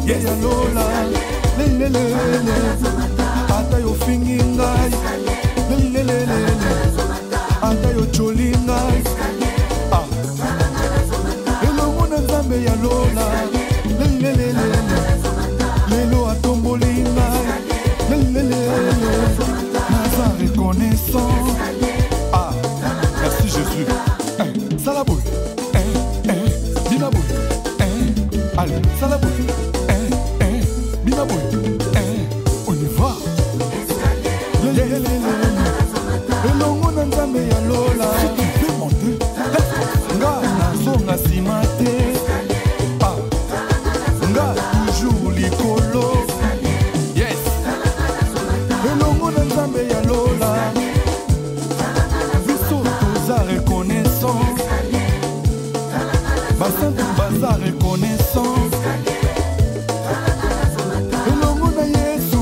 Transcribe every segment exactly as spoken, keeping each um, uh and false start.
ye ya lola lelelele ata yo fingi ngai lelelele ata yo choli ngai ah elongo na nzambe ya lola lelelele lelo atomboli ngai lelelele naza reconnaissant ah merci Jésus eh, salaboy eh, eh, binaboy eh, allez salaboy eh, eh, binaboy eh, on y va lelelele elongo na nzambe ya lola nga nazonga nsima te ah nga toujours likolo yes elongo na nzambe ya lola biso toza reconnaissant basantu baza reconnaissant elongo na Yesu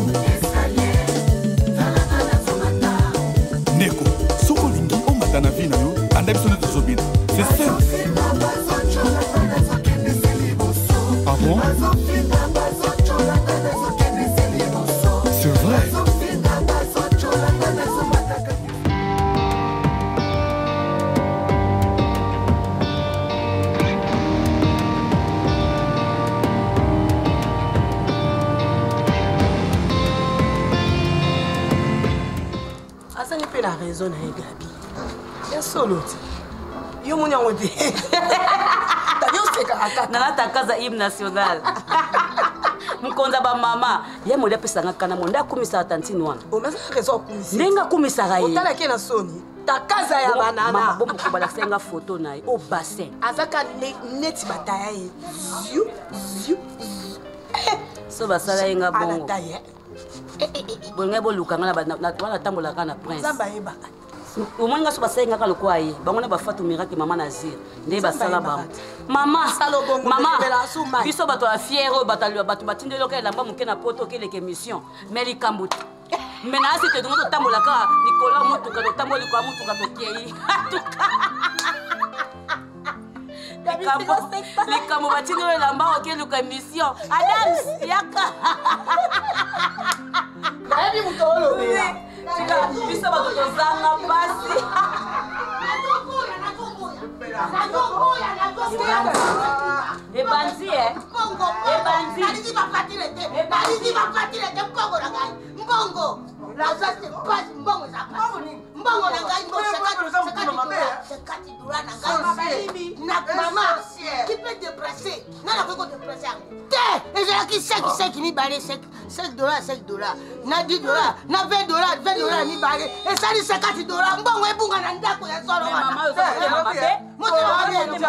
neko soko lingi omata na vi na yo anda biso nde tozobina c'est ça. Ah bon? C'est vrai. Asa ni pe la raison na Gabi. Ya solo ti. Yo munya wote. Ta yo seka aka. Na ta kaza hymne national. Mkonza ba mama, ye mo lepesa ngakana mo ndakumisa tantini wana. O mesa raison kumisa. Ndenga kumisa ga ye. Otala ke na soni. Ta kaza ya banana. Mama bombo ko bala senga photo na ye au bassin. Azaka net bataya ye. Ziu ziu. So basala yenga bongo. Ala taye. Bonga boluka ngala na wana tambola kana prince. Zamba yeba. Umonga so basenga ka lokwa ye. Bangona ba fatu miracle mama Nazir. Nde basala ba. Mama mama biso bato a fiero batalwa bato batinde loka elamba muke na poto ke leke mission. Meli kambuti. Mena asi te dongo tambola ka Nicolas mutuka to tamboli kwa mutuka to kei. Les camobatines de la mort qui est le mission. Adams, yaka. Baby mutolo. Tu vas, tu sais pas de ton sang passer. Et bandit, eh? Et bandit. Allez-y, va partir le thé. Allez-y, va partir le thé. Mbongo, la gagne. Mbongo. La ça, c'est pas Mbongo, ça passe. Mbongo, la gagne. C'est Kati Doura, la gagne. Maman, qui peut déplacer? Non, la peut déplacer. Té! Et j'ai qui sait qui sait qui m'y balait cinq dollars, cinq dollars. Na dix dollars, na vingt dollars, vingt dollars, m'y balait. Et ça, c'est Kati Doura. Mbongo, et Bunga, Nanda, pour la soirée. Maman, vous avez maman. Moi, je vais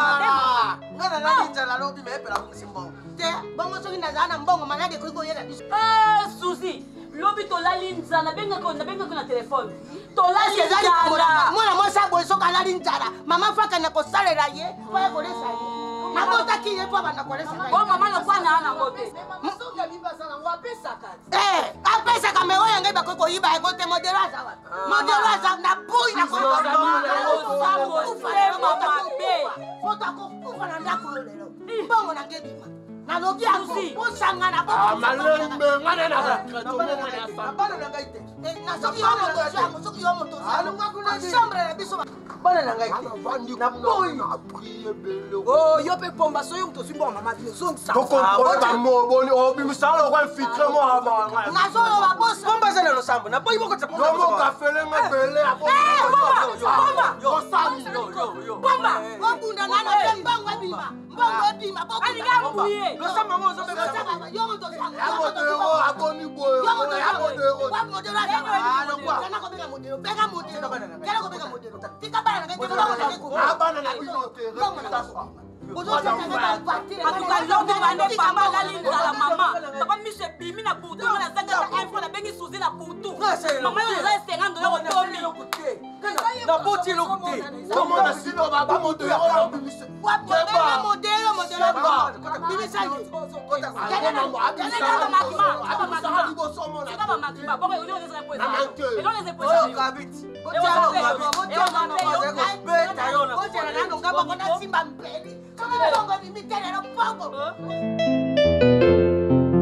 ah, souci. Lobi to la linza na benga ko na benga ko na téléphone. To la linza. Moi moi ça boy so kala linza. Maman fa kana ko salela ye. Fa ko lesa ye. Na bota ki ye pa bana ko lesa. Oh maman lo kwa na na ngote. Musoga biba sana wa pesa ka. Eh, a pesa ka me oya ngai ba ko ko iba e ngote moderaza wa. Moderaza na boy na ko. Fota ko kufa na ndako lelo. Mbongo na ngebima. Na lobi akusi. Osanga na baba. Malembe ngana na. Bana na ngaite. Na soki yo moto ya, soki yo moto. Alu ngakuna chambre na biso. Bana na ngaite. Na boy. Oh, yo pe pomba so yo moto simbo mama bi zong sa. To comprendre ba mo boni o bi misalo ko infiltrer mo ama. Na so yo ba boss. Pomba zele no sambo. Na boy mo ko tse pomba. Yo mo ka fele ngabele abo. Pomba. Yo sami yo yo yo. Pomba. Obunda na na mbangwa bima. Mbangwa bima. Ali ga mbuye. Lo sama mo so be yo moto sa. Ya moto yo akoni boy. Yo moto ya moto yo. Wa moto la. Ah, no kwa. Kana ko bega modelo. Bega modelo. Kana ko bega modelo. Tika bana na ngaite. Ah, bana na binote. Papa mise bimi na butu na zanga ta info na bengi suzi na butu. Mama yo za cinquante dollars otomi. Na boti lo kote. Comment na sino ba ba moto yo la bi mise. Wa modelo modelo modelo ba. Bimi sa ni. Kota ka na mo abi sa. Abi sa ha libo so mo na. Kaba makima. Bon, ils ont les impôts. Ils ont les impôts. Oh, kabit. Botalo kabit. Botalo beta yo na. Botalo na ngaba kona simba mpeli. Kama bongo bimi tele no bongo.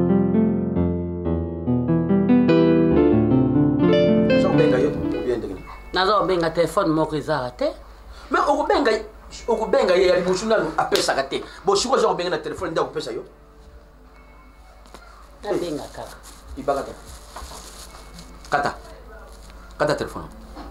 naza obenga telefone moko ezaka te mais okobenga okobenga ye ya liboso nano apesaka te bo siko oza kobenga na telefone nde akopesa yo nabenga kaka ibakata kata kata telefone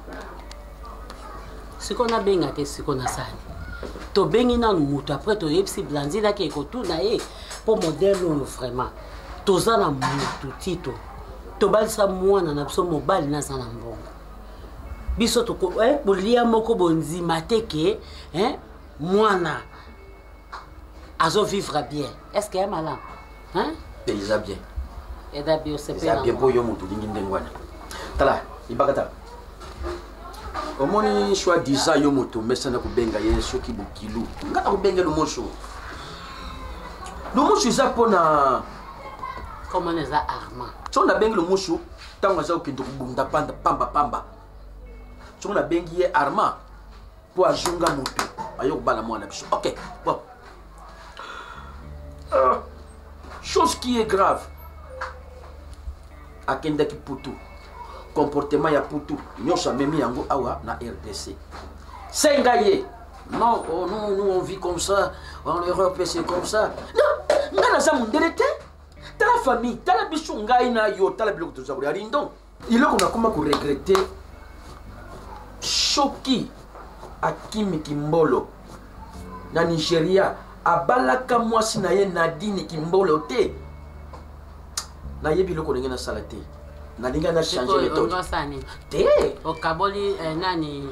siko nabenga te siko nasali tobengi nanu moto après toyebisi blandine ake ekotuna ye mpo modele oyo vraiment toza na motu tito tobalisa mwana na biso mobali naza na mbongo biso bolia moko bondima te ke mwana azovivre bien est ce que ya malamu eza bien eza bien eza bien mpo yo motu olingi ndenge wana tala ibakata omoni soi disant yo moto omesana kobenga ye soki bokilu nga na kobenga lomoso lomoso eza mpona komona eza armand so nabengi lomoso ntango aza kokende kobunda pambapamba so nabengi ye armand mpo azonga moto ayo kobala mwana biso ok bon uh, chose qui est grave akendaki putu comportement ya putu nyonso amemi yango awa na R D C senga ye non oh non nous on vit comme ça en Europe c'est comme ça non nga naza mondele te tala famille tala biso ngai na yo tala biloko toza kolia lindon iloko nakoma koregrete shoki Akimi Kimbolo na Nigeria abalaka mwasi na ye Nadine Kimbolo te na yebi biloko ndenge nasala te nalinga na changer méthode te okaboli nani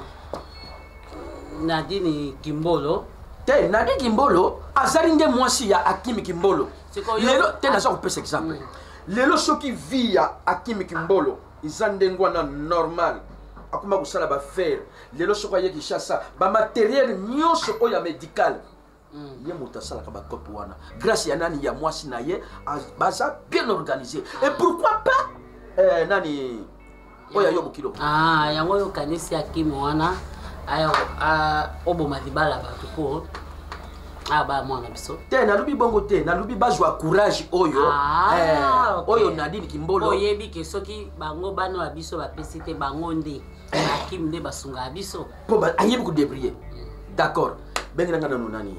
Nadine Kimbolo te Nadine Kimbolo azali nde mwasi ya Akimi Kimbolo lelo te naza kopesa exemple lelo soki vi ya Akimi Kimbolo iza ndenge wana normal akoma kosala bafere lelo soki aye Kinshasa bamateriel nyonso oyo ya médical ye moto asalaka bakope wana grâce ya nani ya mwasi na ye baza bien organisé et pourquoi pas eh, nani oyo ayo bokilo ah yango oyo kanisi Akimi wana ayo oboma libala bato po aba mwana biso te nalubi bongo te nalubi bazwa courage oyo ah, eh, okay. oyo Nadine Kimbolo oyebi ke soki bango bano ya biso bapesi te bango nde Akimi nde basunga biso po ayebi kodebrier d'accord bengi nanga nano nani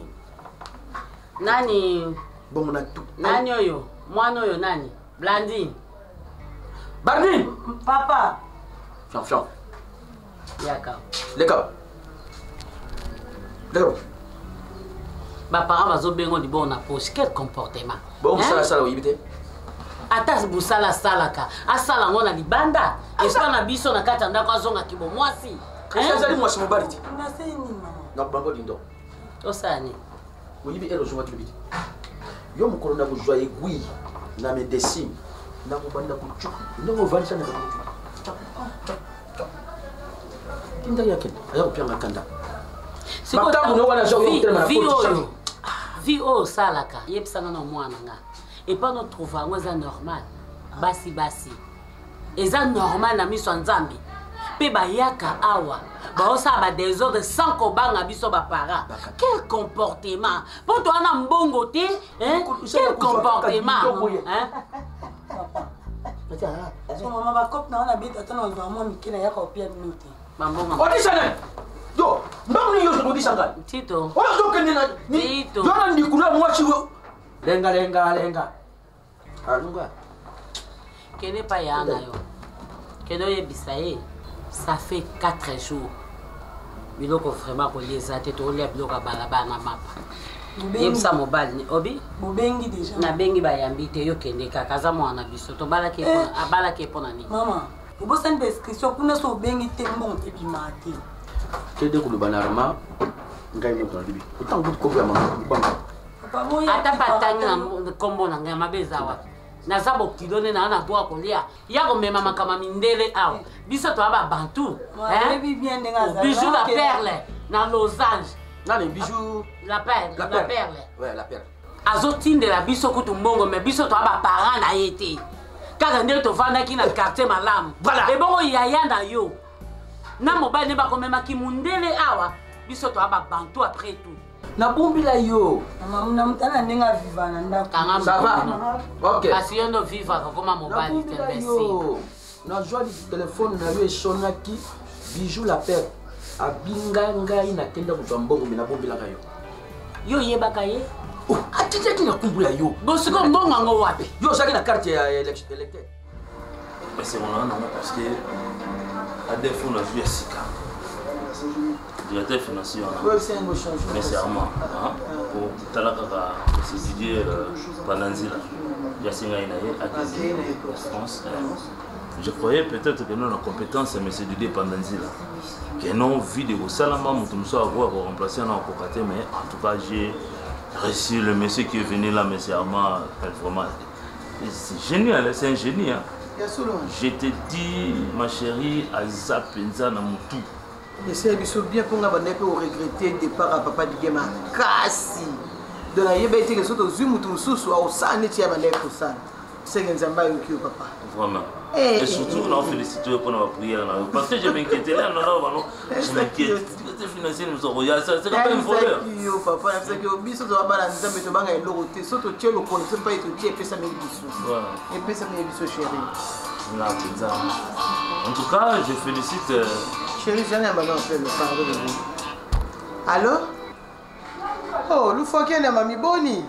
nani bongo na tout nani oyo mwana oyo nani Blandine Bardine papa fian fian yaka leka leka baparent bazobengo libongo na poche quel comportement bon sala sala oyebi te ata busala asalaka asala ngo na libanda esika na biso na kati ya ndako azongaki bo mwasi azali mwasi mobali te naseni mama nakubango lindo osala nini oyebi ere ozongaki lobi te yo mokolo na kozwa egui na médecine na kobanda kocuka ndenge ovandisa na tinda yakende aya kopianga kanda vi oyo osalaka yebisanga na mwana nga epa no trouve yango eza normal basi basi eza normal na miso ya nzambe mpe bayaka awa baosala badésordre sans kobanga biso bapara quel comportement mpo toa na mbongo te quel comportement mama bakope na wana bita ata na ozwa mwa mikila yaka opia bino te bambongo odisane yo mbongo ni yoso odisanga tito oyo zokende na tito yona ndikula mwasi lenga lenga lenga alunga kende pa yanga yo kende oyebisa ye ça fait quatre jours biloko vraiment kolia eza te tolia biloko ya balabala na mapa yebisa mobali obi bobengi déjà nabengi bayambi te yo kende kaka aza mwana biso tobalaki abalaki mpo na nini mama obosani description kuna so obengi te mbongo ebima te kede koloba na rama ngai moto na libi otango kopo ya mama ata batangi na nkombo na ngai mabe eza wapi naza bokilo nde naa na mpoka kolia ya komema makama mindele awa biso toya babantu bijou la perle na losange nani bijou la perle la perle ouais la perle azotindela biso kutu mbongo me biso toya baparent na ye te kaka nde tovandaki na quartier malamu ebongo yaya na yo na mobali nde bakomemaki mundele awa biso toya babantu après tout nabumbila yo na mutana ndenge aviva na ndako ça va ok kasi yo ndo vivaka koma mobali te imbécile nazwa telefone na yo esonaki Bijou la père abinga ngai nakenda kutu mbongo mina bombelaka yo. Yo yebaka ye? Oh, atite ki nakumbula yo. Bosiko mbongo ngo wapi? Yo saki na carte ya électeur. Mais c'est mon nom parce que à défaut on a vu Sika. Directeur financier on a. Mais c'est Armand hein pour talaka c'est Didier Pananzila. Yasinga inaye à France. Je croyais peut-être que nous avons compétence mais c'est Didier Pananzila. Que non vidéo salama mutumso avoir pour remplacer un Kokate mais en tout cas j'ai reçu le monsieur qui est venu là mais c'est Armand vraiment c'est génial, c'est un génie hein. Je te dis, ma chérie, Aza Penza Namutu. Et c'est bien pour nous regretter le départ à papa du game. Kasi. De la yébété que surtout Zumutu Soussou au Sanetia Manek au San. C'est un Zamba qui papa. Vraiment. Et surtout, on a félicité pour la prière. Parce que je m'inquiétais là, non, non, non. Je m'inquiète. Tu financier nous avons regardé ça. C'est quand même un voleur. Papa, c'est que Bisso doit balancer, mais tu vas gagner l'euro. Surtout, tu es le compte, tu ne peux pas être tu es fait ça, mais Bisso. Et puis ça, mais Bisso, chérie. En tout cas, je félicite. Chérie, j'en ai un ballon, je vais le parler de vous. Allô? Oh, le fois qu'il y a mamie Boni.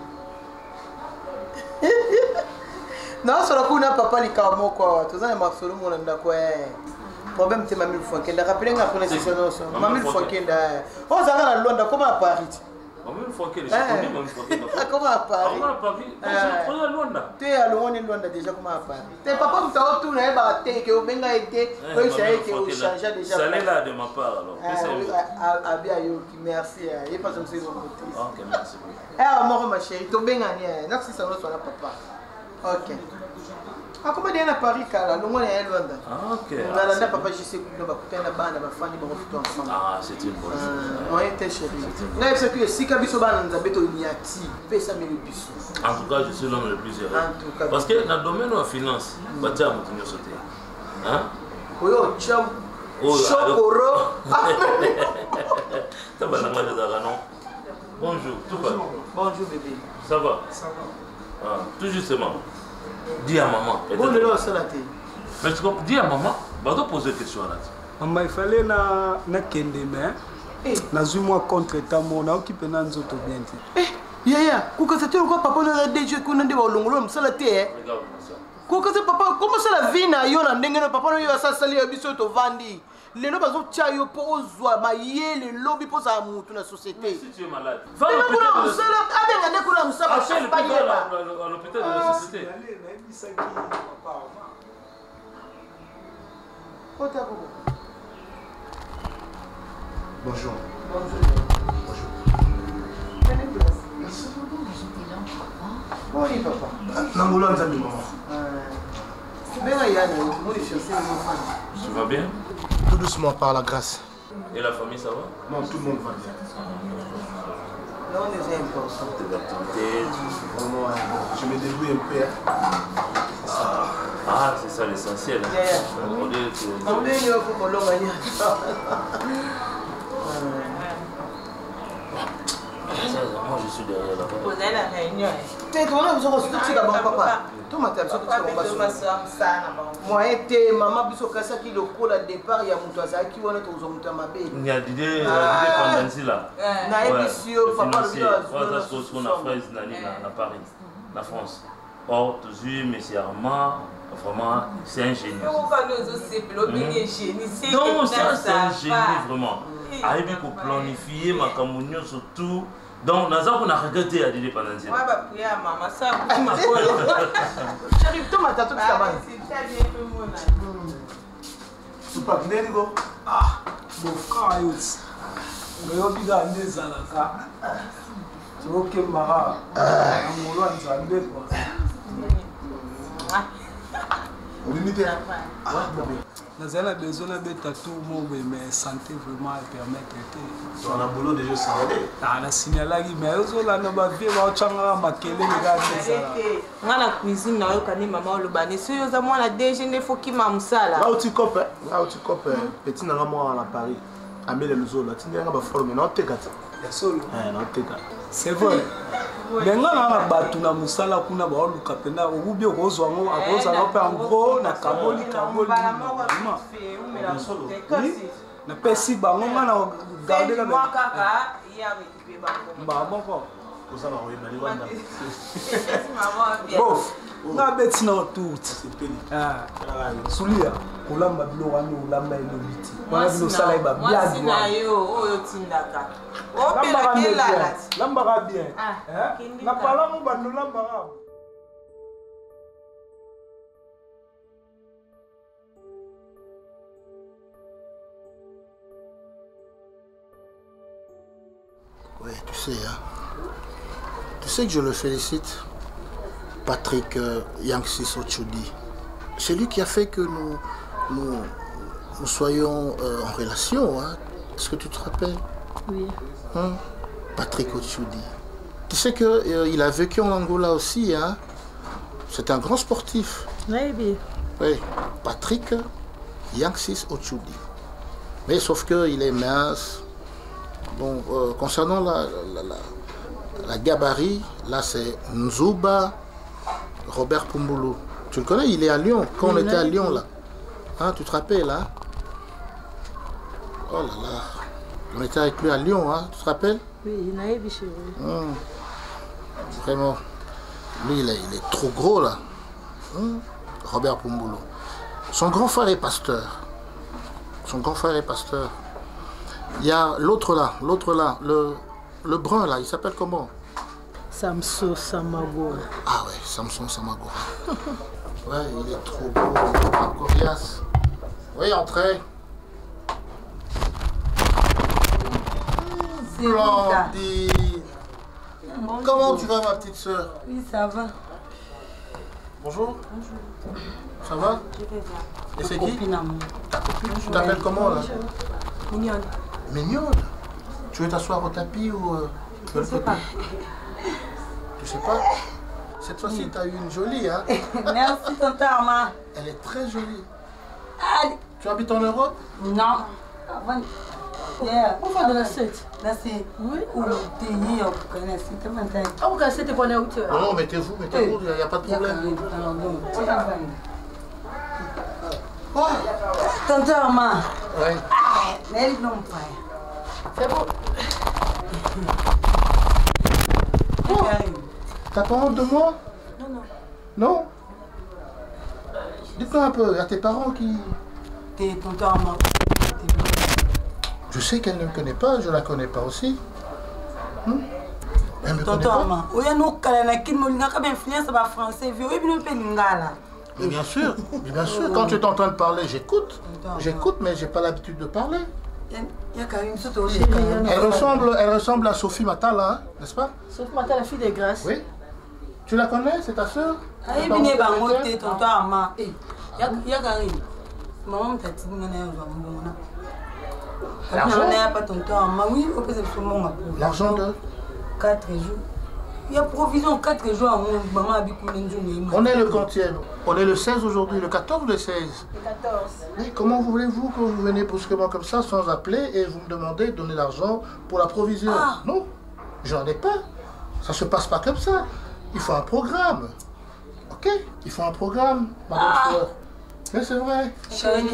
Non, sur le coup, on a papa li kamo quoi. Tout ça, il m'a fait le monde d'accord. Problème, c'est mamie le fois qu'il a rappelé la connaissance. Mamie le fois qu'il a. Oh, ça va la Londres, comment à Paris? Mamie le fois qu'il a. Comment à Paris? Comment à Paris? On est à Londres. Tu es à Londres, Londres déjà, comment à Paris? Tes papa, tu as retourné à Baté, que vous avez été. Oui, c'est que vous changez déjà. Ça l'est là de ma part alors. Ah, bien, merci. Il pas comme ça, ok, merci. Eh, moi, ma chérie, tu es bien gagné. Non, si ça ne soit papa. Ok. Ah, comment dire à Paris, car le monde est à Londres. Ah, ok. On a papa, je sais que nous avons la bande, ma famille, nous avons ensemble. Ah, c'est une bonne chose. On était chérie. Là, il que si Kabiso Ban nous a béto niati, paye ça, mais le bis. En tout cas, je suis l'homme le plus heureux. En tout cas. Parce que dans le domaine de la finance, bah, tu as mon sauté. Hein? Oui, oh, tcham. Oh, Chokoro. Ça va, ça va, non? Bonjour, tout va? Bonjour, bébé. Ça va? Ça va. Ah, tout justement. Dis à maman. Bon, le là, ça l'a été. Mais tu comprends, dis à maman, va te poser une question là. Maman, il fallait na na kende mais na zui moi contre ta mon na occupé na nzoto bien ti. Eh, yaya, kuka ça tu quoi papa na déjà qu'on ndé ba longolo ça l'a été. Regarde ça. Kuka ça papa, comment ça la vie na yo na ndenge na papa no yo ça sali ya biso to vandi. lelo bazotia yo po ozwa mayele lobi po za mutu na société. Si tu es malade, va à l'hôpital. Abenga ndekula musaba à l'hôpital de la société. Bonjour. Bonjour. Bonjour. Prenez place. Merci. Oui, papa. Nangoula nzambi maman. Tu vas bien? Tout doucement par la grâce. Et la famille ça va? Non, tout le monde va bien. Là on est important. Tes activités. Vraiment, je me débrouille un peu. Ah, ah c'est ça l'essentiel. On est là pour le gagner. Moi je suis derrière là. Vous avez la réunion. Tu es toi, vous avez sorti là-bas, papa. Tout ma tête, moi, et maman, biso kasa qui le coup la départ, il y a mon toit, ça qui on est aux hommes de ma belle. Il y a des dépendances là. Na émission, papa, le gars. Voilà ce qu'on a fait dans Paris, la France. Or, toujours, monsieur Armand, vraiment, c'est un génie. Non, ça c'est un génie vraiment. Arriver pour planifier ma communion surtout. Donc, nous avons regretté à dire pendant ce temps. Moi, je vais maman, ça va. J'arrive tout ma tête, tout ça va. C'est très bien tout le monde. Tu pas venir, go? Ah, mon frère, il y a des gens qui sont là. Tu vois que Mara, on va nous amener quoi. On limite. Nous avons besoin de tout le monde, mais santé vraiment permettre de. On a boulot déjà signalé. Ah, la signalé, mais eux, là, nous avons vu, on a marqué les gars. Dans la cuisine, nous avons maman le bani. Si vous avez la déjeuner, il faut qu'il m'a moussa là. Là où tu copes, là où tu copes, petit n'a moi à Paris. Amel le zoo là, tu n'as pas formé, non, t'es gâté. C'est vrai. Mais nous avons battu na musala kuna ba oluka pena obubi okozwa ngo akoza ngo pe en gros na kaboli kaboli. Na pesi bango ngana garder la moi kaka il a récupéré bango. Bah bon quoi. Koza ba oyeba libanda. Bon, nga beti na tout. Ah, Sulia, olamba bilo wani olamba elo biti. Wana bilo sala ba blague. Moi sina yo oyo tindaka. O pela kela la. Lamba ga bien. Hein? Na pala mo bando lamba ga. Oui, tu sais, hein. Tu sais que je le félicite, Patrick euh, Yangsis Ochudi. C'est lui qui a fait que nous, nous, nous soyons euh, en relation. Hein. Est-ce que tu te rappelles? Oui. Hein? Patrick Ochudi. Tu sais qu'il euh, a vécu en Angola aussi. Hein. C'est un grand sportif. Oui, bien. Oui, Patrick Yangsis Ochudi. Mais sauf qu'il est mince. Bon, euh, concernant la, la, la, la gabarit, là c'est Nzuba Robert Pumbulu. Tu le connais, il est à Lyon, quand on était à Lyon là. Hein, tu te rappelles, hein? Oh là là, on était avec lui à Lyon, hein, tu te rappelles? Oui, il a eu chez lui. Hum. Vraiment, lui il est, il est trop gros là. Hum. Robert Pumbulu. Son grand frère est pasteur. Son grand frère est pasteur. Il y a l'autre là, l'autre là, le, le brun là, il s'appelle comment? Samson Samagora. Ah ouais, Samson Samagora. Ouais, il est trop beau, coriace. Oui, entrez. Blandine. Comment tu vas, ma petite soeur? Oui, ça va. Bonjour. Bonjour. Ça va? Je vais voir. Et c'est qui? Ta copine. Tu t'appelles comment là? Mignonne. Mignonne. Tu veux t'asseoir au tapis ou euh, Je ne sais pas. Tu sais pas? Cette fois-ci, tu as eu une jolie, hein? Merci, tonton Armand. Elle est très jolie. Allez. Tu habites en Europe? Non. Avant... Yeah. On va de la sept. La sept. Oui. Ou le pays, on connaît. C'est tellement dingue. Ah, vous cassez tes bonheurs où tu es? Non, mettez-vous, mettez-vous, il n'y a pas de problème. Oh. Tonton Armand. Oui. Ah, mais il non pas. C'est bon. Oh. T'as pas honte de moi? Non, non. Non? Dis-toi un peu, il y a tes parents qui... T'es tonton Armand. Je sais qu'elle ne me connaît pas, je la connais pas aussi. Hmm? Elle me connaît Tonton pas. Armand. Oui, nous, quand on a qui nous a influence par français, oui, nous peut lingala. Mais bien sûr, mais bien sûr, quand tu es en train de parler, j'écoute. J'écoute, mais j'ai pas l'habitude de parler. Elle ressemble, elle ressemble à Sophie Matal, hein, n'est-ce pas? Sophie Matal, la fille des grâces. Oui. Tu la connais, c'est ta soeur? Ah, il vient de tonton Armand. Il y a Karim. Maman t'a dit que l'argent pas tonton Armand. Oui, on peut se faire l'argent de quatre jours. Il y a provision quatre jours à mon maman habite. On est le quantième. On est le seize aujourd'hui, le quatorze ou le seize? Le quatorze. Mais comment voulez-vous que vous venez brusquement comme ça sans appeler et vous me demandez de donner l'argent pour la provision? Ah. Non, j'en ai pas. Ça se passe pas comme ça. Il faut un programme. Ok? Il faut un programme, madame ah. Fleur. Mais c'est vrai. Ça, je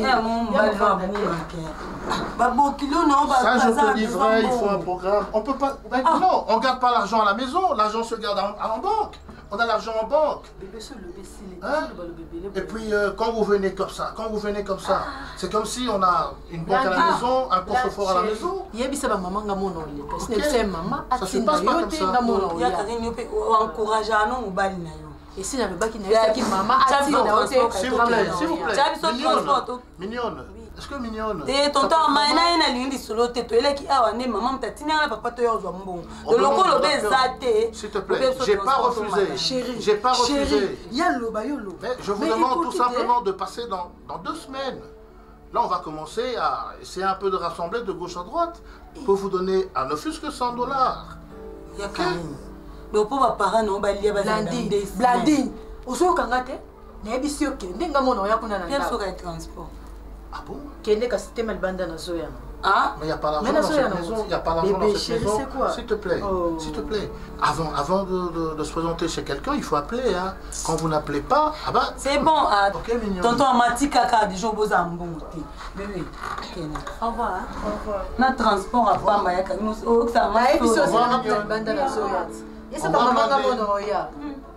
te dis vrai, il faut un programme. On peut pas. Ah. Non, on ne garde pas l'argent à la maison. L'argent se garde en, en banque. On a l'argent en banque. Hein? Et puis euh, quand vous venez comme ça, quand vous venez comme ça, c'est comme si on a une banque à la maison, un coffre-fort à la maison. Okay. Ça se passe pas comme ça. Et si j'avais pas qui s'il vous plaît, s'il vous plaît, mignonne, mignonne. Est-ce que mignonne? Et tonton Maïna est ligne solo tête. Elle qui a né maman tatine à papa toi au bon. Le loco le bezate. S'il te plaît, j'ai pas refusé. Chérie, j'ai pas refusé. Yalo bayolo. Mais je vous demande tout simplement de passer dans dans deux semaines. Là, on va commencer à essayer un peu de rassembler de gauche à droite pour vous donner un ne fût-ce que cent dollars. Ok. Donc pour ma parent non balia Blandine. Blandine. Oso kangate? Nebi sioke. Ndenga mono ya kuna na. Quel sera le transport? Ah bon? Kende ka système banda na zoya. Hein? Mais il n'y a pas l'argent dans cette maison. Il n'y a pas l'argent dans cette maison. S'il te plaît, oh. s'il te plaît. Avant, avant de, de, de se présenter chez quelqu'un, il faut appeler. Hein. Quand vous n'appelez pas, ah bah. C'est bon. Ah, ok, mignon. Tonton Amati Kaka du jour boza mbongo. Bébé. Au revoir. Au revoir. Na transport à Pamba ya nous au ça m'a. Ai biso c'est banda na zoya. Yesa ba mama mono ya.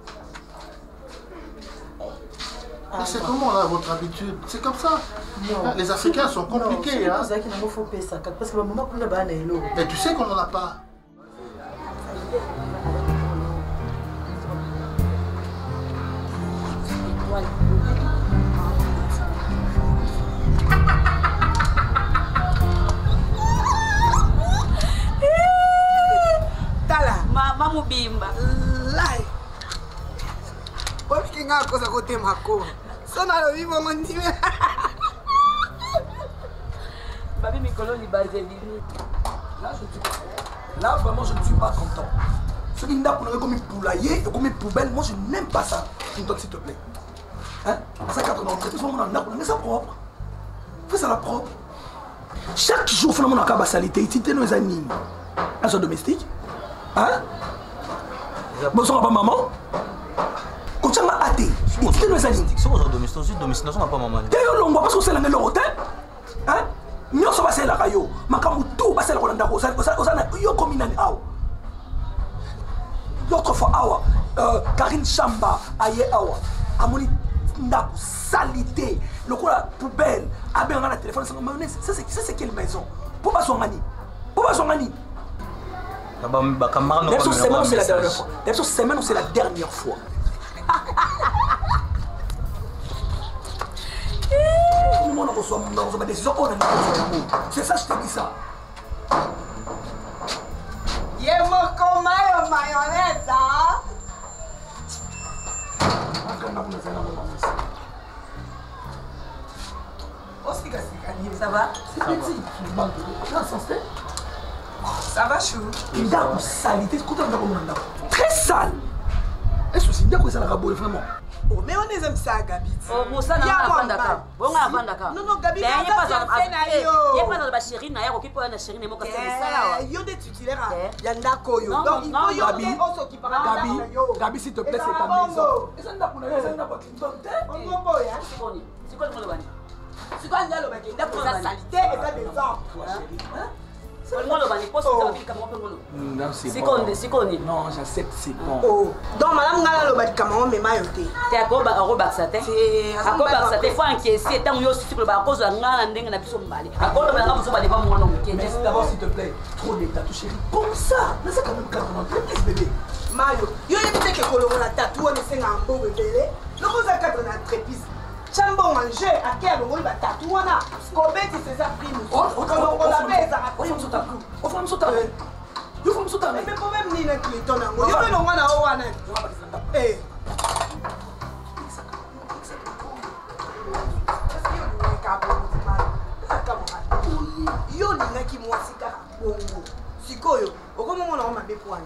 Mais c'est comment là votre habitude? C'est comme ça. Non. Les Africains sont compliqués. Non, hein. c'est qu'il faut payer ça. Parce que maman n'a pas de mais tu sais qu'on n'en a pas. Tala. Mama mubimba. Lai. Porque nga cosa kote mako. Sona lo vivo mondime. Babi Mikolo ni basé vini. Là, je dis, là, vraiment, je ne suis pas content. Ce qui n'a pas comme poulailler, comme poubelle, moi, je n'aime pas ça. S'il te plaît. Hein? Ça, quatre d'entrée, tout le monde en a, on met ça propre. Fais ça la propre. Chaque jour, on a une salité. Ici, tu es nos animes. Un soin domestique. Hein? Bon, ça va pas maman? Quand tu as athée, ici, tu es nos animes. C'est quoi, domestique? Domestique, ça va pas maman. Tu es au long, parce que c'est le hôtel. Hein? Nous sommes passés là, yo. Makamu tout passé là, on a osé, osé, osé, yo comme une awa. L'autre fois awa, Karine Chamba, aye awa, amoni ndaku salité, le coup la poubelle, abe on a la téléphone, ça c'est ça c'est quelle maison? Pour pas son mani, pour pas son mani. Même sur semaine c'est la dernière fois. Même sur semaine c'est la dernière fois. On reçoit des décisions, on a une c'est ça, je te dis ça. Yemo komayo mayonnaise, hein? Ça va? C'est petit. Ça va chou? Il y a une salité, très sale. Est-ce que c'est bien que ça la rabole vraiment? Oh, mais on est comme ça, Gabi. Oh, Moussa n'a pas vendu d'accord. Bon, on a vendu d'accord. Non, non, Gabi, il n'y a pas de de chérie, il y a pas de chérie, mais moi, c'est il y a des titulaires. Il y a un koyo. Donc, il faut y avoir des os qui parlent. Gabi, Gabi, s'il te plaît, c'est ta maison. Et ça n'a pas on est bon, hein? C'est quoi C'est quoi le bani? C'est quoi le bani? Il y a pour la salité et pas des gens. Non, j'accepte, c'est bon. Oh, donc madame Ngala le badi kama on me mayote. T'es à quoi à quoi ça t'es? À quoi ça t'es? Faut encaisser tant yo si tu le bas cause Ngala ndenge na biso mbali. À quoi le bas pas devant moi non. D'abord s'il te plaît, trop d'état tout chérie. Comme ça, mais ça quand même quarante bébé. Mayo, yo yebite ke kolongo na tatou on ese na mbo bébé. Loko za cadre na trépice. Chambo manger à quel moment il va tatou wana. Kobeti c'est ça prime. On la met ça. On fait ça. On fait ça. Il faut me sauter. Mais problème ni na Clinton ngo. Yo no wana o wana. Eh. Yo ni na ki mwasi ka bongo. Sikoyo, okomo na mabe kwani.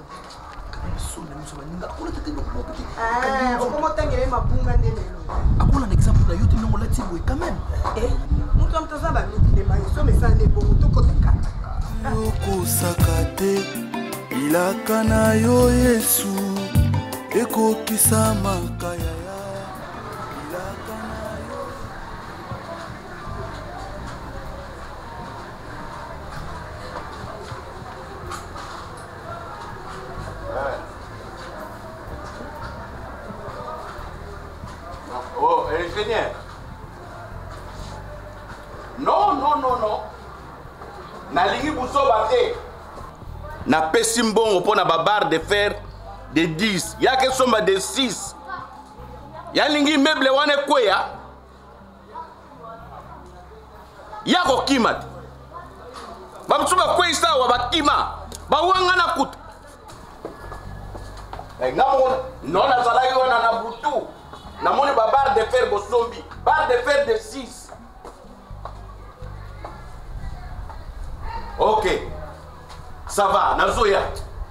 Ah, okomo tangere mabunga ndelelo. Akula un exemple na yote non lati boy quand même. Eh, mutu amtaza ba mutu de maïso mais ça n'est bongo to koteka. Yoko sakate ilaka na yo Yesu ekokisa makaya ya ilaka na yo. Oh, ingénieur. Non, non, non, non. Nalingi busoba te. Na pesi mbongo pona ba barre de fer de dix. Ya ke somba de six. Ya lingi meuble wane kweya. Ya ko kimat. Ba msuba kwe sawa ba kima. Ba wanga na kutu. Eh ngamo non na zalaki wana na butu. Na moni ba barre de fer bosombi. Barre de fer de six. Ok. Ça va, nazoya.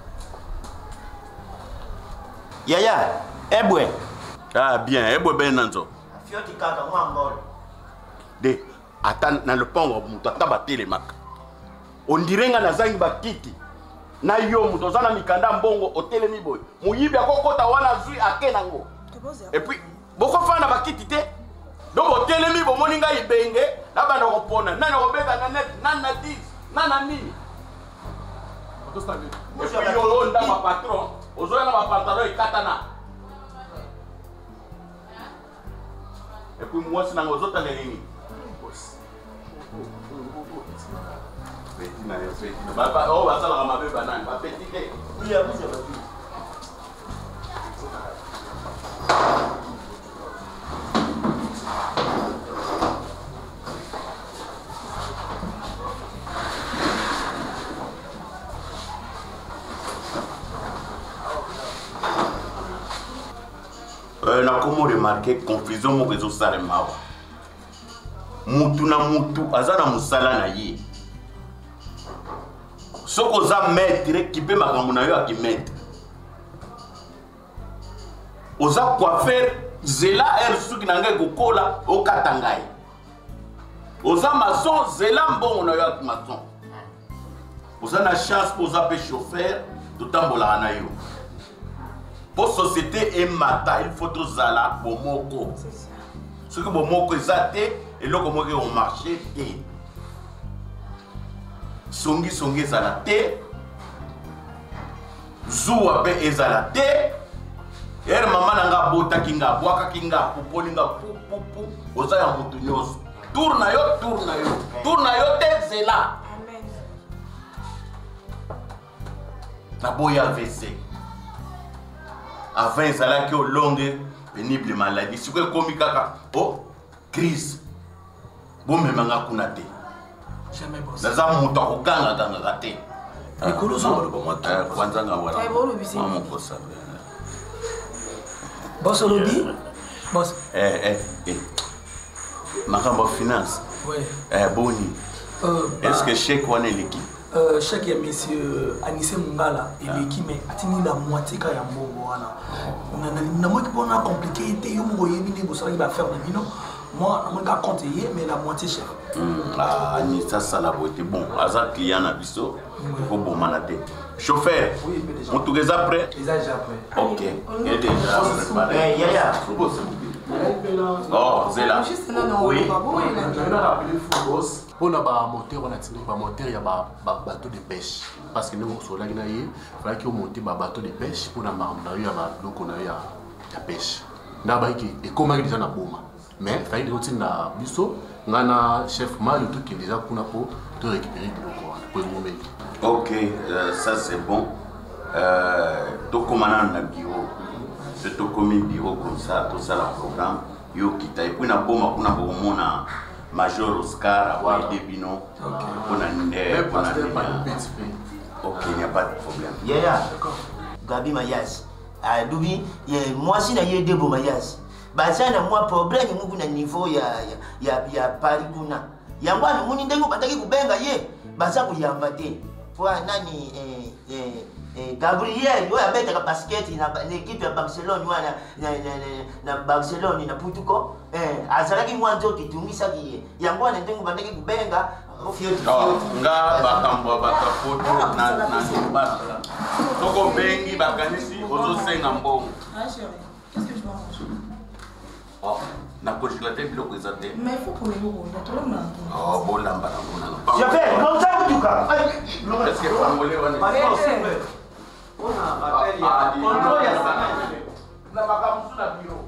Yaya, ebwe. Ah bien, ebwe ben nanzo. Fioti kaka mwangolo. De, ata na lopango moto ata batelemaka on dirait nga nazangi bakiti na yo moto oza na mikanda mbongo otelemi boye moyibi akokota wana zwi ake nango et puis bokofanda bakiti te donc otelemi bomoni ngai ibenge na banda kopona nani akobeta na net nani na dix nani na nini et puis yo ndama patron ozoya na bapantalon ekatana et puis mwasi nango ozotala nini petit na yo petit ba ba o basala ma beba nani ba petit te oui ya vous ya Euh, na comment remarquer confusion mo réseau salemawa mutu na mutu azana musala na ye soko za maître qui peut makambo na yo aki maître oza coiffeur zela er suki na ngai kokola okata ngai oza maçon zela mbongo na yo aki maçon oza na chance poza pe chauffeur totambola na yo. Pour société et mata, il faut tous zala bomoko. Ce que bomoko ezate et le comment on marché et songi songi zala te, zuwa be ezala te, er mama nanga bota kinga boaka kinga popoli nga pu pu pu, oza ya mutu nyoso. Tourna yo, tourna yo, tourna yo te zela. Amen. Na boya V C. Avant ils allaient que longue pénible maladie si que comme kaka oh crise bon même nga kunate jamais boss daza muto kokanga kanga kate ekolo so ba moi kwanza nga wala mama kosa boss lobby boss eh eh eh makamba finance ouais eh boni euh est-ce que chèque wana l'équipe Euh, chaque monsieur Anissé Mungala et l'équipe mais atteint la moitié quand il y a un bon voilà. On a na moi qui on a compliqué était yo mo yebi ne bossa il va faire de bino. Moi on m'a conseillé mais la moitié chef. Ah ni ça ça la beauté bon azar client na biso ko bon manate. Chauffeur. Oui, mais déjà. On tout déjà prêt? Déjà déjà prêt. OK. Il est déjà préparé. Eh Yaya. Oh, c'est là. Oui. On a rappelé Foubos. On a un moteur, on a un moteur, il y a un bateau de pêche. Parce que nous, on a il fallait qu'on monte un bateau de pêche pour avoir la pêche. On a et comment il y a un boma. Mais il fallait que nous na biso, on a un chef mal tout qui est déjà pour te récupérer le courant. Ok, euh, ça c'est bon. Euh, tout comme on a un bureau, c'est tout comme un bureau comme ça, tout ça le programme. Yo kita et puis na boma kuna bomona Major Oscar a des binons. On a une ok, il n'y a pas de problème. Yeah, Gabi Mayas. Ah, Doubi, moi si j'ai des beaux Mayas. Bah ça n'a moi problème, nous avons un niveau ya ya ya Paris kuna. Ya moi nous n'y n'avons pas d'ailleurs kubenga ye. Bah ça pour y ambater. Pour nani eh eh eh Gabriel, yo abeta ka basket na l'équipe ya Barcelone wana na na Barcelone na Portugal. Eh azalaki mwanzo kitumisa ki yango na ndengo bandeki kubenga nga bakambo bakafoto na na nyumba toko bengi bakanisi ozosenga mbongo. Ah chérie, qu'est-ce que je dois manger? Oh, na congélateur biloko ezate. Mais il faut pour les euros, il y a tout le monde. Oh, bon lamba na mona. Je fais comme ça en tout cas. Est-ce que pangolé wana? On a rappel ya contrôle ya sana. Na bakamusu na bureau.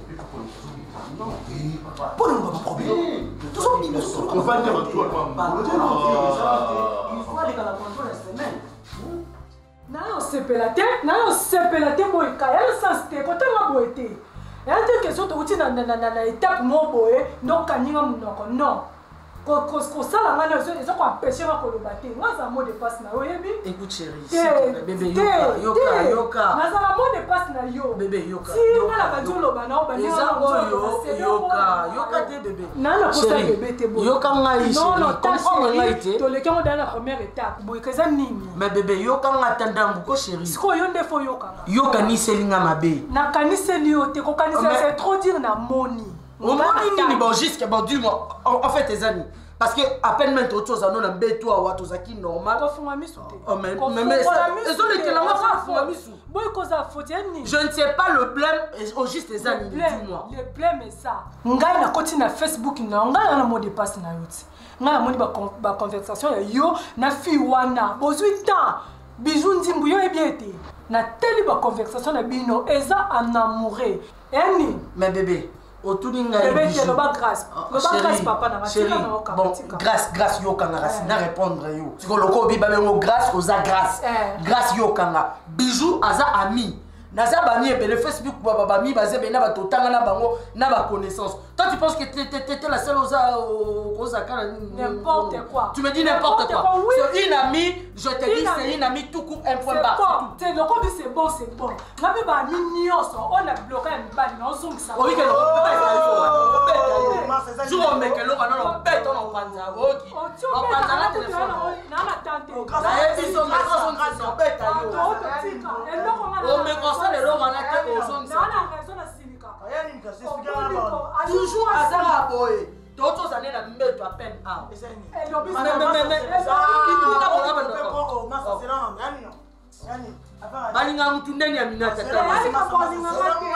Pour nous, pas de problème. Tout ça, il on va dire tout le monde. Il faut aller dans la contrôle la semaine. Non, c'est pélaté. Non, c'est pélaté. Moi, il y a le sens de côté ma boîte. Il y a des questions de routine dans la étape mon boy. Non, kaniga munoko. Non. Quand ça la main, ils ont empêché ma colobaté. Moi, ça mot de passe na oyebi. Écoute chérie, bébé yoka, yoka, yoka. Na ça mot de passe na yo. Bébé yoka. Si on a la badio lo bana, on va dire yoka, yoka te bébé. Non, non, pour ça bébé te beau. Yoka ngai chérie. Non, non, comprends ngai te. To le quand on dans la première étape, boy que ça nini. Mais bébé yoka ngatanda mbuko chérie. Siko yonde fo yoka. Yoka ni selinga mabe. Na kanise ni yote ko kanise c'est trop dire na moni. Au moins, bon, jusqu'à bon, dis-moi, en fait, tes amis. Parce que à peine même autre chose, on a un béto à Watozaki normal. Oh, mais mais je ne sais pas le blême, au juste les amis, dis-moi. Le blême est ça. Ngai na koti na Facebook na ngai na mot de passe na yoti. Ngai na moni ba conversation ya yo na fi wana. Bozui temps. Bijou ndimbu yo ebiete. Na teli ba conversation na bino eza en amoureux. Eni, mais bébé. Autour d'une grâce. Le bas grâce. Le bas grâce papa na chérie. Bon, grâce grâce yo kanga grâce na répondre yo. Tu ko loko bi ba ngo grâce oza grâce. Grâce yo kanga. Bijou aza ami. Naza bami et le Facebook baba bami bazé bena ba totanga na bango na ba connaissance. Toi tu penses que t'étais la seule oza oza kana n'importe quoi. Tu me dis n'importe quoi. C'est une amie, je te dis c'est une amie tout court un point barre. C'est le cobi c'est bon c'est bon. Na be ba ni nyonso on a bloqué un bali na zongi ça. Oui que le bête. Je me que le bana bête on panza oki. On panza na téléphone. Na na tante. Na ebi so na so na bête yo. On me conseille le long en attaque aux zones. Toujours à Zara Boy. D'autres années, la même à peine. Balinga mtunde ni amina tata. Balinga balinga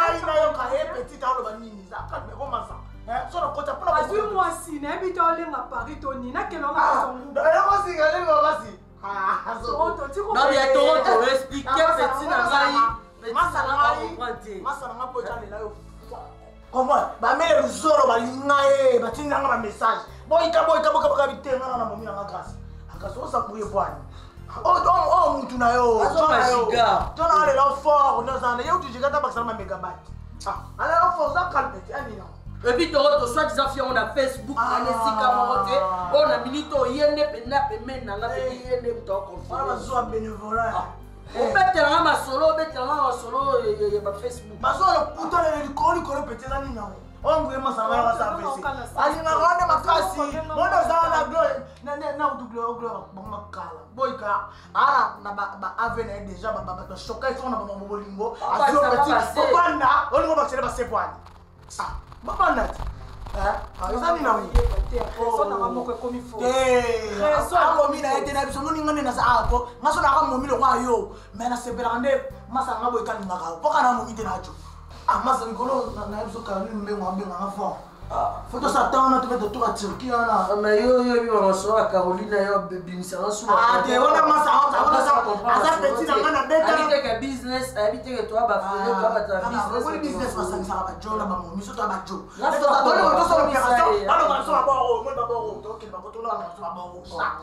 petit alo banini za kalme comment ça? Eh so na kota pona. Azui moi si na bito le na Paris toni na ke no na so. D'ailleurs moi si gale moi si. Ah, non mais Toronto expliquer petit na ngai. Masa na ngai. Masa na ngai po chane la yo. Comment? Ba mele ruzoro balinga e batinga nga ba message. Boy ka boy ka boka boka bitenga na momi na grâce. Akaso sa kuye bwana. Oh oh oh mtu na yo. Tona yo. Tona ale la fort no zana yo tu jigata bakisa ma megabyte. Ah, ale la fort za calme ani na. Et puis Toronto soit des affaires on a Facebook, on a Sika Morote, on a Minito yene pena pemen na nga pe yene to confort. On va zo bénévolat. On peut te rendre ma solo, on peut te rendre ma solo et ma Facebook. Ma solo putain le coli coli petit na nina. On veut ma ça va ça faire. Ali na rende makasi. Mona za na gloire. Na na na du gloire gloire bon makala. Boy ka ara na ba ba avene déjà ba ba to choka ils sont na ba mobolingo. Azio petit. Obanda, on go bakse ba sepwani. Ah, ba nat. Eh, eza nina wi. So na mamoko komi fo. Eh, so akomi na ete na biso nuni ngane na sa ako. Ngaso na ka momi lo kwa yo. Mena seberande masa ngabo ikani ngaka. Poka na momi te na jo. Ah, masa ngolo na na biso ka ni mbengo mbengo ngafo. Ah, photo Satan na tume to à Turquie na. Mais yo yo yo on sort à Caroline yo baby ça sous. Ah, te ona masa ona sa. Asa petit na ngana beta. Habite que business, habite que toi ba faire toi ba ta business. What business masa ni sa ba jo na ba mo, mi so to ba jo. Na to to to so opération. Balo ba so ba bo, mo ba bo, to ke ba ko to na so ba bo.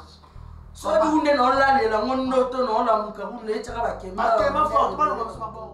So di unde no la le la ngono to no la muka unde chaka ba kema. Ba kema fort, balo ba so ba bo.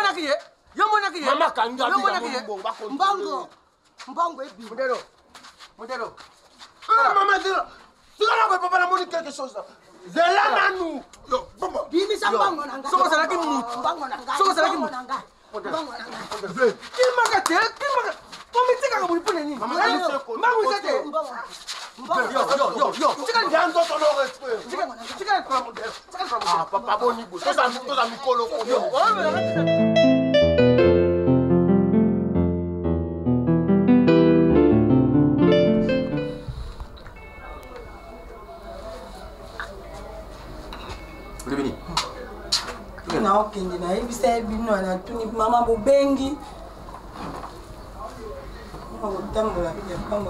Mbongo. Mbongo ebi. Mundelo. Modelo. Maman, c'est là. Tu vas papa la monnaie quelque chose là. Zela nanu. Yo, bon. Bimi sa bango nanga. Soko sala ki mu. Bango nanga. Soko sala ki mu. Bango nanga. Bango nanga. Qui m'a gâté? Qui m'a gâté? Comment tu as voulu prendre ni? Maman, vous êtes. Yo yo yo yo. Tu as bien d'autres non respect. Tu as tu as quoi modèle? Ah, papa boni bo. Toi ça toi ça mikolo ko. Yo. naokende nayebisa ye bino anatuni mama bobengi otambola yapamba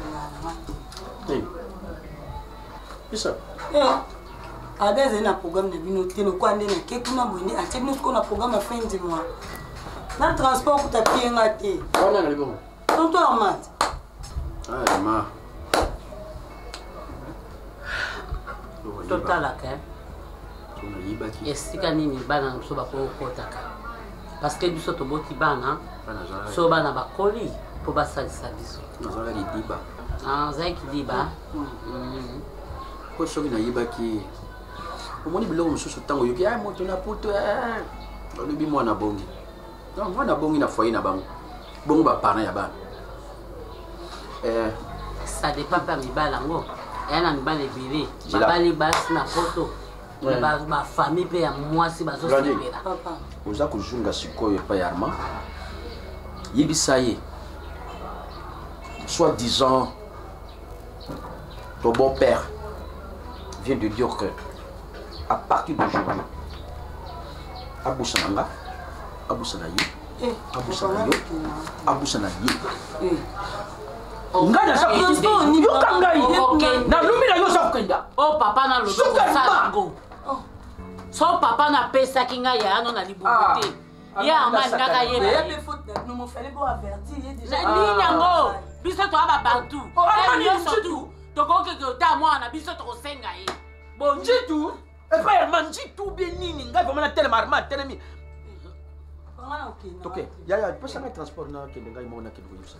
abe azali na programme na bino te lokwa nde nake kuna boye nde atie bino sikoyo na programme ya fin du mois na transport kuta pienga te tonto armad totalaka esika nini bana na biso bakokotaka parce que biso toboti bana so bana bakoli mpo basalisa biso azalaki liba po soki nayebaki omoni biloko mosusu ntango oyoki moto na poto olobi mwana bongi mwana bongi na foyer na bango bongo baparent ya bana ça dépend mpe ya mibala yango eya na mibala ebele babali basi na poto bafamille mpe ya mwasi bazosepela oza kozunga sikoyo epai ya armand yebisa ye soit disant ton bon père vient de dire que à partir d'aujourd'hui abusa na nga abusa na ye abusa na yo abusa na ye ngai nayoka ngai nalobi na yo oza kokenda o papa na lobi kosala ngo so papa napesaki ngai yayano na libumu te ye ama alingaka yebani yango biso toya bapartout nyonso tu tokokeke ota mwana biso tokosenga ye bonjitu epai arma njitu bie nini ngai vraimen natelema arma atelemi ok yaya pesa ngai transport nakende ngai moko nakende koyebisa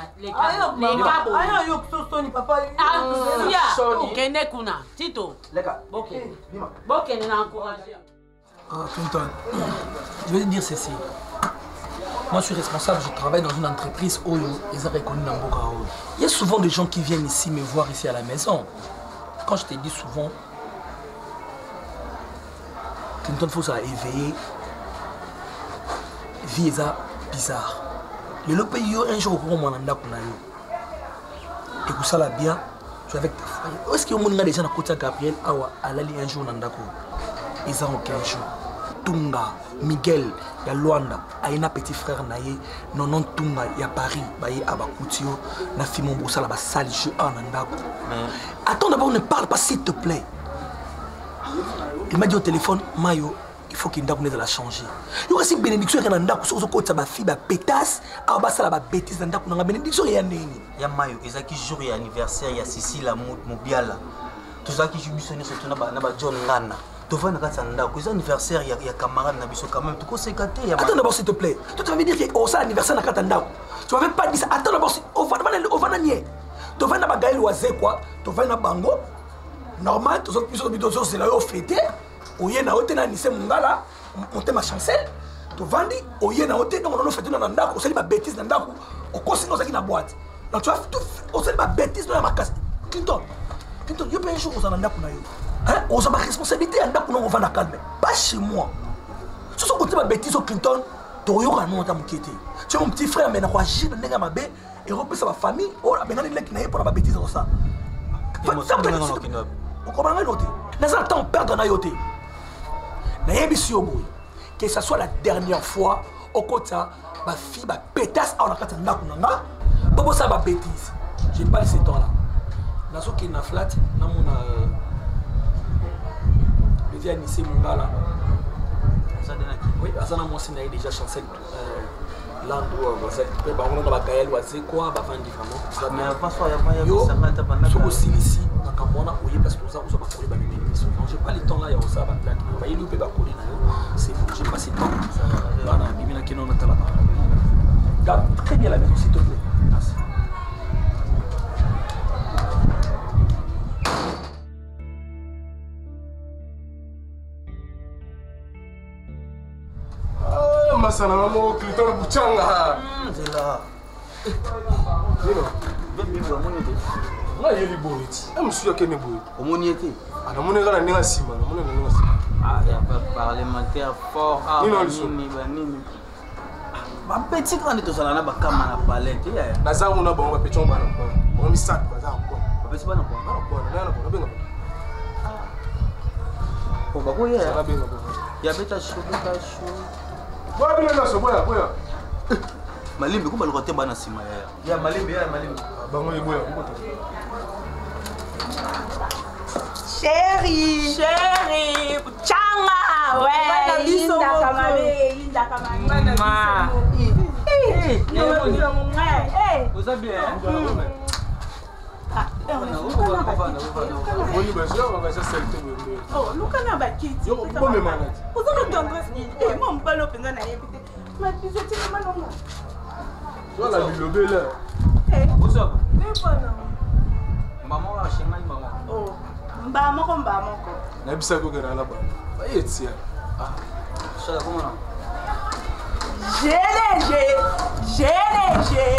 okende kuna tito bokende na encourage. Clinton, je vais te dire ceci. Moi, je suis responsable, je travaille dans une entreprise où ils ont reconnu Namboka. Il y a souvent des gens qui viennent ici me voir ici à la maison. Quand je te dis souvent, Clinton, il faut ça éveiller. Vie est bizarre. Le pays, un jour, on m'a dit et que ça l'a bien, tu es avec ta famille. Est-ce qu'il y a des gens qui ont Gabriel Awa, Alali un jour, ils ont aucun jour. Tunga, Miguel, il y a Luanda, il y a un petit frère naïe, non non Tunga, il y a Paris, il y a Abakoutio, il y a Fimon Boussa, il y a salle jeu en Andako. Attends d'abord, ne parle pas s'il te plaît. Il m'a dit au téléphone, Mayo, il faut qu'il ait de la changer. Il y a aussi bénédiction qui est en Andako, sur ce côté, ça va faire des pétasses, à bas ça va bêtise en Andako, la bénédiction est en Andako. Il y a Mayo, il y a qui jour et anniversaire, il y a Cécile, Mobiala. Tout ça qui joue missionnaire, c'est tout John Ngana. Tu vois, c'est anniversaire, il y a camarade quand même. Tu sais quand attends d'abord s'il te plaît. Toi tu vas me dire que oh ça anniversaire na katanda. Tu vas même pas dire ça. Attends d'abord on va on va nier. Tu vas na bagaille loisé quoi. Tu vas na bango. Normal, tu autres plus autres c'est là au fêter. Oye na hotel na nise mungala, monter ma chancelle. Tu vas dire oye na hotel donc on fait na ndako, c'est ma bêtise na ndako. On continue dans na boîte. Donc tu vas tout on c'est ma bêtise dans ma casse. Clinton. Clinton, yo ben jour on na ndako na yo. Hein? On a ma responsabilité, on va la calmer. Pas chez moi. Si on a ma bêtise au Clinton, tu as un petit tu es mon petit frère, mais tu as agir dans ma bête et repris sa famille. Oh, mais il y a pour ma bêtise dans ça. On comprend rien. Dans un temps, perdre un yoté. Que ce soit la dernière fois, au côté, ma fille, ma pétasse, on a fait un nakuna. Pour ça, ma bêtise. Je n'ai pas laissé ce temps-là. Dans ce qui est flat, dans mon. Le vieux Anissé Mungala. Oui, Azana Moussé n'a déjà chancé l'endroit où on a Gaël ou c'est quoi, bah fan différemment. Mais avant ça, il y a pas de aussi ici, dans Camona, oui, parce que ça, on va courir dans les émissions. J'ai pas le temps là, il y a ça, bah là, on va y louper, bah courir là. C'est bon, j'ai passé le temps. Voilà, Bimina qui n'en a pas là. Garde très bien la maison, s'il te plaît. Merci. masana mamo cliton buchanga. C'est là. Nino. Bébé va mon été. Nga yeli boiti. Am suya kene boiti. Mon été. Ana mone kana ninga sima, na mone ninga sima. Ah, il y a pas parlementaire fort. Ah, Nino nini banini. Ba petit quand to sala na ba kama na palette ya. Na zangu na bongo petit on bana kwa. Bongo mi sat kwa zangu kwa. Ba petit bana kwa. Bana kwa, na na kwa benga. Ko ba ko ya. Sala benga kwa. Ya beta show beta show. Boya bile na so boya boya. Malimbe kumba lokote bana sima ya. Ya malimbe ya malimbe. Bango ye boya. Chérie, chérie, changa, ouais, Linda Kamale, Linda Kamale. Ma. Eh, eh, vous avez bien. Ah, oh, look at my kids. Yo, go me man. Vous avez tendresse. Eh, moi, on parle au penga na yebite. Ma bisou, tu me manonga. Toi la bilobe là. Eh, vous avez. Mais pas non. Maman a chez maman. Oh. Mba moko mba moko. Na bisa ko kera na ba. Ba yetia. Ah. Chala comment là? G L G. G L G.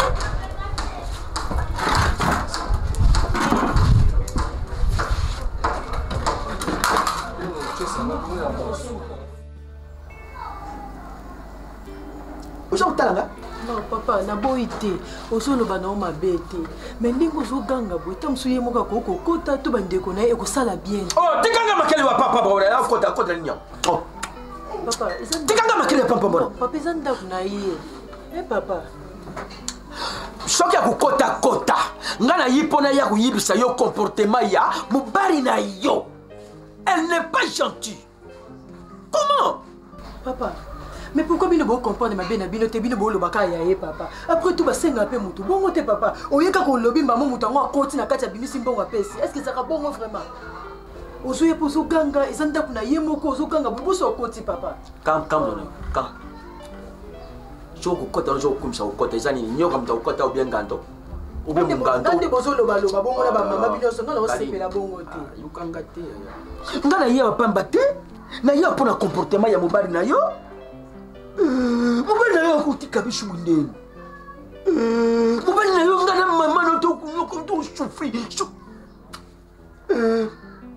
Ozo talanga? Non papa, na boyi te. Ozo loba na oma bete. Mais ndingo zo ganga boy. Tam suye moka koko kota to bandeko na e ko sala bien. Oh, tikanga makeli wa papa bora. Ya kota kota nya. Oh. Papa, ezan tikanga makeli wa papa bora. Papa ezan da kuna ye. Eh papa. Soki ya kukota kota. Ngana yipona ya kuyibisa yo comportement ya mubari na yo. Elle n'est pas gentille. Comment? Papa. Mais pourquoi bino bo comprendre ma bien na bino te bino bo lo baka ya ye papa. Après tout ba senga pe mutu. Bongo te papa. Oyeka ko lobi mama mutu ngo akoti na kati ya bino simbongo apesi. Est-ce que ça va bongo vraiment? Ozo ye pozo ganga ezanda kuna ye moko ozo ganga boso akoti papa. Calme calme non. Calme. Joko kota joko kumsa kota ezani nyoka mta kota bien gando. Obe mungando. Ngande bozo lo ba lo ba bongo na ba mama bino so ngana osepela bongo te. Yukanga te. Ngana ye pamba te. Na ye pona comportement ya mobali na yo. Mobali na yo akutika bishu ndeni. Mobali na yo ngana mama no to kunyoko to souffrir. Eh.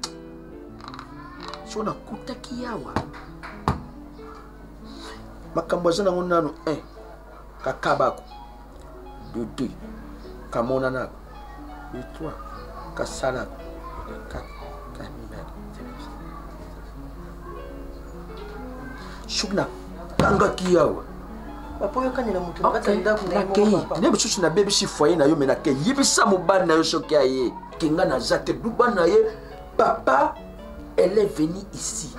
Sona kutaki yawa. Makambo zana ngonano eh. Kakabako. De deux. Kamona nako. Et toi. Kasala. Ka kamina. Shugna. Kanga kiyawa. Papa yo kanela mutu bakata ndaku na papa. Ne bisu na baby si foyer na yo menake yibisa mobali na yo soki aye. Kinga na zate duba na ye. Papa, elle est venue ici.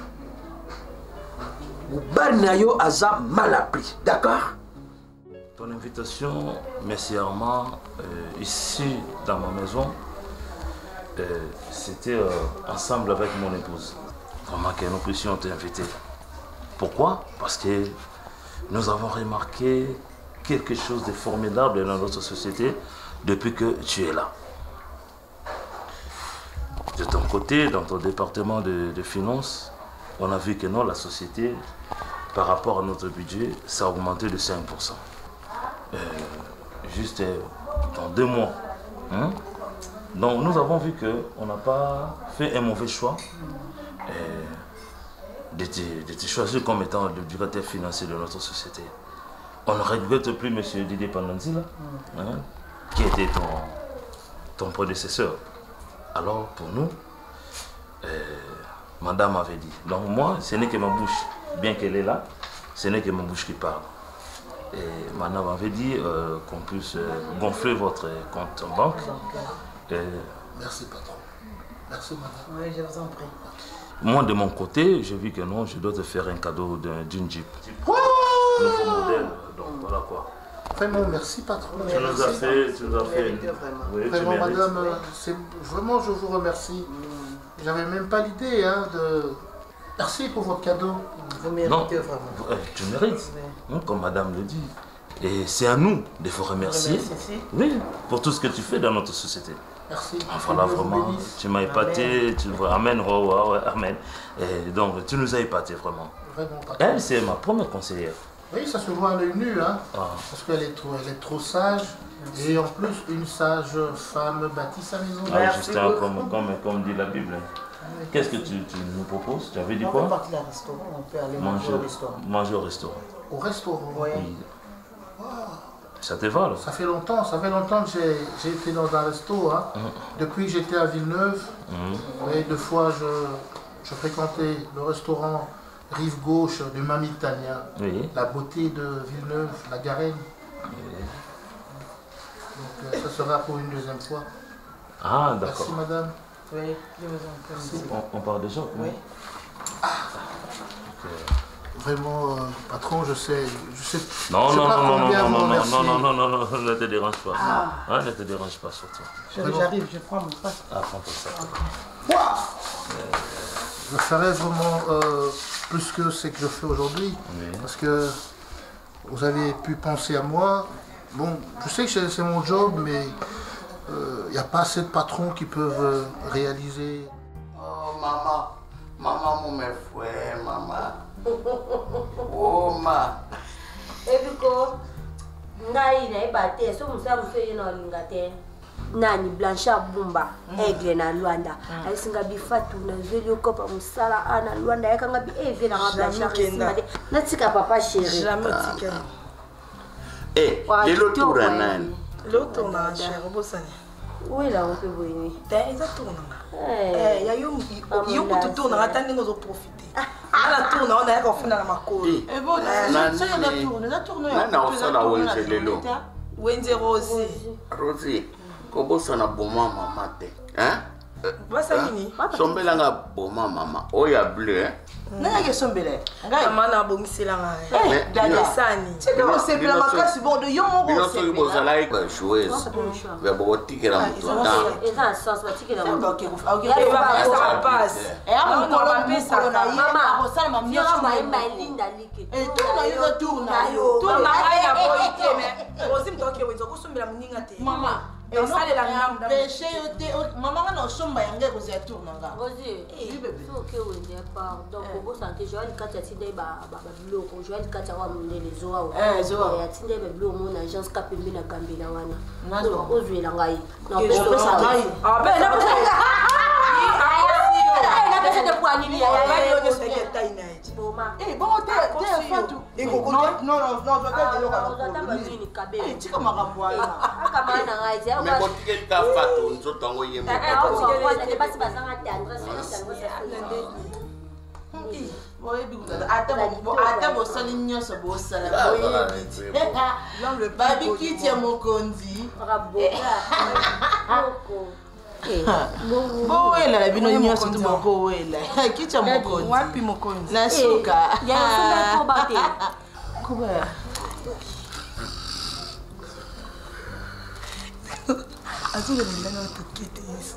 Mobali na yo aza mal appris. D'accord? Ton invitation, merci Armand, euh, ici dans ma maison, euh, c'était euh, ensemble avec mon épouse. Vraiment que nous puissions t'inviter. Pourquoi? Parce que nous avons remarqué quelque chose de formidable dans notre société depuis que tu es là. De ton côté, dans ton département de, de finances, on a vu que non, la société, par rapport à notre budget, ça a augmenté de cinq pour cent. Euh, juste euh, dans deux mois. Hein? Donc nous avons vu qu'on n'a pas fait un mauvais choix euh, de, te, de te choisir comme étant le directeur financier de notre société. On ne regrette plus M. Didier Pandanzi, là, hein, qui était ton, ton prédécesseur. Alors pour nous, euh, madame avait dit. Donc moi, ce n'est que ma bouche, bien qu'elle est là, ce n'est que ma bouche qui parle. Et madame avait dit euh, qu'on puisse euh, gonfler votre compte en banque. Et merci patron. Merci madame. Oui, je vous en prie. Moi de mon côté, j'ai vu que non, je dois te faire un cadeau d'une Jeep. Oh nouveau modèle, donc voilà quoi. Vraiment merci patron. Tu nous as fait, tu nous as fait. Oui, vraiment madame, c'est vraiment je vous remercie. J'avais même pas l'idée hein, de. Merci pour votre cadeau. Vous méritez non, vraiment. Tu mérites, oui. Comme madame le dit. Et c'est à nous de vous remercier. Remercie. Oui, pour tout ce que tu fais dans notre société. Merci. Enfin là, vraiment, tu m'as épaté. Tu vois, amen, oh, oh, oh, amen. Et donc, tu nous as épaté vraiment. Vraiment, patron. Elle, c'est ma première conseillère. Oui, ça se voit à l'œil nu, hein, Ah. parce qu'elle est, trop- elle est trop sage. Et en plus, une sage femme bâtit sa maison. Ah, Justin, comme, comme, comme dit la Bible. Qu'est-ce que tu, tu nous proposes? Tu avais dit quoi? On peut partir au restaurant, on peut aller manger, Manger, au restaurant. manger au restaurant. Au restaurant. Oui. Ça te va, là? Ça fait longtemps, ça fait longtemps que j'ai- j'ai été dans un resto. Hein. Depuis que j'étais à Villeneuve, Mhm. et deux fois je, je fréquentais le restaurant Rive Gauche de Mamie Tania, Oui. la beauté de Villeneuve, la Garenne. Donc euh, ça sera pour une deuxième fois. Ah, d'accord. Merci madame. Oui, je vous en prie. On, on part déjà? Oui. Vraiment, euh, patron, je sais, je sais, Non, je sais non, pas non, non, combien non, vous non, non, remercier. non, non, non, non, non, ne te dérange pas. Ah. Hein, ne te dérange pas, surtout. J'arrive, je prends mon passe. Ah, prends ton sac. Je ferai vraiment euh, plus que ce que je fais aujourd'hui, parce que vous avez pu penser à moi. Bon, je sais que c'est c'est mon job, mais il n'y a pas assez de patrons qui peuvent euh, réaliser. Oh, maman. Maman, mon mère, frère, maman. Oh, ma. ebiko ngai nayeba te so mosala mosu eye na olinga te nani blanchard bumba aigle na lwanda ayisinga bifatu nazweli okopa mosala a na lwanda ayakanga bi evielanga blanchard esimba te natika papa chéri Eh, lelo toura nani? Lelo tourna chéri obosani oyelango mpe boyeni te eza tournanga ya yo kutu tournanga ata ndenge ozoprofite ala tourna wana yaka ofunda na makolo Nani akosala wenze lelo? wenze rosi Rosi, kobosana boma mama te. Hein? basa nini Sombelanga boma mama. Oyo ya bleu, hein? nayaki esombele mama na abongiselanga Eh, dadesani tika osepela makasi bondo yo moko bino soki bozalaki bajoueuse ya bokotikela moto ntan eza na sens batikela malinda like ozi moto akewenza kosombela moninga te peshe yo te mama nga na osomba yango ekozala tour na nga soki owende pardon kobosana te joali kati atindai babiloko joali kati awa mondele zoawa atindai babiloko mo na agence ka pembe na gambela wana ozwela ngai napesa te poanini tika makambo wana akamana na ngai te me botikeli ka fatu nzoto yango ye basi bazanga te ata bosali nyonso bosala boyebi te babikiti ya mokonzi bowela bino nyonso tu bokowela kiti ya mokonzi wapi mokonzi na suka azongela ndanga tokete yesu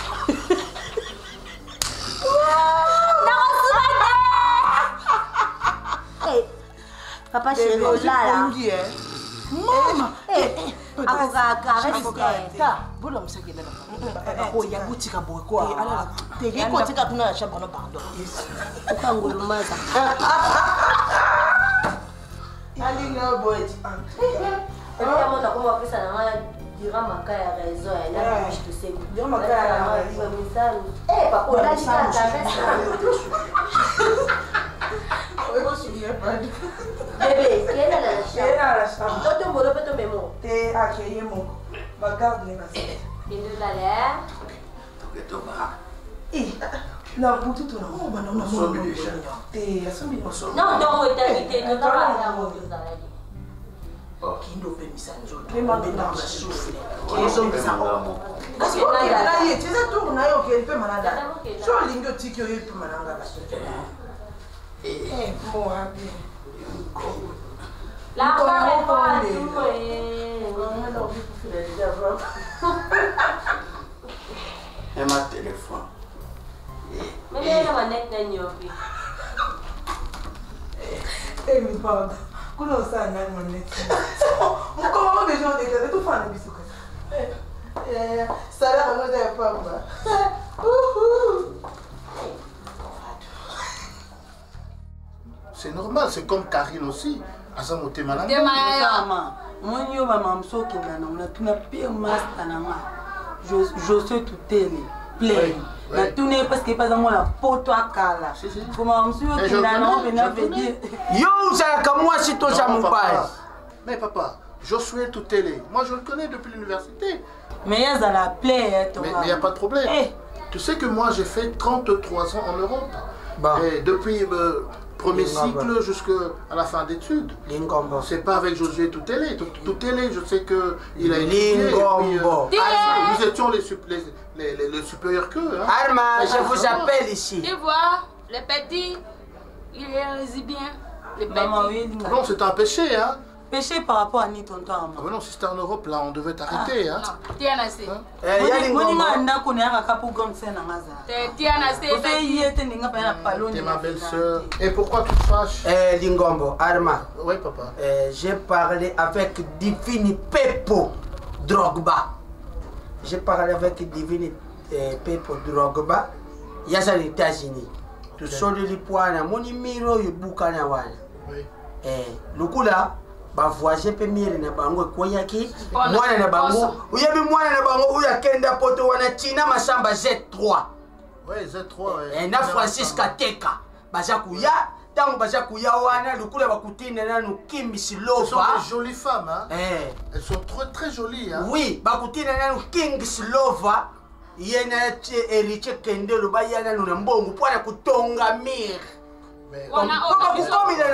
papa chéri olala mama bola mosakela oya kutika boye kwa tekotika kuna na chambre no pardon okangulumaza alinga boye epia mona koma pesa na ngai dira maka ya réseau ya na bishi toseko dira maka ya réseau misano eh papa olali kata bébé kena na la chambre toto moro pe to memo te akeye moko bagarde ne basi kende la toketo ba eh na butu to na mo bana na mo te asombi mo non donc etalité to ta ya mo tozalaki kindo pe misanzo pe mabenda na souffle kezo misamo kasi ko na ye tiza tour na yo ke pe manada so lingo tikyo ye pe mananga basi eh mo happy la ko pas et ma téléphone mais elle va net na nyopi eh mi pardon kuna usana nani maneti mko déjà déclaré tout fan biso eh sala kama ya pamba C'est normal, c'est comme Karine aussi. Asa motema na. Mama, moni yo mama msoki ngana na tuna pire master na nga. Je je sais tout télé. Plein. Na tuna parce que pas dans la poto akala. Comment monsieur qui na na na veut dire. Yo ça comme moi si toi ça mon père. Mais papa, Josué tout télé. Moi je le connais depuis l'université. Mais il y a la plaie toi. Mais il n'y a pas de problème. Tu sais que moi j'ai fait trente-trois ans en Europe. Bah. Et depuis le premier cycle jusqu'à la fin d'études. C'est pas avec Josué Toutélé. Toutélé, je sais qu'il a étudié. Euh, nous étions les, les, les, les, les supérieurs qu'eux. Hein. Arma, je vous appelle ici. Tu vois, le petit, il réussit bien. Le petit. Non, c'est un péché. Hein. Péché par rapport à ni tonton. Ah mais non, si c'était en Europe, là, on devait t'arrêter. Hein. Tiens assez. T'es ma belle-sœur. Et pourquoi tu te fâches? Eh, Lingombo, Arma. Oui, papa. Eh, j'ai parlé avec Divini Pepo Drogba. J'ai parlé avec Divini eh, Pepo Drogba. Il y a ça aux États-Unis. Tu sors de l'Ipoana, mon numéro est Boukana. Oui. Eh, le coup là. Ba voisin pe mire na bango koyaki mwana na bango uyebi mwana na bango uya kenda poto wana China masamba Z trois. Ouais, Z trois. Eh na Francis Kateka baza kuya tango baza kuya wana lukula bakutina na Kimbi Silova. Ce sont des jolies femmes hein. Eh, elles sont très très jolies hein. Oui, bakutina na King Silova yena Eriche Kendelo bayana na mbongo pwana kutonga mire. S'il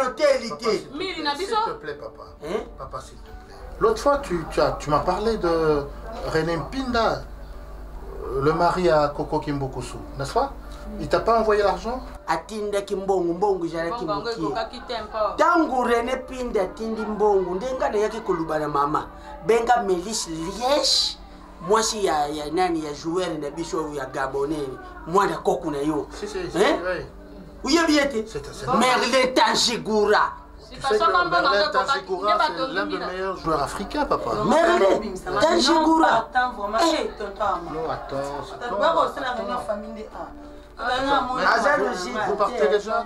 te plaît, papa. Hein? Papa, s'il te plaît. L'autre fois, tu, tu, as, tu m'as parlé de René Mpinda, le mari à Coco Kimbokosu, n'est-ce pas? Il t'a pas envoyé l'argent? Atinda kimbongo mbongo jara kimboki. Tangu René Pinda tindi mbongo ndenga na yake kulubana mama. Benga Melis Liège. Moi si ya ya nani ya joueur na biso ya Gabonais. Moi na koku na yo. Si si si. Où y a bien été? Merlin Tangigoura. Tu sais que Merlin Tangigoura, c'est l'un des meilleurs joueurs africains, papa. Merlin Tangigoura. Non, attends, c'est pas... Vous partez déjà?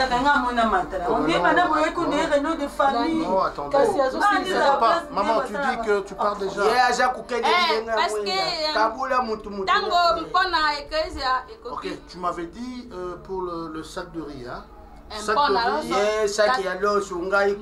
Non, attendez. Maman, tu dis que tu pars déjà. Ok, tu m'avais dit euh, pour le, le sac de riz, hein? Sac de riz. Yeah, sac de riz.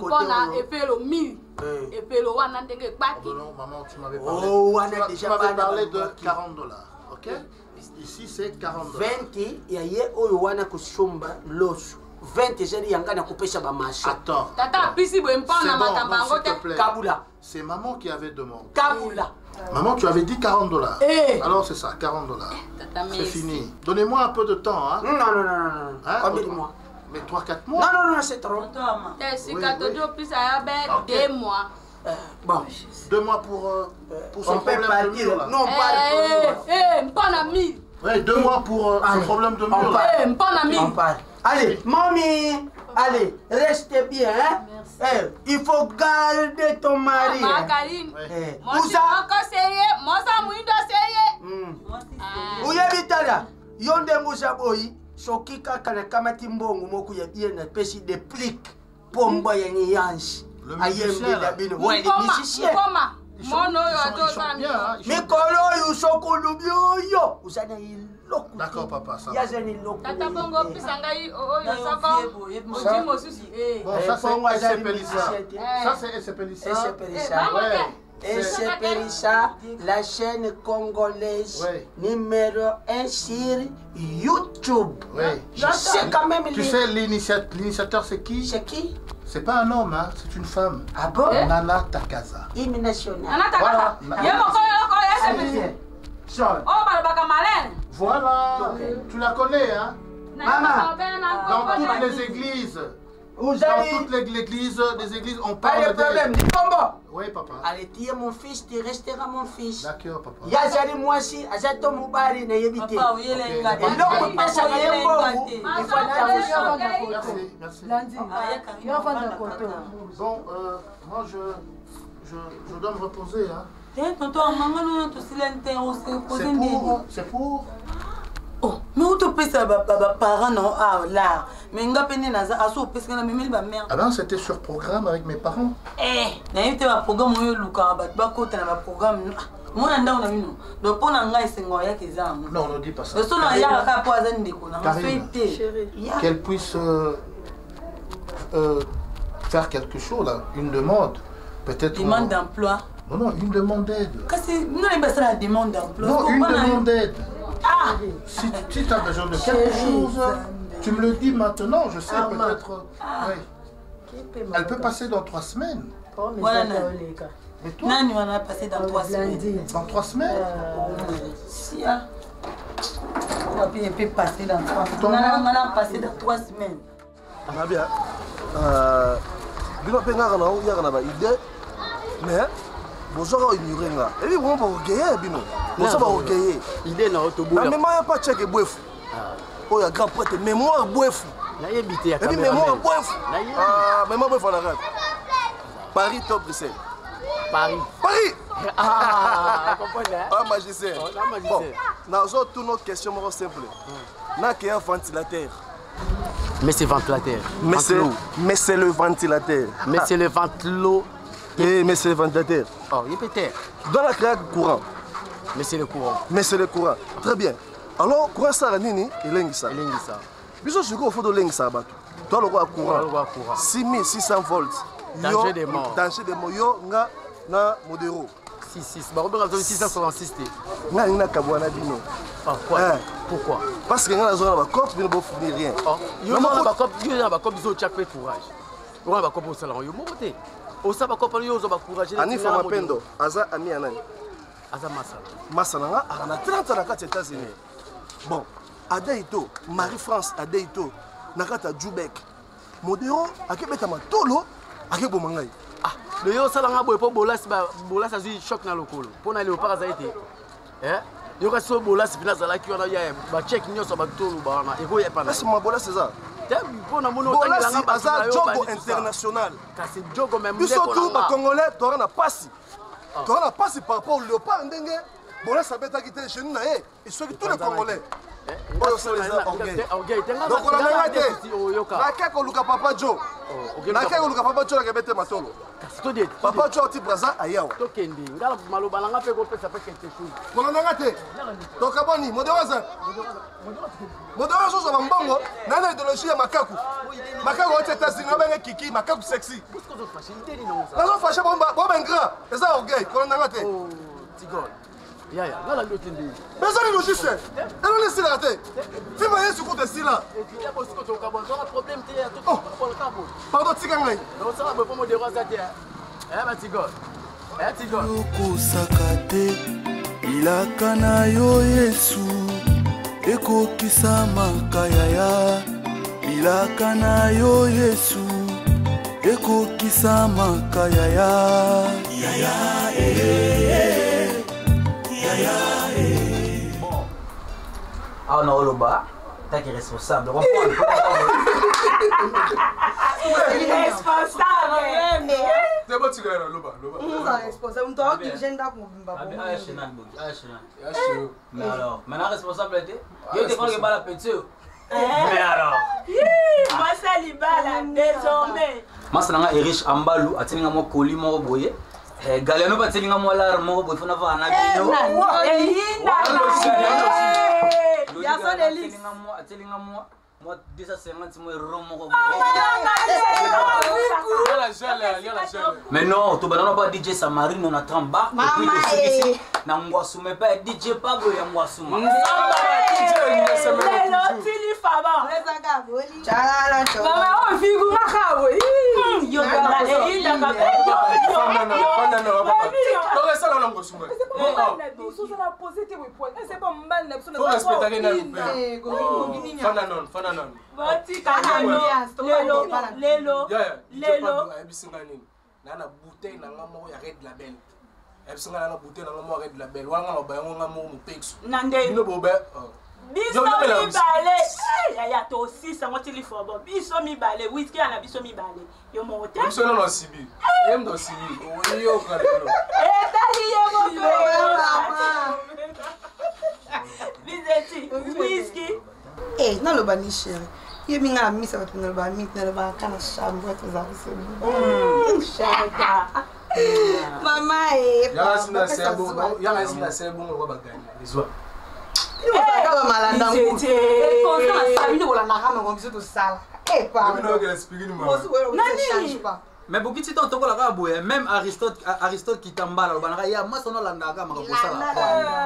Non, maman, tu m'avais parlé. Oh, tu m'avais parlé de quarante dollars, ok? Ici c'est quarante dollars. vingt, yaye oyo wana kusumba losu. vingt jeri yangana kupesha ba macho. Attends. Tata pisi bo mpona matamba ngote Kabula. C'est maman qui avait demandé. Kabula. Maman, tu avais dit quarante dollars. Eh. Alors c'est ça, quarante dollars. C'est fini. Donnez-moi un peu de temps, hein. Non non non non non. Hein? Combien de mois? Mais trois quatre mois. Non non non, c'est trop. Eh, si katojo pisa ya be deux mois. Bon, deux mois pour, euh, pour son problème de mur là. Non, pas de Eh, mpona mille. Oui, deux mois pour euh, son problème de mur là. Eh, mpona mille. Allez, mamie, allez, reste bien, hein. Eh, il faut garder ton mari. Ma Karine. Eh, moi je suis encore sérieux, moi ça mouindo sérieux. Où y a bitala? Yonde Moussa boy, sokika kana kamati mbongo moku ya bien na pesi de plique pomba ya nyanshi. Le musicien là. Ouais, les musiciens. Ils sont, ils sont, ils sont bien, hein. Mais kolo yu soko lubio yo. Usana iloko. D'accord, papa, ça va. Yazani iloko. Tata bongo pisanga yi oyo soko. Moji mosusi. Eh. Bon, ça c'est S C P Lissa. Ça c'est S C P Lissa. S C P Lissa. Ouais. S C P Lissa, la chaîne congolaise ouais. numéro un sur YouTube. Ouais. Je sais quand même. Tu sais l'initiateur c'est qui? C'est qui? C'est pas un homme, hein, c'est une femme. Ah bon? Nana Takaza. Hymne national. Nana Takaza. Voilà. Voilà. Tu la connais, hein? Maman. Dans toutes les églises. Dans toutes les églises, des églises, on parle de... Pas de problème, dis combat. Oui, papa. Allez, tu es mon fils, tu resteras mon fils. D'accord, papa. Yazali moi si, azato mubari na yebite. Papa, oui, les gars. Et donc, on passe à l'embo. Il faut aller. Merci, merci. Lundi. Bon, euh, moi, je, je, je dois me reposer, hein. Eh, tonton, maman, nous, tous les C'est pour... C'est pour... Oh. Mais où tu peux ça, parents, non, ah, là. Mais nga peine naza, aso parce que na memeli ba mère. Ah ben c'était sur programme avec mes parents. Eh, na yete ba programme yo luka ba ba kota na ba programme. Moi nda on a mino. Donc pour na nga esengo ya kezam. Non, ne dis pas ça. Le son ya ka po azan ndeko na souhaité. Qu'elle puisse euh, euh, faire quelque chose là, une demande, peut-être. Demande d'emploi. Non non, une demande d'aide. Qu'est-ce que non mais ça la demande d'emploi. Non, une demande d'aide. Ah, si si tu as besoin de quelque chose. Tu me le dis maintenant, je sais peut-être. Ah. Oui. Elle peut passer dans trois semaines. Voilà. Et toi? Nani on a passé dans trois semaines. Dans trois semaines? Si ah. On peut passer dans trois semaines. On a passé dans trois semaines. Ah bien. Euh, bino penga na ya na ba idée. Mais bonjour ignorer nga. Et puis on va regayer bino. On va regayer. Idée na autobus. Mais moi pas check boeuf. Oh, il y a grand prêtre, mémoire boeuf. Et puis mémoire boeuf. Ah, mémoire boeuf en arabe. Paris, top Bruxelles. Paris. Paris. Ah, comprenez. Ah, magicien. Bon, nous avons toutes nos questions simples. Nous avons un ventilateur. Mais c'est ventilateur. Mais c'est, mais c'est le ventilateur. Mais c'est le ventilo. Eh, mais c'est le ventilateur. Oh, répétez. Dans la claque courant. Mais c'est le courant. Mais c'est le courant. Très bien. Alors, courant ça, nini, il est ça. Il est ça. Biso siko faut de lengi ça bato. Toi le roi courant. Le roi courant. six mille six cents volts. Danger de mort. Danger de mort. Yo nga na modéro. six six. Bah Robert a six cent soixante-six. Nga ina kabwana bino. Pourquoi? Pourquoi? Parce que nga na zona ba cop bino bo fournir rien. Yo na ba cop, yo na ba cop zo chaque fait courage. Yo na ba cop au salon yo moté. Au sa ba cop yo zo ba courage. Ani fa mapendo. Aza ami anani. Aza masa. Masa nga ana trente na kati États-Unis. Bon, Adaito, Marie-France Adaito, Nakata Djoubek, Modéro, Akebeta Matolo, Akebo Mangai. Ah, le yo salanga boy po bolas ba bolas azu choc na lokolo. Po na léopard azaité. Eh? Yo ka so bolas fina zala ki ona ya ba check nyoso ba tolo ba na eko ya pana. Est-ce que bolas c'est ça? Tem po na mono bolas aza jogo international. Ka c'est jogo même ndeko. Surtout ba congolais tora na pasi. Tora na pasi par rapport au léopard ndenge. Bon là ça bête à quitter chez nous, et ceux qui tous les Congolais. Oh, ça les a orgueil. Donc on a arrêté. La kaka luka papa Joe. La kaka luka papa Joe la kebete matolo. Papa Joe ti braza ayao. Tokendi. Ngala maloba langa pe ko pesa pe quelque chose. On a arrêté. Donc aboni, modéraza. Modéraza so mbongo, na na idéologie ya makaku. Makaku aux États-Unis ba kiki, makaku sexy. Na zo fâché bomba, bomba ingrat. Ça orgueil, on a arrêté. Oh, Tigol. Ya ya, ngala ndo tindi. Besoin de logiciel. Et on laisse la rater. Fais moi sur côté ci là. Et puis là parce que ton carbone, ça problème t'es tout pour le carbone. Pardon Tigangai. Non ça va pas me déranger ça. Eh ba Tigol. Eh Tigol. Kusakate ilaka na yo Yesu ekokisama kayaya ilaka na yo Yesu ekokisama kayaya yaya eh Ah on a Oloba, t'as qui est responsable. Il est responsable. C'est bon, tu gagnes Oloba. Oloba est responsable. Toi, tu gênes d'à Ah, ah, Chenan, ah, Chenan. Mais alors, maintenant responsabilité. Il te connaît pas la petite. Mais alors. Moi, ça libala désormais. Moi, c'est un riche Ambalou, a tenu mon colis, mon boyer. Galeno ba tselinga mo la mo bo fona va na bino eh yinda ya so de list tselinga mo tselinga mo mo deux cent cinquante mo romo ko mais non to banana pas D J Samarino na tramba et puis na ngwasume pas D J Pablo ya ngwasuma lelo tili faba lezaga boli chala cho mama o figura kawo yo bala e ila ka yo non non non ça là ngwasuma so so la poser tes points c'est pas mal na faut respecter na fana non fana non bati kanano lelo lelo lelo ebisingani nana bouteille na ngamo ya red label ebisingana na bouteille na ngamo ya red label wanga no ba ngamo mo pexu nande no bobe biso mi bale ya ya to six sango tili fobo biso mi bale whisky ana biso mi bale yo mo hotel biso no no sibi em do sibi o yo kalelo eh tali yo mo mama bizeti whisky Eh, non le bani chéri. Il y a mis ça va le bani, le bani quand la chambre est aux arrêts. Chaka. Maman eh. Ya sina sebo, ya sina sebo ngo bagani. Izwa. Il va pas malade dans le. Et comme ça ça vient voilà na kama ngo biso to sala. Eh pas. Non que explique nous. Nani? Mais beaucoup de temps tokola ka boye même Aristote Aristote qui tambala banaka ya moi sono landa ka maka posala.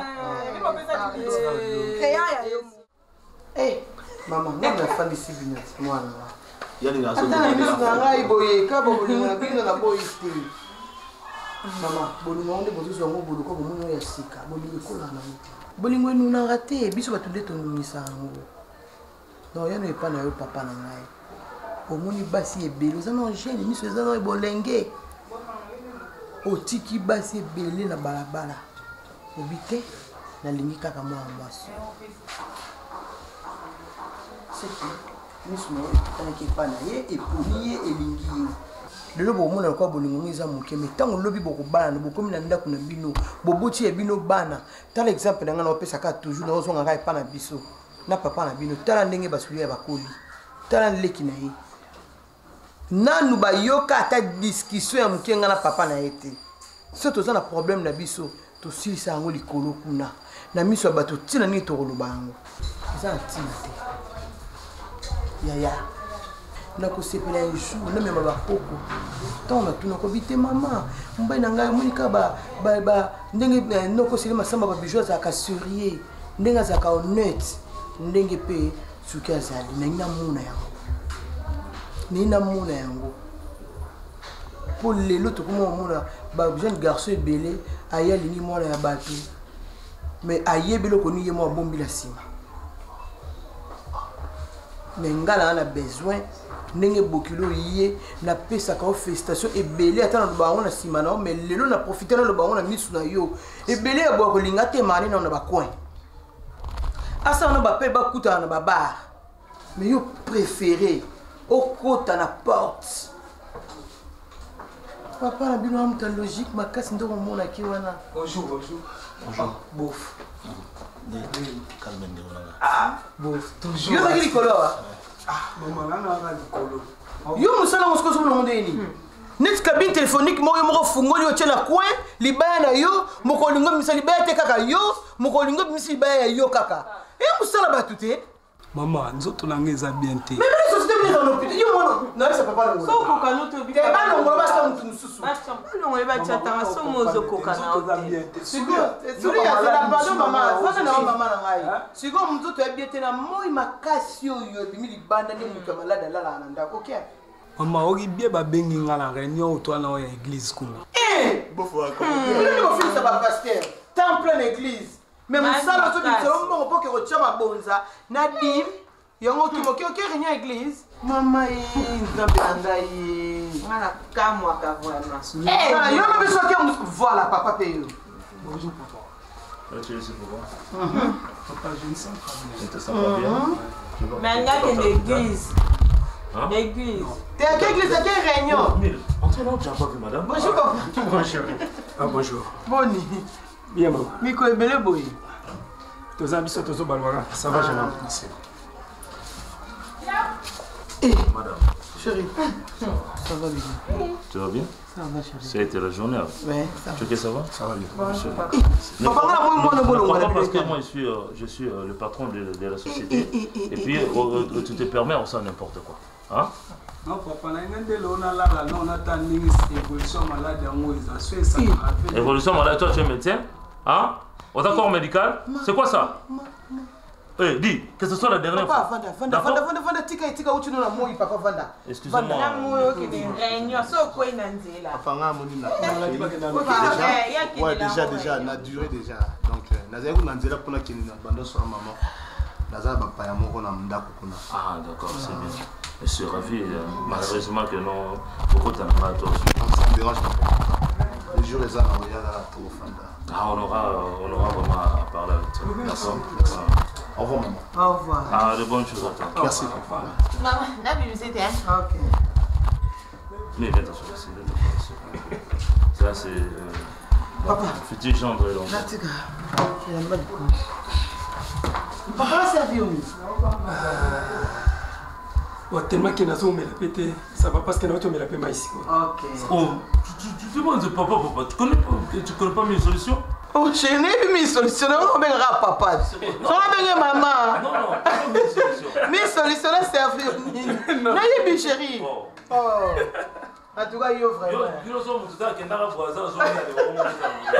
Eh, maman, moi la femme ici vient moi là. Yani na so. Attends, biso na ngai boye, ka bo bolinga bino na boye sti. Maman, bolinga onde bozo zongo boluko bomunyo ya sika, bolinga kola na mutu. Bolingo enu na raté, biso ba tunde tonumisa ngo. Non, yana epa na yo papa na ngai. Omoni basi ebele, oza na jeune, miso eza na bolenge. Otiki basi ebele na balabala. Obite na lingi kaka mwa mwasi. C'est que miso na yo ki pa na ye eponi ye elingi ye. Lelo bomona kwa bolingo ngiza moke mais tango lobi boko bana no bokomi na ndako na bino boboti e bino bana tala exemple na ngana opesa ka toujours na ozonga ngai pa na biso na papa na bino tala ndenge basuli ya bakoli tala leki na ye nanu ba yoka ata discussion ya moke ngana papa na ete so toza na problème na biso to silisa yango likolo kuna na miso bato tina ni to koloba yango eza na tina te ya ya na ko sepela un jour na mema ba poko tant na tuna ko bité maman mbai na ngai monika ba ba ba ndenge no ko sele masamba ba bijou za ka sourier ndenge za ka honnête ndenge pe suka zali na ina muna yango ni na muna yango pour les l'autre comment muna ba jeune garçon belé aya lingi mona ya batu mais aye belo ko ni ye mo bombi la sima mais ngala na besoin ndenge bokilo yé na pesa ka festation ebele ata na bango na sima na mais lelo na profiter na bango na misu na yo ebele ya bwa kolinga te mane na ba coin asa na ba pe ba kuta na ba bar mais yo préféré au kota na porte papa na bino amta logique makasi ndo mona ki wana bonjour bonjour bonjour bof calme ndeko na ah bof toujours yo zakili koloa ah maman là na likolo yo musala mosko so mulongo ndeni net cabine téléphonique mo yo moko fungoli o tshela coin libaya na yo moko lingo misali libaya te kaka yo moko lingo misali libaya yo kaka e musala batu te maman nzoto nanga eza bien te mais mais société bien dans l'hôpital yo mono na ça papa lo so ko kanu to bi te ba no ngolo ba sa mutu mususu ba no ngolo ba chata so mozo ko kana o sigo suri ya sala pardon mama fana na mama na ngai sigo mtoto ya bien te na moi makasi yo bimi libanda ni mutu malada lala na ndako okay maman oki bien babengi nga na réunion otwana oya église kuna eh bofo ako ni ko fils ba pasteur temple en église mais musala so bitso mbongo poke ko tshama bonza na dim yango ki moke oke réunion église mama e nzambe ngai ngala kamwa ka vraiment eh yo no biso ke voilà papa pe yo bonjour papa là tu es ici pour voir papa je ne sens pas bien je te sens pas bien mais nga que l'église hein l'église t'es à quelle église à quelle réunion entrez là tu n'as pas vu madame bonjour papa bonjour ah bonjour boni bien maman miko ebele boy toza biso tozo balwaka ça va jamais merci eh madame chérie ça va bien tu vas bien ça va chérie ça a été la journée ouais ça tu sais que ça va ça va bien papa ngala moi moi no Pourquoi parce que moi je suis, euh, je suis euh, le patron de, de la société et puis euh, euh, tu te permets on sait n'importe quoi hein non papa na ngende lo na la non na tanding évolution malade yango eza so ça évolution malade toi tu es médecin hein au corps médical c'est quoi ça eh dis que ce soit la dernière papa fois vanda vanda vanda vanda vanda tika tika uchi no na moi papa vanda excusez-moi na moyo ki de réunion so ko ina nzela afanga moni na eh ouais déjà déjà na durée déjà donc nazali kuna nzela pona kini na bando so maman nazala bapaya moko na ndako kuna ah d'accord c'est bien je suis ravi malheureusement que non beaucoup de temps toi ça me dérange pas les jours les ans il y a là trop fanda ah on aura on aura vraiment à parler avec toi d'accord au revoir maman au revoir ah de bonnes choses à toi merci papa maman na visite hein ok mais viens t'asseoir ici ça c'est euh, papa futur gendre donc là tika il y a pas de Papa va servir au Bon, tellement qu'il y a un pété, ça va parce qu'il y a un peu mais ici. Ok. Oh, tu, tu, tu demandes papa, papa, tu connais pas, tu connais pas mes solutions? Oh, je n'ai mis solution, on va bien papa. On va bien maman. Non, non, pas mes solutions. Mes solutions, servir au Non, il est chérie. Oh. En tout cas, il y a vraiment. Yo, yo, sommes tout à l'heure, qu'on a pour ça, on a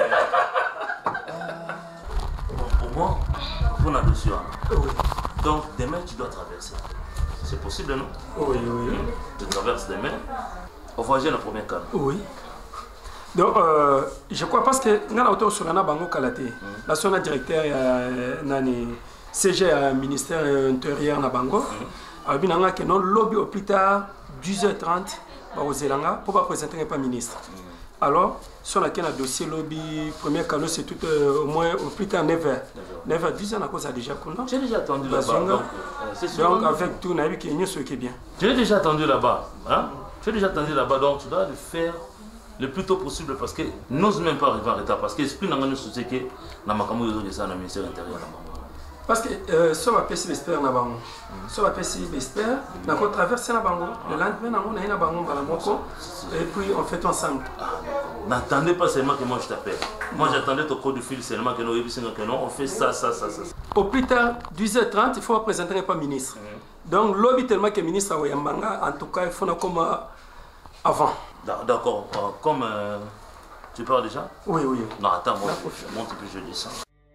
Pour moi, on a dessus. Donc, demain, tu dois traverser. C'est possible, non? Oui, oui. Tu traverses demain. On va jouer la première carte. Oui. Donc, euh, je crois parce que nous avons autour sur la Bango Kalate. La son directeur nani C G ministère intérieur na Bango. Alors bien nga que non lobby au plus tard dix heures trente au Zélanga pour pas présenter pas ministre. Alors sur laquelle un dossier lobby premier canot c'est tout euh, au moins au plus tard neuf heures. neuf heures dix heures à cause a déjà qu'on J'ai déjà attendu là-bas. Donc, euh, donc avec tout n'a vu qu'il y a ce qui est bien. J'ai déjà attendu là-bas, hein? J'ai déjà attendu là-bas donc tu dois le faire le plus tôt possible parce que n'ose même pas arriver en retard parce que l'esprit n'a pas de souci que na makamu yozo de ça dans le ministère intérieur là-bas. Parce que euh, sur la P C Vesper na bango, sur la P C Vesper, na ko traverser na bango, le lendemain on a na bango bala moko et puis on fait ensemble. N'attendez pas seulement que moi je t'appelle. Moi j'attendais ton code de fil seulement que nous que non on fait ça ça ça ça. Au plus tard dix heures trente, il faut présenter pas ministre. Donc lobby tellement que ministre a Yambanga en tout cas il faut comme avant. D'accord, comme euh, tu parles déjà? Oui oui. Non attends moi je monte et puis je descends.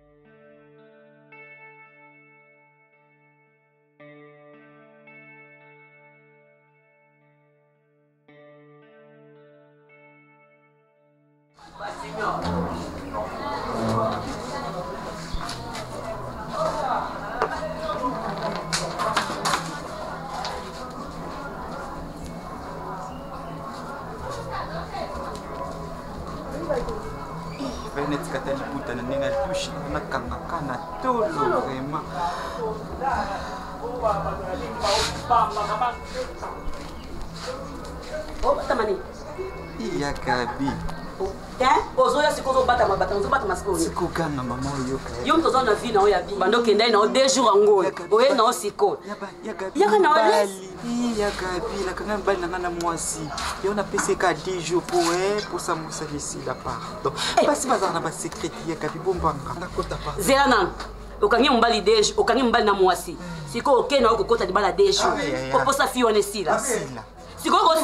Oh, Tamani. Iya Gabi. Hein? Ozoya sikozo bata mabata, ozo bata masko. Sikugana mama oyo. Yo mtozo na vie na oya bi. Bando kenda na deux jours ngo. Oye na osiko. Ya ba ya Gabi. Ya kana wale. Iya Gabi la kana bali na mwasi. Yo na pese ka dix jours pour eh pour ça musa ici la part. Donc basi bazana ba secret ya Gabi bombanga. Nakota pa. Zerana. Okangi mbali dejo, okangi mbali na mwasi. Siko okena okokota di bala dejo. Poposa fi one sila. Sila. Siko ko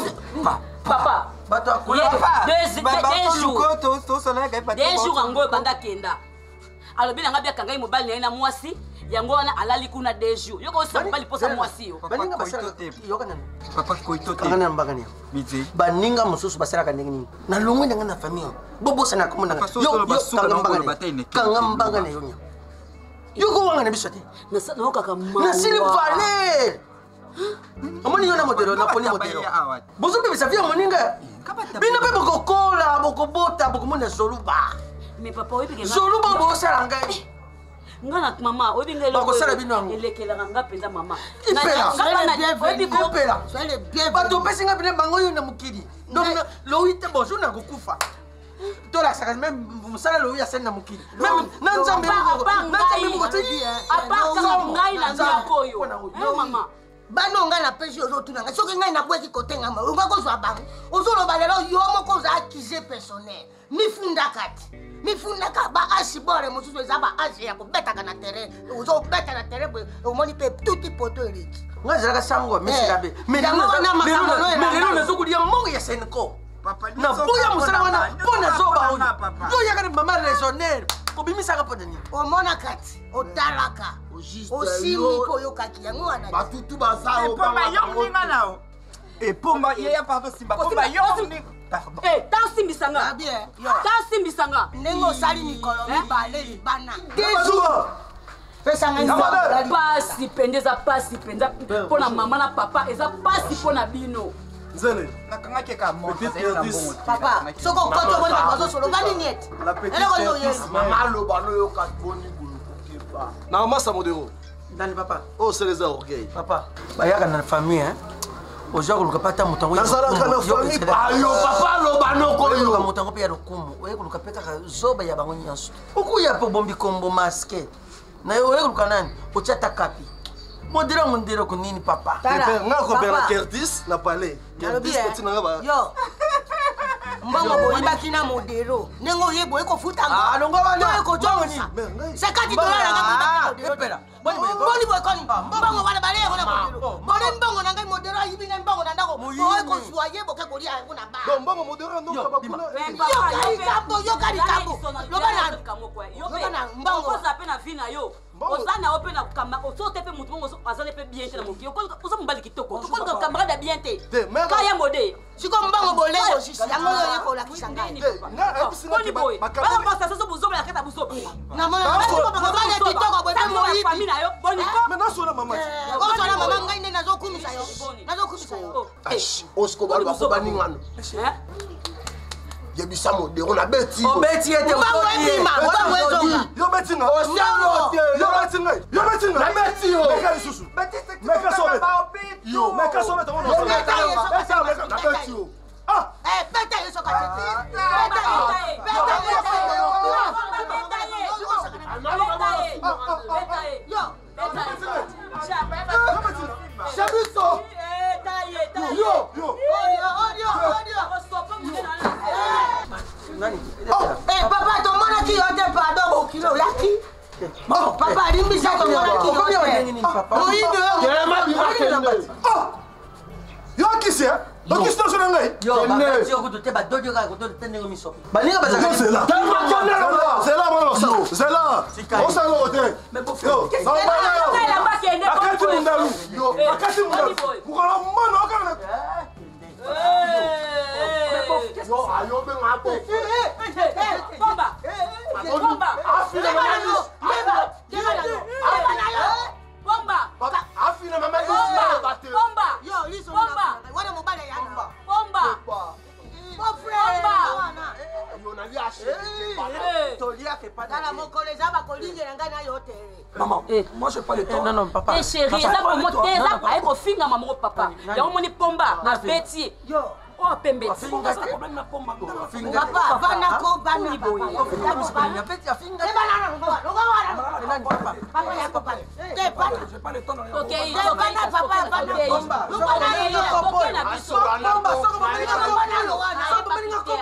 papa. Bato akula papa. Deux deux jours. To to so la Gabi. Deux jours ngo banda kenda. Alobi na ngabia kangai mobali na mwasi. Yango wana alali kuna deux jours. Yoko sa mobali posa mwasi yo. Baninga basala yoka nani? Papa koito te. Kana mbagani. Bize. Baninga mususu basala ka ndenge nini? Na longwe ndanga na famille. Bobo sana komona. Yo yo kanga mbagani. Kanga mbagani yo nya. Yoko wanga na bisate. Na sa no kaka mama. Na sili vale. Amoni yo na modelo na poni modelo. Bozo bebe safia moninga. Bina bebe kokola, bokobota, bokomona soluba. Mais papa oyebi ke soluba bo sala ngai. Ngana mama oyebi ngai lo. Bakosala bino yango. Elekela nga penza mama. Ipela. Oyebi ko ipela. Soyez bien. Bato pesinga bine bango yo na mukidi. Donc lo ite bozo na kokufa. Tola saka même musala lo ya sena mukidi. Même na nzambe ngo. Na nzambe ngo tedi. Apaka ngai na ndako yo. Eh mama. Bano nga na pesi ozotuna nga soki ngai nabweki kote ngama unga kozwa bango ozoloba lelo yo moko oza accusé personnel mifunda kati mifundaka ba asibore mosusu eza ba ase ya kobetaka na terrain ozobeta na terrain omoni mpe tuti poto eleki nga ezalaka sango mesilabe melelo nazokolia mongo ya senko na boya mosala wana mpo nazoba oyo yo yakani mama raisonnaire kobimisaka mpo na nini omona kati otalaka osimbi mpo oyokaki yango wana batutu bazapomba yo mninga nao epomba yeya pardo simba pomba yo Eh, tan simbisanga. Tan simbisanga. Ndenge osali mikolo mibale libana. Dezo. Pesanga nzamba. Pasi pendeza pasi penza pona mama na papa eza pasi pona bino. Nzele. Nakangake ka mo. Papa, soko koto bona bazo solo bani net. La petite mama lo bano yo ka boni bulu kepa. Na masa modero. Dani papa. Oh, c'est les orgueils. Papa, bayaka na famille hein. Oja kuluka pata mutango yo. Nazalaka na famille. Ayo papa lo banoko yo. Kuluka mutango pe ya lokumu. Oye kuluka peka zoba ya bango nyanso. Okuya po bombi kombo masque. Na yo yo kanani. Ochata kapi. Modera mondera kunini papa. Nga kopera Curtis na palais. Curtis kotina nga ba. Yo. Mbongo boyi bakina modero. Nengo yebo eko futanga. Ah, longo bana. Eko joni. Sekati dola nga modero. Pepera. Boni boni boy koni. Mbongo wana bale eko na modero. Boni mbongo nanga modero ayibi nga mbongo na ndako. Boy ko suwa yebo ke kolia yango na ba. Donc mbongo modero ndo ka bakuna. Yo kali kambo, yo kali kambo. Loba na Loba na mbongo. Ko zape na vina yo. Ozana ope na kamba. Osote pe mutu bongo azale pe bien te na moki. Ko mbali kitoko. Ko ko camarade bien te. Kaya mode. Siko mbongo bolego sisi yango yo yeko la kisangani. Boni boy. Bana pasa soso buzoba ya kata buzoba. Na mona ko ba bale kitoko boy mo yi. Famille yo. Boni ko. Mais na sona mama. Ko sona mama ngai ne nazo kumisa yo. Nazo kumisa yo. Osko ba ba ko baningano. Eh? Yebisa modero na beti. O beti ete o. Mbongo epima, mbongo ezonga. Yo beti nga. O siano. Yo beti nga. Yo beti nga. Na beti yo. Meka lisusu. Meka sobe. Yo, meka sobe to no. Meka yo. Meka na beti yo. Ah. Eh, beta yo so ka tete. Beta yo. Beta yo. Beta yo. Yo. Shabiso. Yo, yo. Odio, odio, odio. Eh, papa, ton mona qui a des pardons au kilo, yaki. Oh, papa, limbi ça ton mona qui a des pardons. Oui, Yo qui c'est? Yo qui c'est sur ngai? Yo, ba ti ko te ba dojo ka ko te tende ngomi so. Ba ni ba ça. C'est là. C'est là mon so. C'est là. On s'en va hotel. Mais bon. Yo, ça va là. Akati mundalu. Yo, akati mundalu. Pour la mano kana. Yo, ayo be ngabo. Bomba. Bomba. Afina mama. Bomba. Afina mama. Bomba. Yo, listen. Bomba. Wana mobile ya Bomba. Bomba. Mon frère. Yo na lia chérie. Tolia fait pas. Dans la mokoleza ba kolinge nga na yo tere. Maman, moi j'ai pas le temps. Non non papa. Eh chérie, ça pour moi ça pas ko finga maman papa. Ya moni pomba na beti. Yo. Oh pembe. Finga ça problème na pomba. Finga papa, bana ko bana boy. Finga musipenya beti ya finga. Eh bana no no no papa. Papa ya papa. Eh papa. J'ai pas le temps. OK, eh bana papa bana pomba. No bana yo ko na biso. Pomba ça ko bana ko bana lo wana. Ça ko bana ko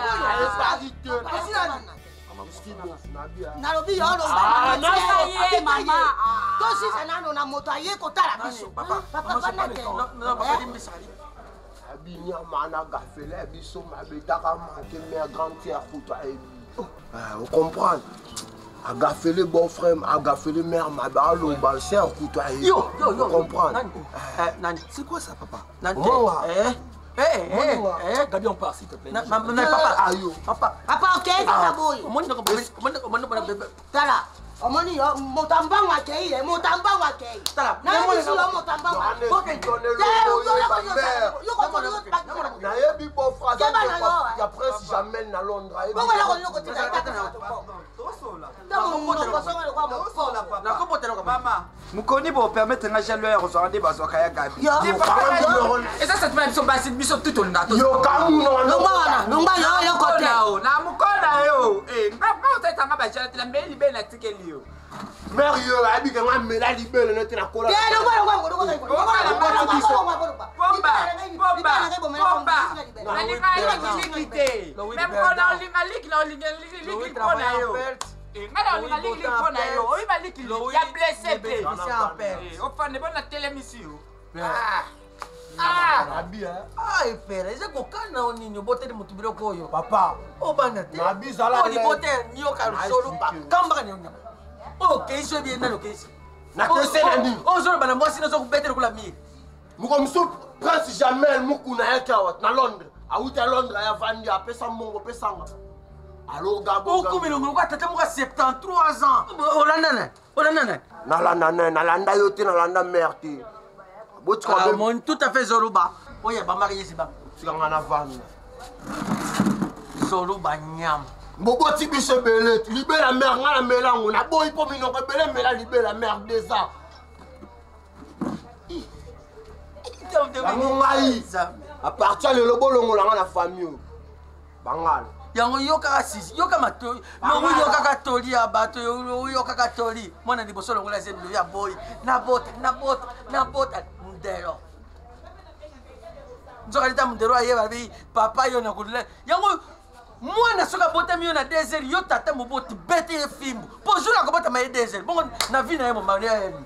nalobi yo Ah, non, ça y est, maman. tosisa nano na moto aye kotala biso papa bana te abinyama na gafele biso mabetaka manke mère grande sœur kuta ebi vous comprenez agafele bon frère agafele mère mabalo ba sœur kuta ebi yo yo yo comprendre nani c'est quoi ça papa nani eh Eh, eh, eh, Gabi, on part, s'il te plaît. Non, papa, ayo. Papa. Papa, ok, ça bouille. Omoni, omoni, omoni, omoni, Tala. Omoni, motambang wa kei, motambang wa kei. Tala. Na biso yo motambang wa. Ok. Na yebi bon phrase. Il y a presque jamais na Londres. Bongo la ko loko tika tika. mukoni bo permettre nga jalo ya kozwa nde bazwaka ya Gabi et ça cette même son basi biso tout on dato yo kamu no no wana no ba yo yo kote na mukona yo eh ngapa utata nga bajala tela mbeli be na tikeli yo mère yo abi ka ngamela libele no tena kola ya no ngwa ngwa ngwa ngwa bomba bomba bomba na ni kaya kilikite même kona olinga liki na olinga liki kona yo ngala olinga liki kona yo oyiba liki ya blessé pe ofane bona télémission ah ah bia ah efera eze kokana oninyo bote mutu biloko oyo papa obana te na bizala oni bote niyo ka solo pa kamba ka niyo oh keisho bien na lokesi na kese na ndi oh solo bana mwasi na so kubetele kula mi muko mso prince Jamel mukuna yaka wat na Londres auta Londres ya vandi apesa mongo pesanga alo gabo gabo milongo kwa tata muka soixante-treize ans olanda na olanda na na landa na na landa yote na landa merde ah mon tout à fait Zoruba oya ba marié si ba sikanga na vanda Zoruba nyam bobo tibise bele libela mère ngala melango na boy po minoko bele mela libela mère déjà ngai à partir le lobolongo la na famille bangala yango yoka sisi yoka matoli lobi yoka katoli ya bato yoka katoli mwana liboso longola zelo ya boy na bota na bota na bota mundelo nzoka lita mundelo ayeba bi papa yo na kulele yango mwana soka bota miyo na desert yo tata moboti bete ye fimbu po jour ko bota ma desert bongo na vie na ye mo mari ayeli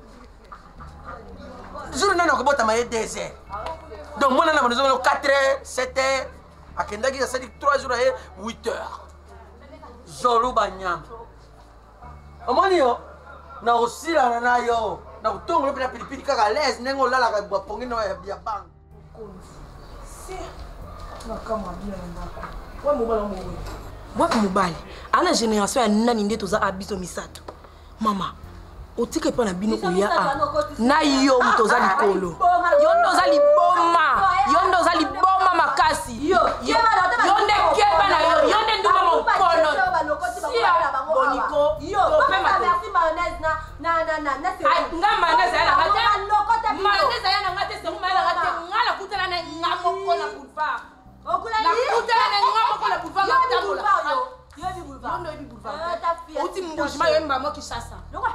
jour na ko bota ma desert donc mwana na mwana quatre heures sept heures akendaki asali trois jours et huit heures zolo banyama omoni yo na osila na yo na utongo pe na pilipili kaka les nengo lala ka bopongi no ya bang si na kama bien ndako wa mobala mobali wa mobali ana génération ya nani nde toza abiso misato mama otike pa na bino oya a na yo mtoza likolo yo ndoza liboma yo ndoza liboma makasi yo yo nde keba na yo yo nde nduma mokono boniko yo pe ma merci mayonnaise na na na na na ay nga mayonnaise ya na ngate mayonnaise ya na ngate se mo ya ngate ngala kutela na ngamo kona boulevard okula ni kutela na ngamo kona boulevard ngatamola yo bi boulevard yo ndo bi boulevard uti mbujima yo mba mo kishasa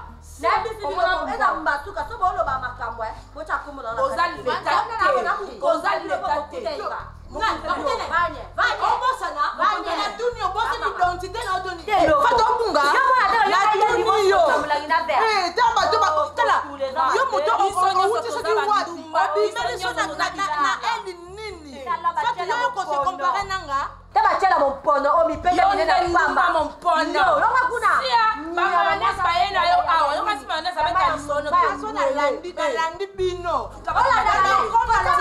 tabachela mompono omipenda nina pamba mompono longa kuna sia mama nesa baena yo awa longa sima nesa beta lisono baso na landi balandi bino ola na na koma na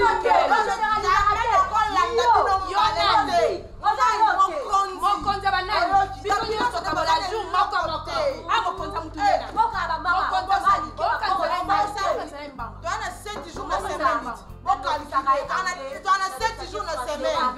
mokonza banani biso nyonso kabola jour moko moko amokonza mutu nena mokonza mali mokonza mbanga twana sept jours na semaine twana sept jours na semaine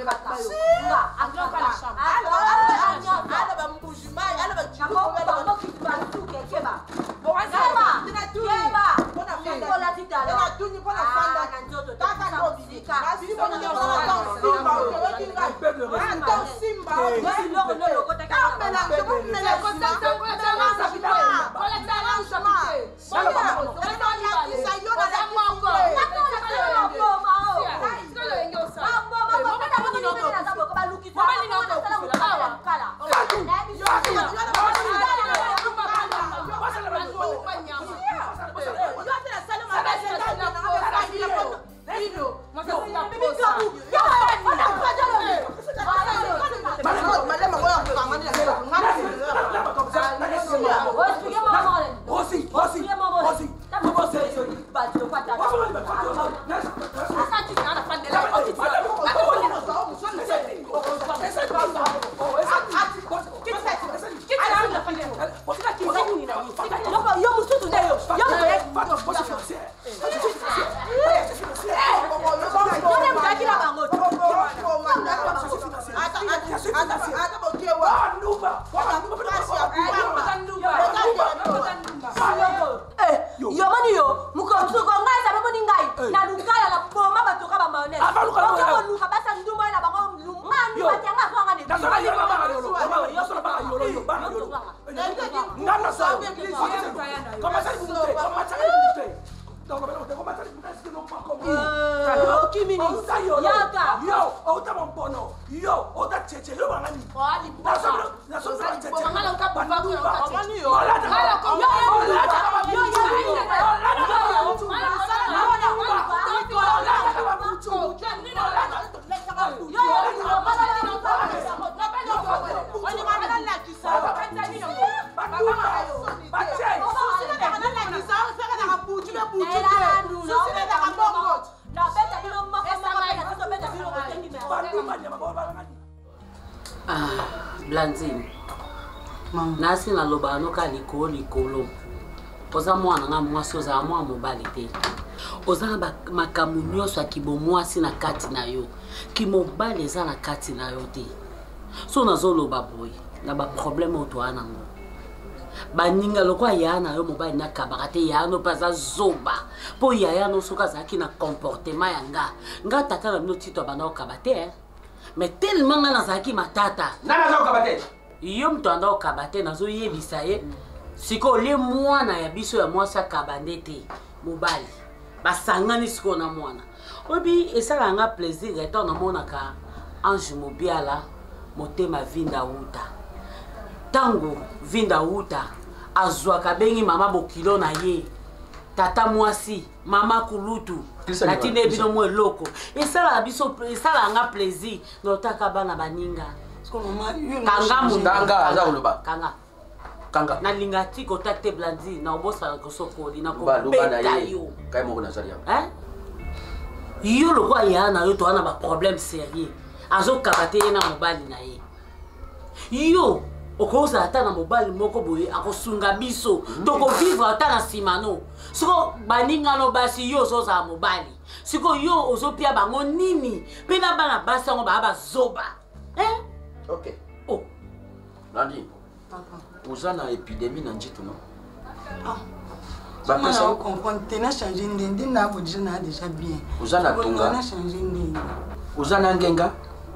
Blandine nasi naloba noka likolo likolo oza mwana nga mwasi oza mwa mobali te oza na makambo nyonso ya kibomwasi na kati na yo kimobali eza na kati na yo te so nazoloba boye na baproblème oyo toa nango baninga lokwa ya na yo mobali nakabaka te ya no mpe aza zoba mpo yaya no soki azalaki na comportement ya nga nga tata na bino tito abanda kokaba te mais tellement nga nazalaki matata nani aza kokaba te yo moto anda kokaba te nazoyebisa ye sikoyo le mwana ya biso ya mwasi akaba nde te mobali basangani sikoyo na mwana oyebi esalaka nga plaisir eto namonaka Ange Mobiala motema vinda wuta ntango vinda wuta azwaka bengi mama bokilo na ye tata mwasi mama kulutu natinde ebino mo eloko esalaka biso esalaka nga plaisir notaka bana baninga kanga mundanga aza koloba kanga kanga nalinga ti kota te blandi na obosala kosokoli na kobeta yo kai moko nazali yango hein yo lokwa ya na yo to ana ba problème sérieux azokaba te ye na mobali na ye yo okozala ata na mobali moko boye akosunga biso tokovivre ata na nsima no siko baningano basi yo ozozala mobali siko yo ozopia bango nini mpe na bana basi yango baya bazoba ok oh Nandi oza na épidémie na njitu no bapesa comprendre te na changer ndenge na bo déjà na déjà bien oza na tunga na changer ndenge oza na ngenga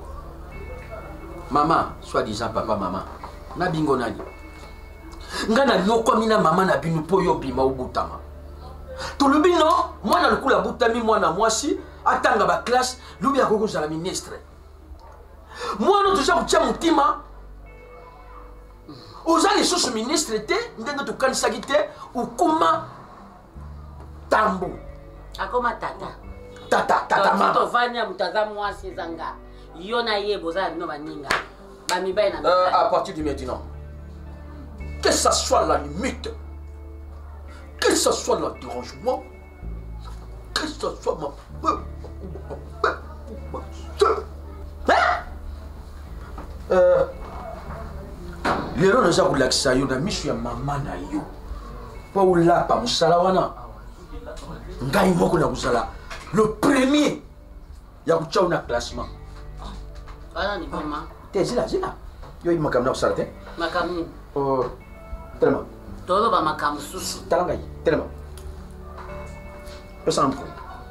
mama soit disant papa mama na bingo nani nga na yokwami na mama na bino mpo yo bima obutama tolobi no mwana lokula butami mwana mwasi atanga baklasse lobi akokozala ministre mwana toza kotia motima oza lisusu ministre te ndenge tokanisaki te okoma tambo akoma tata tata tata mama tovanya moto aza mwasi ezanga yo na ye bozala bino baninga bamibali na euh, à partir du maintenant que ça soit la limite que ça soit le dérangement que ça soit ma euh, lelo naza kolakisa yo na miso ya mama na yo mpo olapa mosala wana ngai moko na kozala le premier ya kotia na classement wana ni mama te zila zila yo makambo na kosala te makambo nini telema toloba makambo susu tala ngai telema pesa mko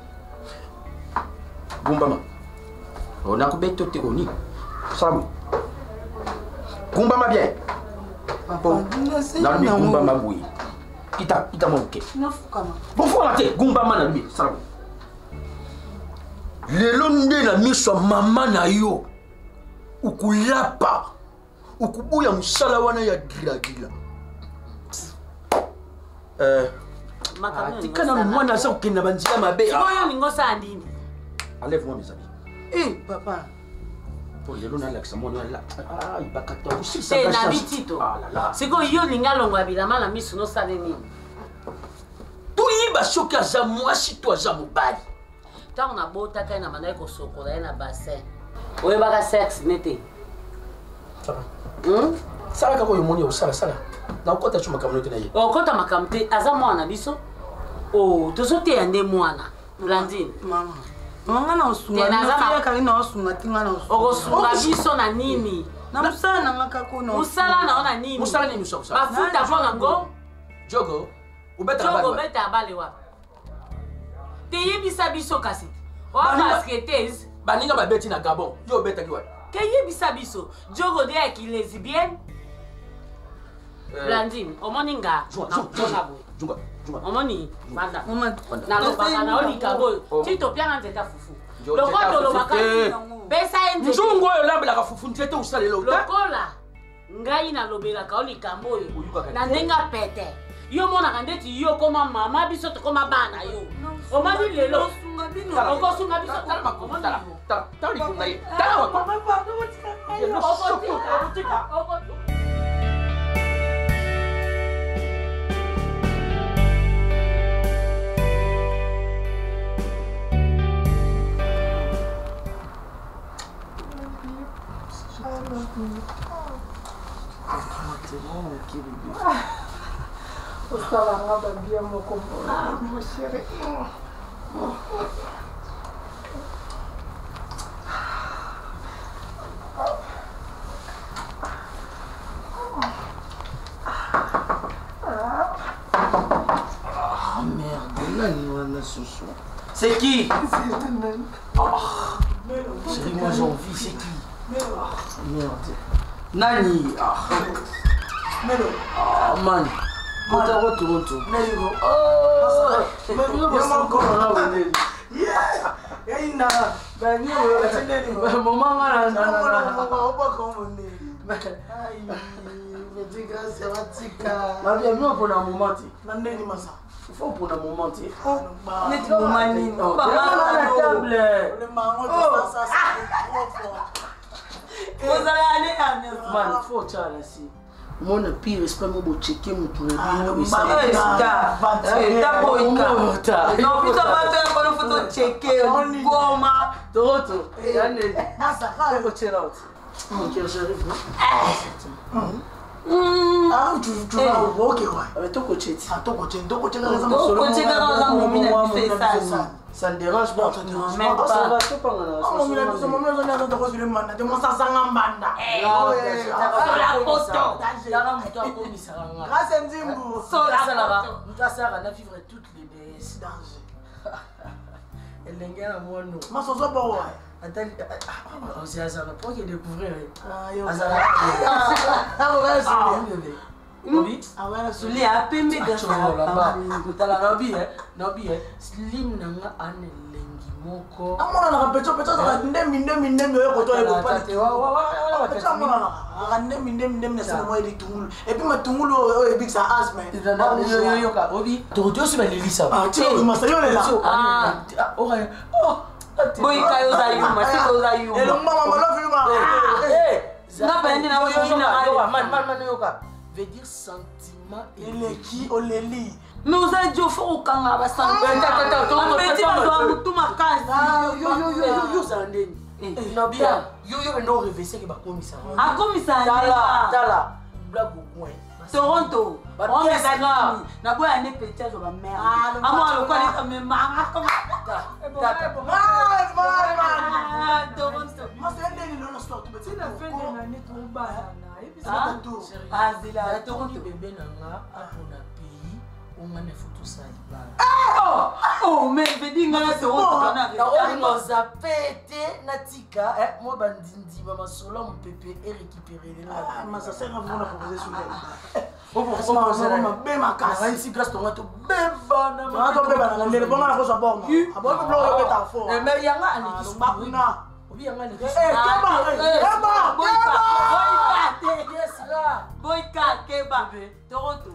gumbama ona kubeta te koni sabu gumbama bien po na bi gumbama bui kita kita monke nafukama bofukama te gumbama na bi sabu lelo nde na miso mama na yo ukulapa ukubuya musala wana ya gilagila eh tikana mwana aza kokenda banzela mabe oyo ningo osala ndini enlève moi mes amis eh papa po lelo nalakisa mwana ala ibakata osisa te na bitito sikoyo yo linga longola bilama na miso nosala nini toyeba soki aza mwasi to aza mobali ntango nabotaka ye na banda ye kosokola ye na bassin oyebaka sexe nete salaka koyo moni osala sala nakokota so makambo te na ye okota makambo te aza mwana biso tozoteya nde mwana blandine mama na osunga tinga na okosunga biso na nini na mosala nanga kako mosala nao na nini mosala nini osakosala bafuta mpo nango jogo jogo obeta abale wapi teyebisa biso kasi oa basketese baninga babeti na gabon yo obetaki wapi keyebisa biso jogo de yaki lesbienne blandine omoni nga omoni banda nalobaka na olikango ti topianga nzeta fufu lokola tolobaka pesa ye nzungu oyo olambelaka fufu nzete osalela lokola ngai nalobelaka olikambo oyo na ndenge pete yo monaka ndeti yo koma mama biso tokoma bana yo omoni lelo okosunga biso tala likonga ye tala wako osalanga babia moko mpona mon chéri Ah merde, nani wana susu? C'est qui? C'est le même. Chérie, moi j'ai envie, c'est qui? Merde. Nani? Ah. Ah, man. Motaro Toronto. Neligo. Oh. Mais bien, c'est encore là, Neli. Yeah. Yaina. Ben, yo, c'est Neligo. Maman, là, non, non, non. On va comme Neli. Aïe. Je dis grâce à Tika. Ma vie, mieux pour un moment. Nandeni masa. Il faut pour un moment. Oh. Mais tu m'as dit. Non, pas mal à la table. Le marron de ça, ça, c'est trop fort. Vous allez aller à la maison. Man, il faut ça là ici. Mon pire respect, mon beau checker mon tour. Ah, non, ça va être ta boïka. Non, puis ça va faire une photo checker. Goma. Toronto. Yanné. Massa, allez, go chill out. Mon cœur, j'arrive. Ah, tu tu vas au ok, ouais. Avec ton coach. Ah, ton coach, ton coach, ton coach, c'est ça. Ça ne dérange pas. Non, même pas. Ça va tout pendant la soirée. Oh, mon mon mon mon on doit se le mandat. De mon ça sang banda. Eh, la photo. Yara muto ko misaranga. Grâce Nzimbu. Sola sala. Muta sara na vivre toutes les baisses danger. Elle na mono. Ma so so bo. Attends, on s'est assuré pour qu'il découvre. Ah, yo. Ah, ouais, c'est oui. Ah ouais, c'est lui a pembe de ça. Tout à la lobby, hein. Lobby, hein. Slim nanga ane lengi moko. Ah, moi, on a pecho pecho ça ndem ndem ndem yo ko to e ko pa. Wa wa wa wa pecho moi. Ah, ndem ndem ndem na ça moi di tungulu. Et puis ma tungulu o e big ça asthme. Yo yo yo ka obi. To to se ba lelisa. Ah, tu ma ça yo le là. Ah, oh. Oh. Boy kayo za yuma, siko za yuma. Elo mama ma love you ma. Eh, na ba ndi na wo yuna. Man man man yoka. Veut dire sentiment et qui oleli. Mais vous avez dit au fond au kanga ba sentiment. On peut dire on doit tout ma case. Yo yo yo yo yo zandeni. Eh, no bien. Yo yo no reverser que ba commissaire. Ah commissaire. Tala, tala. Blague au coin. Toronto. On est là. Na boya ne petit zo ba mère. Ah moi le quoi les me mama comme ça. Ah, ah, Toronto. Moi c'est ndeni lo no stop. Tu n'as fait de l'année trop bas. Ah, ah, c'est là. Toronto bébé nanga apona pays. On m'a ne photo ça. Oh, oh, mais je dis ngana Toronto kana. Na on nous a pété natika eh moi bandindi ba masolo mon pépé et récupérer les là. Ah, mais ça sert à vous la proposer sur elle. Oh, pour moi ça ma be ma casse. Ici grâce Toronto beba na. Ma to beba na le bon na ko sa bon. Ah bon blo yo beta fo. Eh mais yanga ani ki bakuna. Obi yanga ni. Eh, keba, keba, keba. Yes là. Boyka keba. Toronto.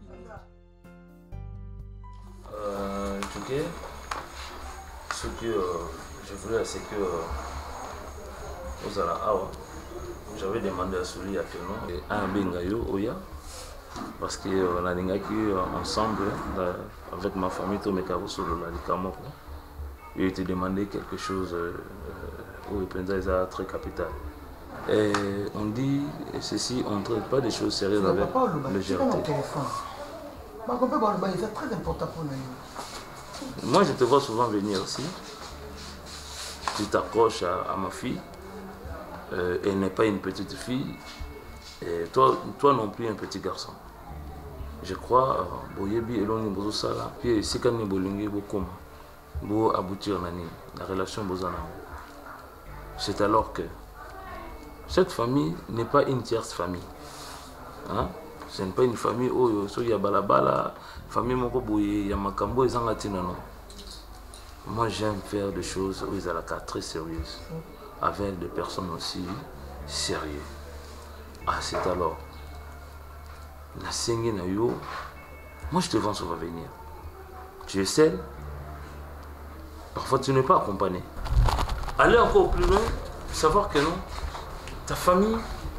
Euh, en tout cas, ce que euh, je voulais, c'est que euh, aux Awa, j'avais demandé à Souli à Kenon et à un Bengayo, Oya, parce qu'on euh, a des ensemble, là, avec ma famille, tous mes carreaux sur le Kamoko. Il était demandé quelque chose euh, où il est très capital. Et on dit, et ceci, on ne traite pas des choses sérieuses avec le G R T. C'est très important pour nous. Moi, je te vois souvent venir aussi. Tu t'accroches à, à ma fille. Euh, elle n'est pas une petite fille. Et toi, toi non plus, un petit garçon. Je crois, Boyebi et Loni Bozosala, puis si quand nous avons pour aboutir la relation Bozana. C'est alors que cette famille n'est pas une tierce famille. Hein? Ce n'est pas une famille où il y a balabala, famille moko boye, il y a makambo et zangatina non. Moi j'aime faire des choses où ils ont la carte très sérieuse, avec des personnes aussi sérieuses. Ah c'est alors la seigneur na yo, moi je te vends, ça va venir. Tu es seul, parfois tu n'es pas accompagné. Aller encore plus loin, savoir que non, ta famille.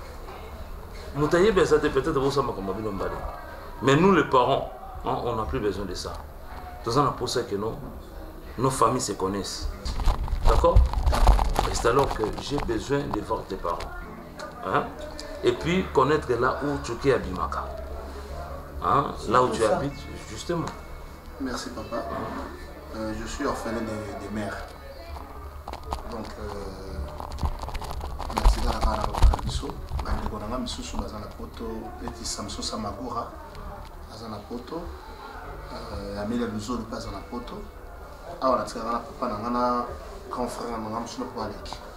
Peut-être mais nous les parents, hein, on n'a plus besoin de ça. C'est pour ça que non, nos familles se connaissent. D'accord? Et c'est alors que j'ai besoin de voir tes parents. Hein? Et puis connaître là où tu es à Bimaka. Hein? Là où tu ça. habites, justement. Merci papa. Euh, je suis orphelin des, des mères. Donc, euh, merci de la part de bandeko nanga misusu baza na poto eti Samson Samagura aza na poto Amélia Luzolo baza na poto awa natikaka na papa nanga na grand frère nanga mosusu na papa aleki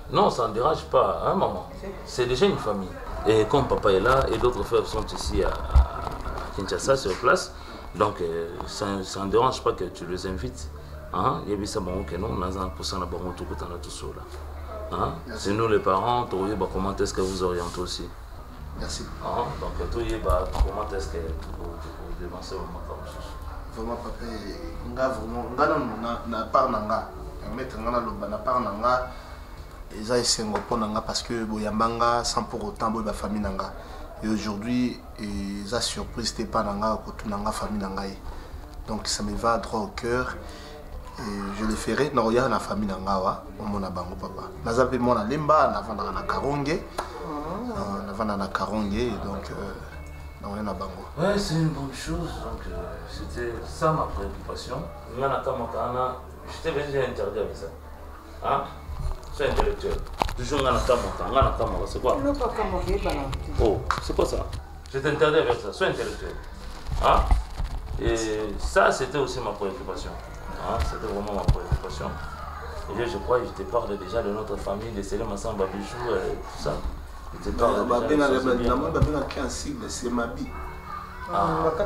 Non, ça ne dérange pas, hein, maman. C'est déjà une famille. Et comme papa est là et d'autres frères sont ici à, à Kinshasa sur place, donc euh, ça, ça ne dérange pas que tu les invites. Hein? Il y a ça bon que non, on a pour ça tout là. Hein? C'est nous les parents, tu vois comment est-ce que vous orientez aussi. Merci. Hein? Donc tu vois comment est-ce que vous dévancez au moment comme ça. Vraiment papa, nga vraiment nga na na part nanga, mettre nga na loba na part nanga. Eza esengo po nanga parce que boyambanga sans pour autant boy ba famille nanga. Et aujourd'hui, eza surprise t'es pas nanga ko tout nanga famille nanga. Donc ça me va droit au cœur. Et je le ferai non ya na famille nanga wa mona bango papa. Nazape mona lemba na vanda na karonge. Na vanda na karonge donc non rien na bango. Ouais, c'est une bonne chose. Donc euh, c'était ça ma préoccupation. Je t'ai déjà interdit avec ça. Hein? C'est intellectuel. Toujours ngana kamota, ngana kamota, c'est quoi? Oh, c'est quoi ça? Je t'interdis avec ça, sois intellectuel. Hein? Et ça, c'était aussi ma préoccupation. Hein? C'était vraiment ma préoccupation. Et je crois que je te parle déjà de notre famille, de Céline Massamba Bijou et tout ça. Je te parle déjà de un sigle, c'est ma vie. Ah.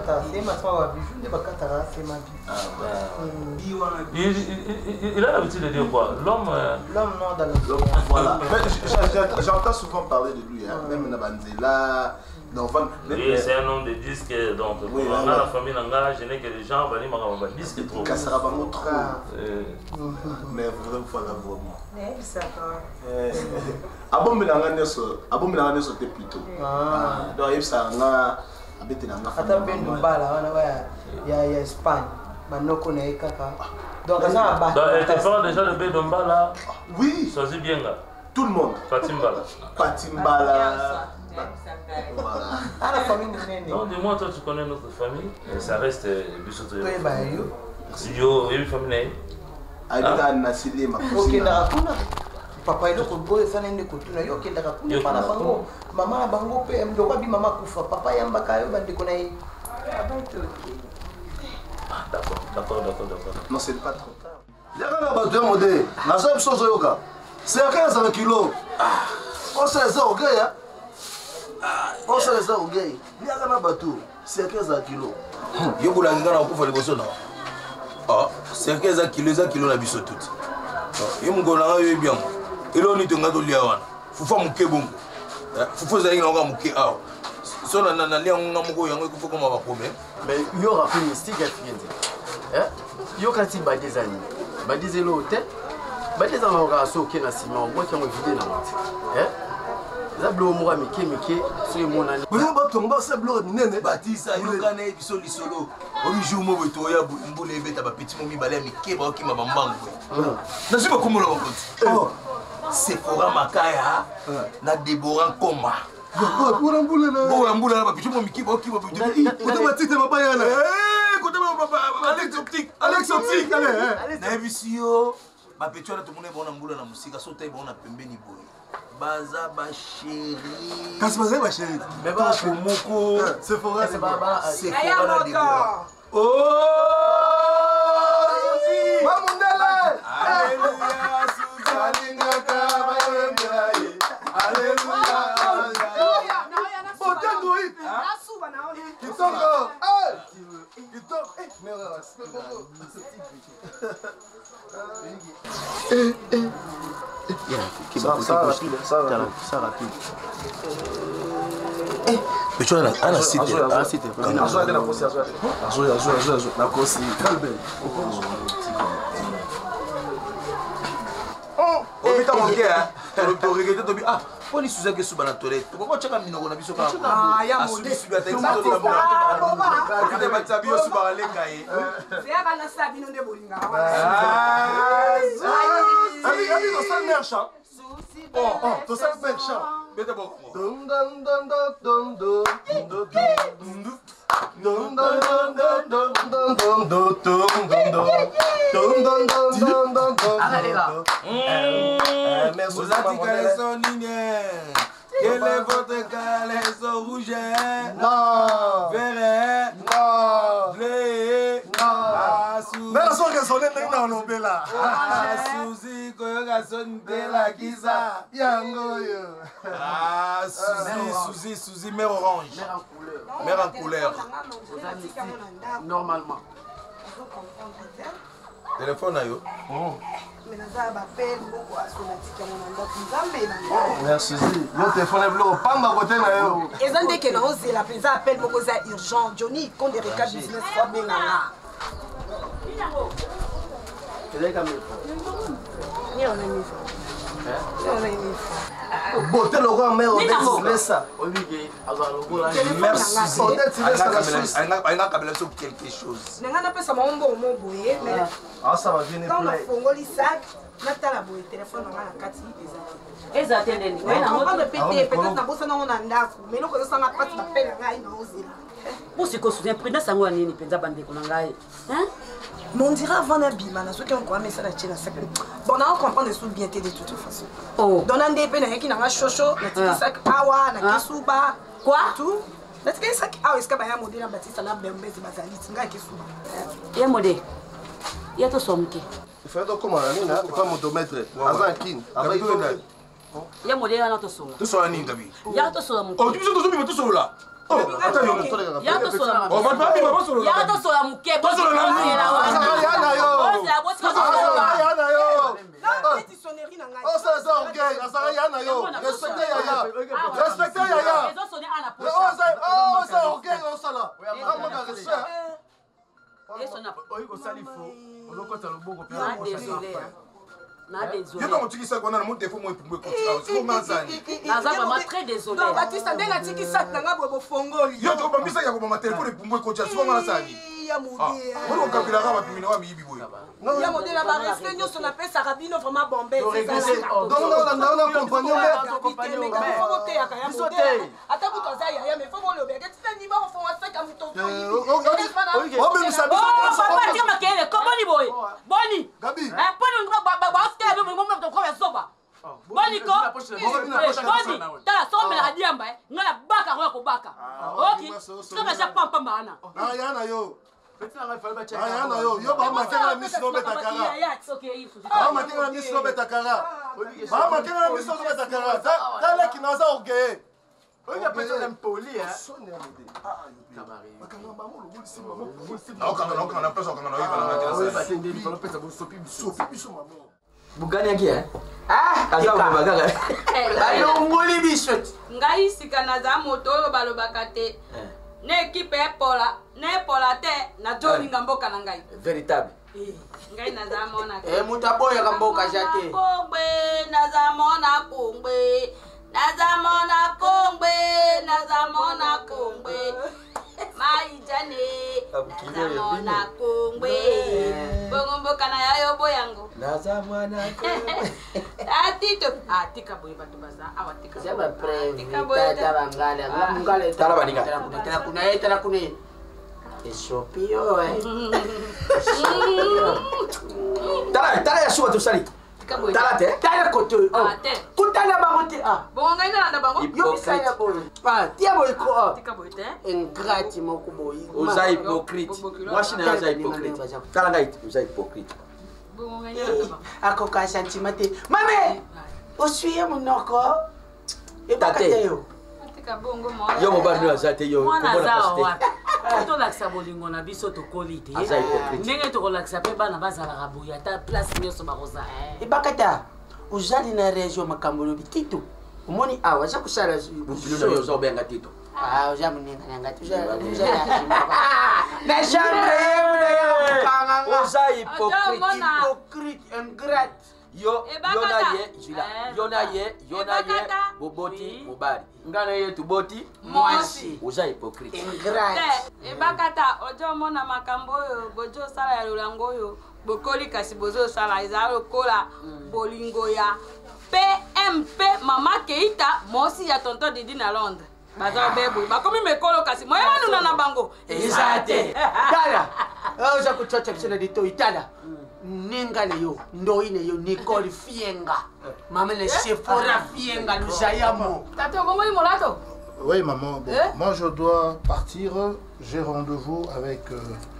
Il, il, il a l'habitude de dire quoi? L'homme. L'homme non dans le. Voilà. J'entends souvent parler de lui, hein. Même Nabandela. Oui, c'est un homme de disques, donc oui, on a la famille Nanga, je n'ai que les gens, Bani Maraba, disques trop. Kassarabamo trop. Mais vraiment, voilà, vraiment. Mais ça va. Abom Nanga Neso, Abom Nanga Neso, c'était plutôt. Donc, il ça, on a. Ata bendo bala wana waya ya ya Espagne manoko na ekaka donc ça ba donc tu parles déjà de Bedombala. Oui, choisis bien là tout le monde. Fatimbala Fatimbala voilà à la famille nene. Non, dis-moi, toi tu connais notre famille et ça reste Bissoto. Oui, bah yo yo yo famille aïda nasili ma cousine. OK na kuna papa il ko boye sana ndi ko tuna yo kenda ka kuna para bango mama bango pe mdoka bi mama kufa papa yamba kayo bandi ko nayi d'accord d'accord d'accord d'accord non c'est pas trop tard yaka na bato modé na so biso zo yoka c'est à quinze kilos ah on se les a au gay ah on se les a au gay yaka na bato c'est à quinze kilos yo kula ngana kufa liboso na ah c'est à quinze kilos za kilos na biso tout yo mngona yo bien elo ni tonga to lia wana fufa muke bongo fufa za inga nga muke aw so na na lia nga moko yango ko foko ma ba problème mais yo rappel mystique à fiende hein yo kati ba des années ba des elo hôtel ba des années nga so ke na ciment moi qui ont vidé na monte hein za blo mo ga mike mike so e mona ni ba ba tomba sa blo minene batisa yo kana e biso lisolo o bijou mo boto ya mbule beta ba petit mo mi balé mike ba okima ba mbango na siba komola ba konti oh Sephora Makaya na Deborah Koma. Pour amboula na. Pour amboula na bapichu mo mikibo kibo bitu. Kote matite mabaya na. Eh, kote papa Alex Optique, Alex Optique ale. Na visio bapichu na tumune bona mbula na musika so tai bona pembeni boy. Baza ba chéri. Kasi baza ba chéri. Mais ba komoko. Sephora c'est baba. Sephora na Deborah. Oh! Mamundele. Alléluia. Mais tu as un site, un site. Ah, on est sous un sous la toilette. Pourquoi tu as mis dans la biso? Ah, il y a mon dé. Tu as mis ta bio sous la caille. C'est à la sabine de Bolinga. Ah, allez, allez, dans ça merchant. Oh, oh, dans ça merchant. Mais d'abord, dun dun dun dun dun dun dun dun. Dun dun dun dun dun dun dun dun dun dun. Dun dun dun dun dun dun. Allez là. Vous avez caleçon ninier. Quel est votre caleçon rouge? Non. Vert? Non. Bleu? Non. Assou? Mais la soirée sonne dans le bela. Ah, Suzy, koyoka sonne la kisa. Yango yo. Ah, Suzy, Suzy, Suzy, mère orange. Mère en couleur. Normalement. Téléphone yo. Merci. Mon téléphone est bleu. Pamba côté na yo. Eza ndeke na ozela penza appel moko za urgent. Johnny compte des recas business fois benganga. Ni on a mis ça. Ni on a mis ça. Beauté le roi mère laisse ça. Merci. Aïna kabela sur quelque chose. Nanga na pesa maombo mo boye mais ah ça va venir quand on play. fongoli sac natala boye téléphone na kati eza. Eza tendeni. Ouais na on va péter peut-être na bossa na on ndako mais loko zo sanga pati ba pela ngai na ozela. Pour ce que souviens prendre sango nini penza bande ko ngai. Hein? Mais on dirait avant Nabima, ceux qui ont quoi, mais ça la tient sac. Bon, on comprend les sous bien de toute façon. Oh. Dans un des pays, qui n'a pas chocho, la tiki sac awa, na kisuba. Quoi? Tout. La tiki sac awa, est-ce que bah y a modèle la bâtisse na bembe de bazali, tinga kisuba. Ya modèle. Ya to somke. Il faut donc comment là, pas motomètre. Azan kin, avec tout le Ya modèle na to so. To so ani ngabi. Ya to so mon. Oh, tu so to so to so là. Oh, attends, yo. Ya to so la. Oh, va pas vivre pas solo. Ya to so la muke. To so la ni. Ya na yo. Ya boss ka so la. Ya na yo. Non, petite sonnerie na ngai. Oh, ça ça OK, ça ya na yo. Respectez Yaya. Respectez Yaya. Ils ont sonné à la poche. Oh, ça oh, ça OK, on ça là. Ah, moi ga respect. Et son a. Oyi ko sali fo. Olokota loboko pe. Ah, désolé. Na désolé. Yo to tiki sa kona na mon téléphone moi pour moi. C'est comment ça ni? Na za vraiment très désolé. Non, Baptiste ndenga tiki sac na ngabo bo fongoli. Yo to bambisa ya ko ma téléphone pour moi coach. C'est comment ça ni? Ya modèle. Moi on calcula ka ba pimina wa mi yibi boy. Ya modèle ba respect nyo son appel Sarabino vraiment bombé. Donc non, non, non, compagnon compagnon. Faut voter ya ka ya modèle. Ata ku toza ya ya mais faut mo le bega. Tu ni ba on fait ça comme ton. Oh, mais ça Oh, papa tire ma kele. Comment ni boy? Boni. Gabi. Eh, poni ngro ba ba ba skele mo mo to ko ya soba. Boni ko. Boni. Ta so me la diamba eh. Ngala baka ko ko baka. OK. So ba ja pam pam bana. Ah, ya na yo. Petit na fallait ba check. Ah, ya na yo. Yo ba matenga na miss no beta kara. Ba matenga na miss no beta kara. Ba matenga na miss no beta kara. Ta la kinaza oge. Oye petit na mpoli hein. Ah, Kabari. bakanga mo lo bulisi mama. Na okanga na okanga na pesa okanga na yo bana na Oye kila sa. batende bi pesa bo sopi biso. Sopi biso mama. Bugani yaki hein. Ah, kaza ko bagaka. Ayo ngoli biso. Ngai sika na za moto oyo balobaka te. Na ekipe epola, na epola te na jolinga mboka na ngai. Véritable. Ngai na za mona. Eh mutaboya ka mboka jate. Kongbe na za mona kongbe. Na za mona kongbe, na za mona kongbe. Mai jane. Na za mona kongbe. Bongo mboka na yayo boyango. Na za mona kongbe. Atito, atika boy batu baza, awatika. Saba pre. Atika boy. Tata ngale, ngale tala baninga. Tala kuna eh tala kuna. Esopio eh. Tala tala ya suwa to sali. Tala te. Tala koto. Ah te. Kutala bango te ah. Bongo ngai na bango. Yo bisaya boy. Ah, tia boy ko ah. Tika boy te. Ingrati moko boy. Oza hypocrite. Moi je suis oza hypocrite. Tala ngai oza hypocrite. Bongo ngai na bango. Ako ka sentiment te. Mame. Osuye monoko. Tate. Tika bongo mo. Yo mobali no azate yo. Mwana zao wapi? Tolakisa bolingo na biso tokoli te. Aza hypocrite. Ndenge tokolakisa mpe bana bazalaka boye ata place nyonso bakoza. Ebakata. Ozali na région makambo lobi Tito. Omoni awa za kusala bupilo na yo zo benga Tito. Ah, oza muninga nanga tuza tuza na chambre yule ya kanga. Oza hypocrite. Hypocrite ingrat. Yo yona ye jila. Yona ye yona ye boboti mobali. Ngana ye tuboti mwasi. Oza hypocrite. Ingrat. Ebakata ojo mona makambo yo bojo sala ya lulango yo. Bokoli kasi bozo sala izalo kola bolingo ya P M P Mama Keita mosi ya tonton Didi na Londres. Baza bebu bakomi mekolo kasi moya nuna na bango. Ezate. Dala. Oza kuchocha kisena dito itala. Ninga le yo, ndoine yo Nicole Fienga. Maman le Sephora Fienga Luzayamo. Tato bongo imolato. Oui maman, bon, Eh? moi je dois partir, j'ai rendez-vous avec euh,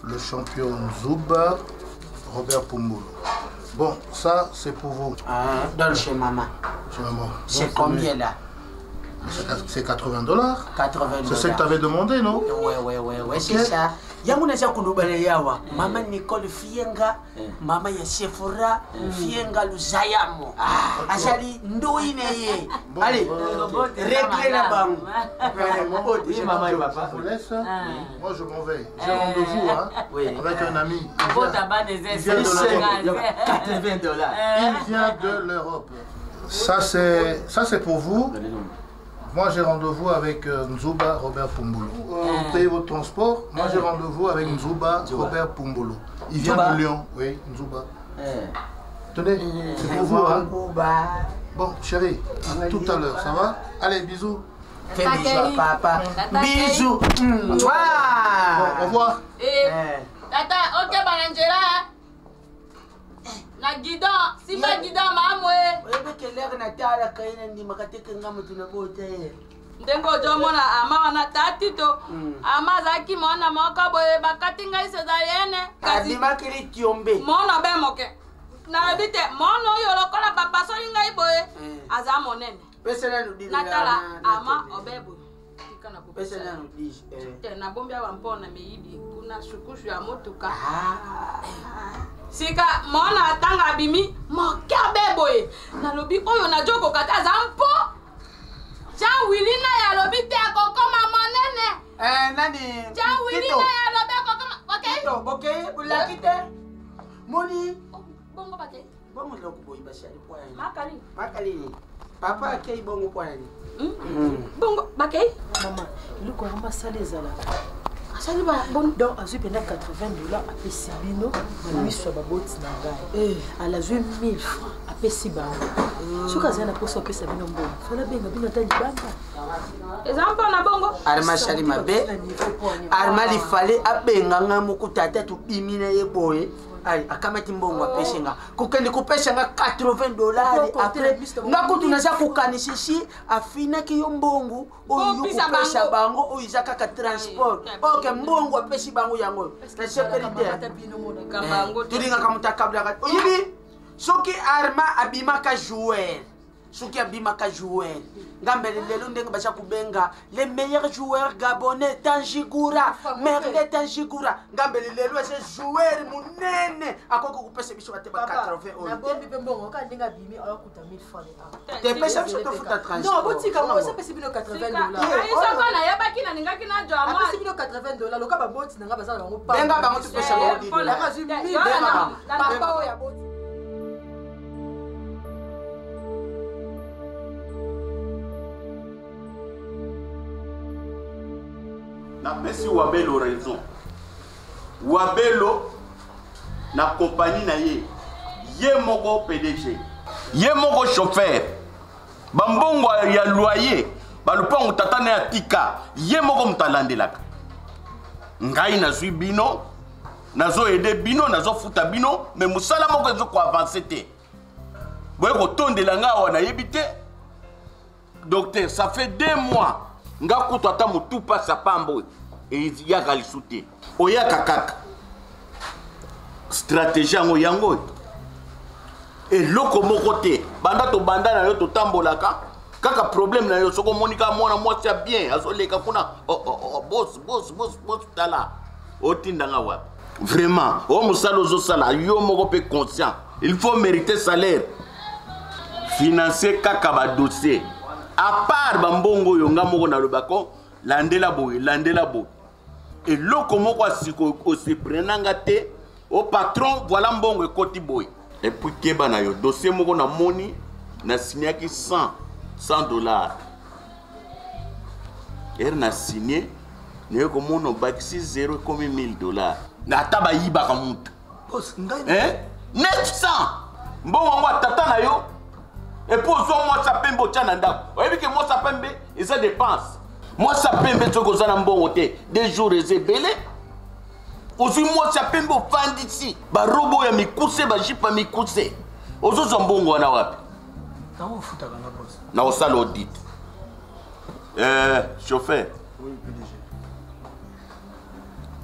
le champion Zouba, Robert Pumbulu. Bon, ça c'est pour vous. Ah, donne chez maman. Chez maman. C'est combien là? C'est quatre-vingts dollars. quatre-vingts dollars. C'est ce que tu avais demandé, non? Ouais, ouais, ouais, ouais, c'est ça. Yango na chakulu bale yawa. Maman Nicole Fienga, maman ya Sephora, Fienga Luzayamo. Ah, achali ndoi neye. Allez, réglez la banque. Oui, maman et papa. Je vous laisse. Moi, je m'en vais. J'ai rendez-vous hein, avec un ami. Il vient de l'Europe. quatre-vingts dollars. Il vient de l'Europe. Ça, c'est pour vous. Moi, j'ai rendez-vous avec euh, Nzuba Robert Pumbulu. Euh, vous payez votre transport. Moi, j'ai rendez-vous avec Nzuba Robert Pumbulu. Il vient de Lyon. Oui, Nzuba. Tenez, c'est pour vous. Hein. Bon, chérie, à tout à l'heure, ça va? Allez, bisous. Fais bisous à papa. Bisous. Bon, au revoir. Tata, ok, Balangela. Na guidon, si pas guidon, maman. Oui, que l'air n'a pas la caïne ni ma catéque n'a pas de beauté. Ndengo jomona ama wana tatito ama zaki mona moka boye bakatinga isezaliene kasi makili tiombe mona be moke na bite mono yolokola papa solinga iboye aza monene pesa na nudi natala ama obebo tikana ko pesa na nudi te na bombia wa mpona meyibi kuna shukushu ya motuka sika mona tanga bimi moke beboye na lobi oyo na joko kata za mpo Jean Willy na ya lobi te akokoma monene. Eh nani? Jean Willy na ya lobi akokoma. Okay? Kito, okay? Bulakite. Moni. Bongo bake. Bongo loko boy bashali kwa yani. Makali. Makali. Papa akei bongo kwa yani. Mm. Bongo bake. Maman, il ko ramba salezala. Asali ba bon donc azui pendant quatre-vingts dollars a pesi bino, na miso ba boti na ngai. Elle a joué mille francs a pesi ba. Soka zana poso pesa bino mbongo. Fala benga bino tali bamba. Ezampa na bongo. Arma shali mabe. Arma li fale abenga ngamu kutata tu bimina ye boye. Ay, akamati mbongo apeshenga. Kukendi kupeshenga quatre-vingts dollars après. Ngakutu naza kukanishishi afina ki yo mbongo oyo kupesha bango oyo izaka ka transport. Okay, mbongo apeshi bango yango. Na sécurité. Tulinga kamutakabla ka. Oyibi soki arma abima ka joueur. Soki abima ka joueur. Ngambele lelo ndenge basha kubenga les meilleurs joueurs gabonais Tanjigura, Merle Tanjigura. Ngambele lelo c'est joueur munene akoko kupesa biso bateba quatre-vingts euros. Na bombi pe mbongo ka ndinga bimi akuta mille francs. Te pesa biso to futa transport. Non, botika mo ça pesa bino quatre-vingts dollars. Isa kwa na yabaki na ningaki na jwa moi. Pesa bino quatre-vingts dollars loka ba boti nanga baza bango pa. Benga bango tu pesa bango. La kazu mille dollars. Papa ya boti. Na pesi Wabelo raison. Wabelo na compagnie na ye. Ye moko P D G. Ye moko chauffeur. Bambongo ya loyer. Balupango tatane ya tika. Ye moko mutalandelaka. Ngai na zui bino. Nazo aider bino, nazo futa bino. Mais musala moko ezo ko avancer te. Boye ko tondela nga wana yebite. Docteur, ça fait deux mois. Nga kutu ata mutu pa sapambo e yaka lisute oyaka kaka stratégie yango yango e loko moko te banda to banda na yo to tambolaka kaka problème na yo soko monika mwana mwasi bien azoleka kuna oh, oh, oh, boss boss boss boss tala otindanga wa vraiment o musalo zo sala yo moko pe conscient il faut mériter salaire financer kaka ba dossier. À part bambongo yonga moko na lobako landela boy landela boy et loko moko asiko aussi prenanga te au patron voilà mbongo e koti boy et puis keba na yo dossier moko na moni na signé ki cent dollars er na signé ne ko mono baxi zéro comme mille dollars na taba yiba ka mutu hein neuf cents mbongo ngwa tata na yo. Et pour ça, moi, ça peut me tchananda. Vous voyez que moi, ça peut me et ça dépense. Moi, ça peut me faire que ça n'a bon côté. Des jours, c'est belé. Aussi, moi, ça peut me faire d'ici. Bah, robot, il mi coussé, bah, j'ai pas mi coussé. Aussi, c'est bon, on a wapi. Comment foutu à la bosse? Non, ça l'audit. Euh, chauffeur. Oui, P D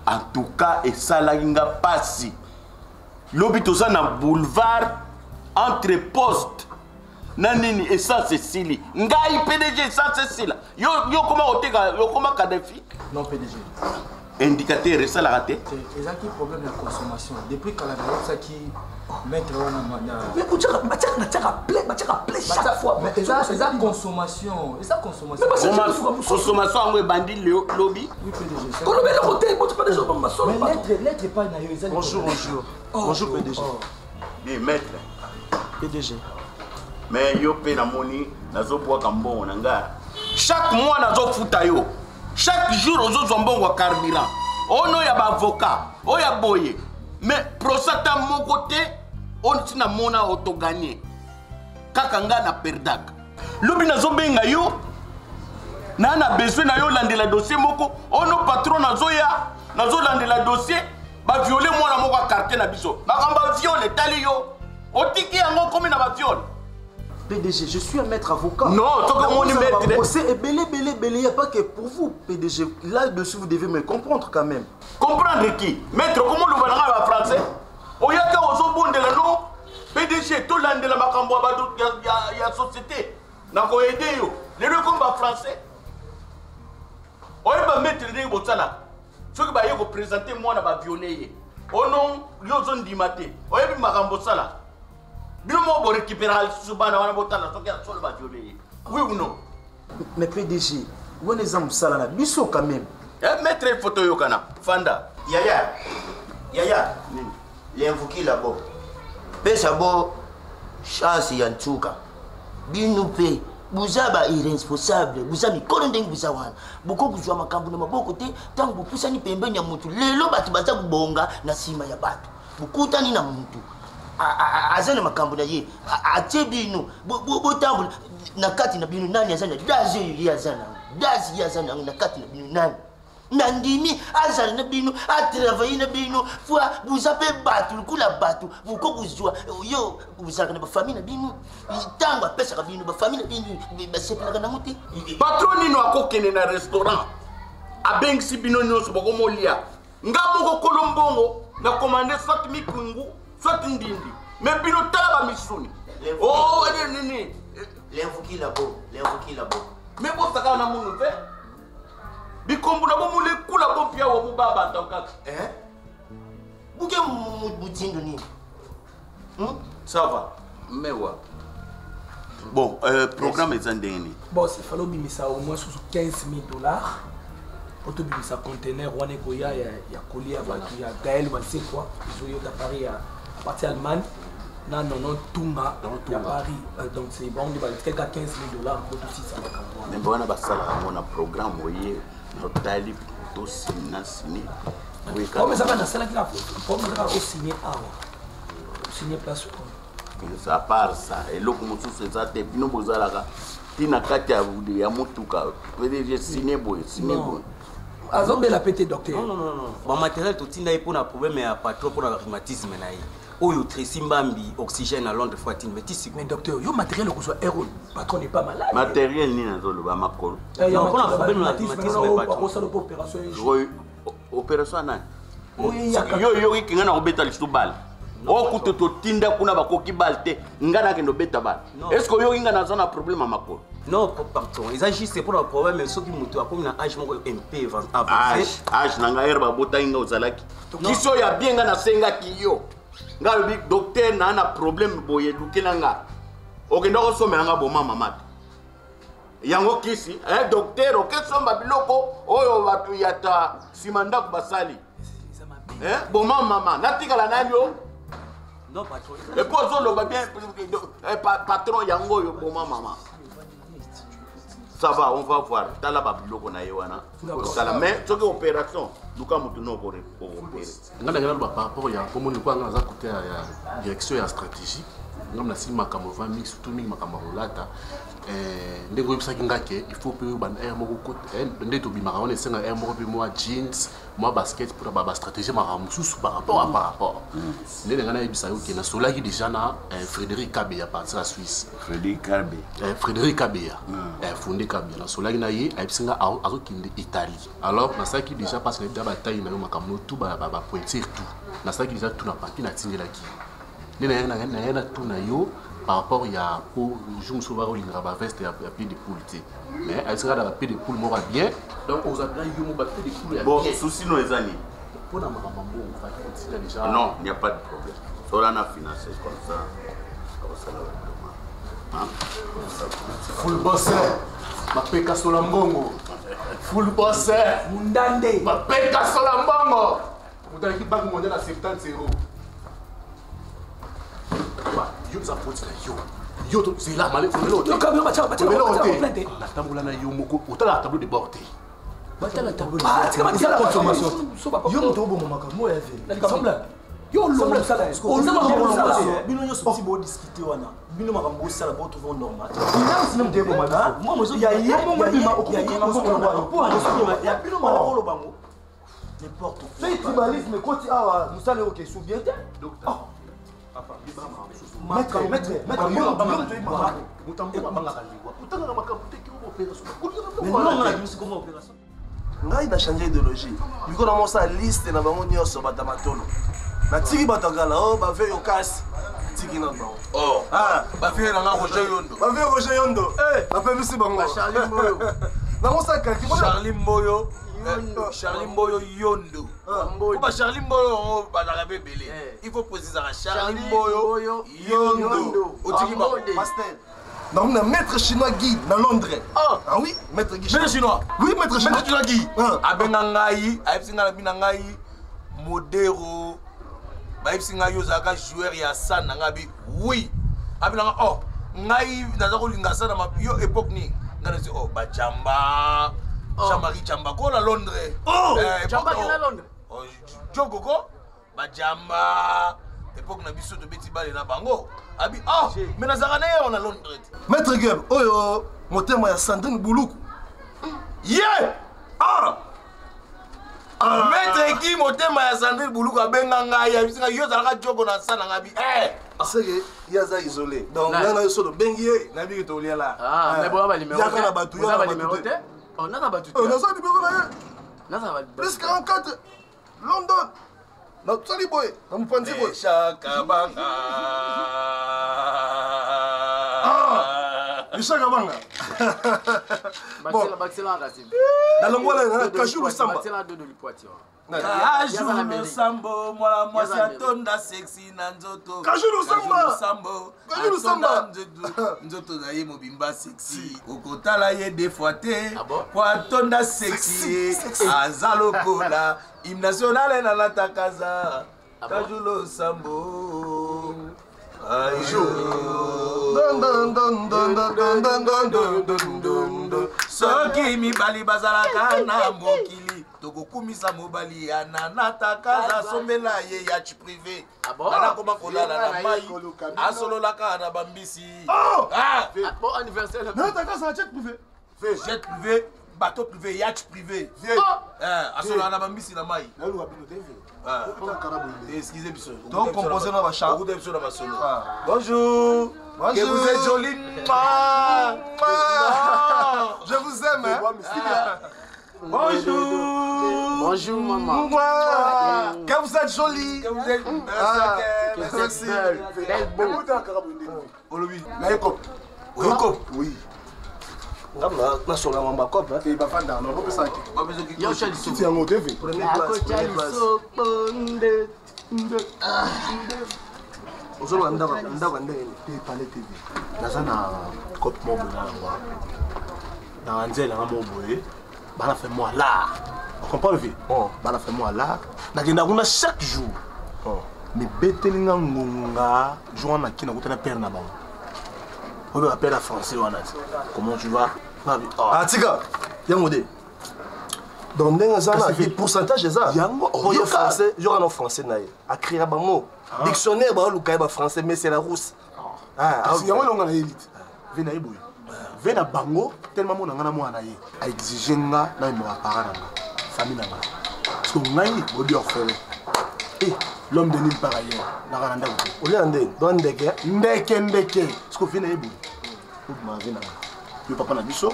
en tout cas esalaki nga pasi lobi toza na boulevard entre poste na nini essence esili ngai P D G essence esila yo yo koma oteka yo koma Kadhafi non P D G indicateur esalaka te ezalaki problème ya consommation depuis kala nayotisaki maître wana mais kuchaka bachaka na chaka play bachaka play chaque fois mais eza eza consommation eza consommation consommation yango ebandi lobi oui P D G kolobe na côté botu pas déjà ba masolo mais lettre lettre pas na yo ezali bonjour bonjour bonjour P D G bien maître P D G mais yo pe na moni nazobwaka mbongo na nga chaque mois nazofuta yo chaque jour ozozwa mbongo ya carburant ono ya bavocat oya boye mais prosata moko te on tina mona autogagné kaka nga na perdaka lobi nazobenga yo na na besoin na yo landela dossier moko ono patron nazoya nazolandela dossier ba violer mwana moko a quartier na biso bakamba viole tali yo otiki yango komi na ba viole P D G, je suis un maître avocat. Non, toi comme on est maître. C'est belé, belé, belé, il n'y a pas que pour vous, P D G. Là-dessus, vous devez me comprendre quand même. Comprendre qui? Maître, comment le va en français? Oyaka ozobonde la non? P D G, tout l'an de la macambo, il y a société. Nako aider yo. Les deux comme français. Oyeba maître de Botsala. Ce qui va y présenter moi, na va violer. Oh non, yo zone dimate. Oyebi macambo sala. Bien moi pour récupérer subana wana botala soki ya solo ba violé. Oui ou non? Mais P D G, où est les sala na biso quand même. Eh mettre une photo yo kana. Fanda. Yaya. Yaya. L'invoquer là-bas. Pesa bo chance ya ntuka. Binu pe buzaba irresponsable. Buzami kono ndenge buzawana. Boko kuzwa makambo na maboko te tangu bupusani pembeni ya mutu. Lelo batu baza kubonga na sima ya batu. Bukutani na mutu. Azana makambo na ye atie bino botambola na kati na bino nani azana dazi yuli azana dazi yazana na kati na bino nani nandimi azana na bino atravailler na bino fois vous appelez batu kula batu buko kuzwa yo buzaka na ba famille na bino tango pesa ka bino ba famille na bino ba sepela na muti patron nino akokene na restaurant abengisi bino nyonso bako molia ngamo ko kolombongo na commander soit mikungu soit ndindi mais bino tala ba misuni oh ene nini l'invoquer là-bas l'invoquer là-bas mais bo saka na munu fe bikombu na bo mule kula bo pia wo mubaba ntoka eh buke mutindo ni hmm ça va mais wa bon euh programme est endeni bon c'est fallo bimisa au moins sous quinze mille dollars auto bimisa conteneur wane ko ya ya colis abaki ya Gaël va c'est quoi ils ont eu à Paris à partir Allemagne non non non Tunga à Paris euh, donc c'est bon on va quelqu'un quinze mille dollars pour tout ça mais bon on a basala mon programme voyez notali to sina sini oui quand mais ça va dans celle là pour me faire signer ah signer place à part ça et le comme tout ça te bino bozala ka tina kati ya bude ya mutuka P D G signer boy signer boy azombe la pété docteur non non non non ba matériel to tinda pour na problème ya patron pour na rhumatisme na yi oyo Tracy Mbambi oxygène à Londres Fortine mais tisi mais docteur yo matériel ko so héros patron n'est pas malade matériel ni na zolo ba makolo il on a problème na rhumatisme pas ko ça le opération opération na yo yo kinga na obeta listo bal o kuto to tinda kuna bakoki balte ngana kendo beta bal est-ce que yo kinga na zona problème à makolo non pardon il s'agit c'est pour un problème mais ce qui mutu a comme na âge moko M P avant âge âge na nga herba bota inga ozalaki kiso ya bien nga na senga kiyo nga bi docteur na na problème boye dukela nga okenda ko somela nga boma mama yango kisi eh docteur okesomba biloko oyo batu yata simanda ku basali eh boma mama natikala nanyo non patron et pour zo lo ba bien patron yango yo boma mama ça va on va voir tala ba biloko na yewana sala mais ce que opération luka mutu no ko opérer ngana ngana ba rapport ya comme ni kwa ngana za côté ya direction ya stratégie ngam na sima makambo va mix surtout mingi makambo rolata ndenge oyebisaki nga ke il faut mpe bana aire moko nde tobimaka wana esenga aire moko mpe mwa jeans mwa basket mpona bastratégie makambo mosusu par rapport à par rapport nde ndenga nayebisa yo ke nasolaki déjà na Frédéric Kabeya partir à Suisse Frédéric Kabeya Frédéric Kabeya fondé Kabeya nasolaki na ye ayebisinga azokende Italie alors nasalaki déjà parce que nayebi da bataille na yo makambo tout bapointir tout nasalaki déjà tout na papier natingelaki nde naye na tout na yo par rapport à pour jour sur va rouler la veste et à pied de poule mais elle sera dans la pied de poule moi bien donc on a bien eu mon pied de poule bon souci nos amis pour la maman bon on va continuer déjà non il n'y a pas de problème sur la finance comme ça full boss ma peka sur la mbongo full boss mundande ma peka sur la mbongo vous avez qui banque mondiale à soixante euros yo za potira yo yo c'est là malé on est là quand même bacha bacha la tamboula na yo moko otala tableau de bord batala tableau ah c'est comme ça consommation yo moto bo mama ka mo ya ve semble yo lo sala on za mo sala bino yo so bo discuter wana bino makambo sala bo to normal ina sina mde bo mama moi mo ya ye mo bima okuko na mo pour ya bino mama ko lo bango n'importe quoi c'est tribalisme koti awa musale o ke soubiete docteur maître maître maître yo banga to mama mutambo banga kaliwa utanga makambo teki ko opération mais non na kimisi ko opération ngai na changer idéologie biko na mosa liste na bango nyonso batamatolo na tiki batagala o ba veyo kasi tiki na bango oh ah ba veyo na nga Roger Yondo ba veyo Roger Yondo eh ba pe misi bango Charlie Mboyo na mosa kalki Charlie Mboyo Charlie Mboyo Yondo. Pourquoi Charlie Mboyo bazaka bebele? Il faut préciser Charlie Mboyo Yondo. Otikima master. Non, on a maître chinois Guy dans Londres. Ah, ah oui, maître Guy. Maître chinois. Oui, maître chinois. Maître chinois Guy. Abenangai, aipsinga na binangai modero. Baipsinga yo zaka joueur ya san ngabi. Oui. Abenanga oh, ngai nazako linga sana ma yo époque ni. Ngana si oh bachamba. Jean-Marie Chamba ko la Londres. Oh, Chamba ki na Londres. Oh, Jogo ko ba Jamba. Époque na biso to beti bale na bango. Abi ah, mais na zaka na yo na Londres. Maître Geb, oyo motema ya Sandrine Buluku. Yeah! Ah! Ah, Maître Guy motema ya Sandrine Buluku abenga ngai abisinga yo zalaka Jogo na sana ngabi. Eh, c'est que yaza isolé. Donc là na yo so bengi na bi to lia là. Ah, mais bon ba numéro. Ya kana batu ya ba numéro. On a battu. On a ça numéro là. Là ça va. Plus quarante-quatre. London. Non, sorry boy. On prend boy. Chakabanga. Ah. Chakabanga. Bon, Baxela Racine. Na longola na Kajulu Samba. Baxela de Lipoiti. Kajulu Sambo, moi moi c'est atonda sexy na nzoto. Kajulu Samba. Sambo. Kajulu Samba. Nzoto na ye mobimba sexy. Okotala ye deux fois te. Po atonda sexy. Azalokola. Hymne national na latakaza. Kajulu Sambo. Soki mibali bazalaka na mokili tokokumisa mobali yana natakaza sombela ye yachi privé nana koma kolala na mai asololaka na bambisi bon anniversaire natakaza jet privé jet privé bateau privé yacht privé asololaka na bambisi na mai excusez biso donc composé na bachar beaucoup de na basolo bonjour bonjour que vous êtes jolie je vous aime hein bonjour bonjour maman que vous êtes jolie que vous êtes merci belle beau olobi na ekop ekop oui Namna na sola mamba cop hein et bafanda no ko saki yo chali so tu yango T V première classe première classe bonde ozolo ndaba ndaba ndenge te parler T V nazana cop mo bona ngwa na nzela nga mo boye bana fait moi là on comprend le vie oh bana fait moi là na genda kuna chaque jour oh mais betelinga ngunga jour na kina kutana père na bango on appelle la français wana comment tu vas ah tika yango de donc ndenge zana des pourcentages ça yango yo français yo en français naï a créer ba mot dictionnaire ba luka ba français mais c'est la rousse Ah, si yango longa na élite. Vena eboy. Vena bango tellement mon ngana mwana ye. A exiger nga na mo apara nga. Famille nga. Parce que ngai bodi orphelin. Eh, l'homme de nulle part ailleurs. Na randa ko. Oli ande, do ndeke, ndeke ndeke. Parce que vena eboy. Pour ma vena. Yo papa na biso.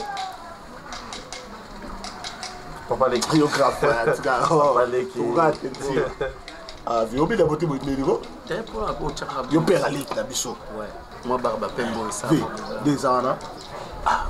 Papa les chorégraphes, papa les qui. Ah, viens au milieu de votre médico. Yo père Ali la biso. Ouais. Moi barba pembo ça. Des ans. Ah,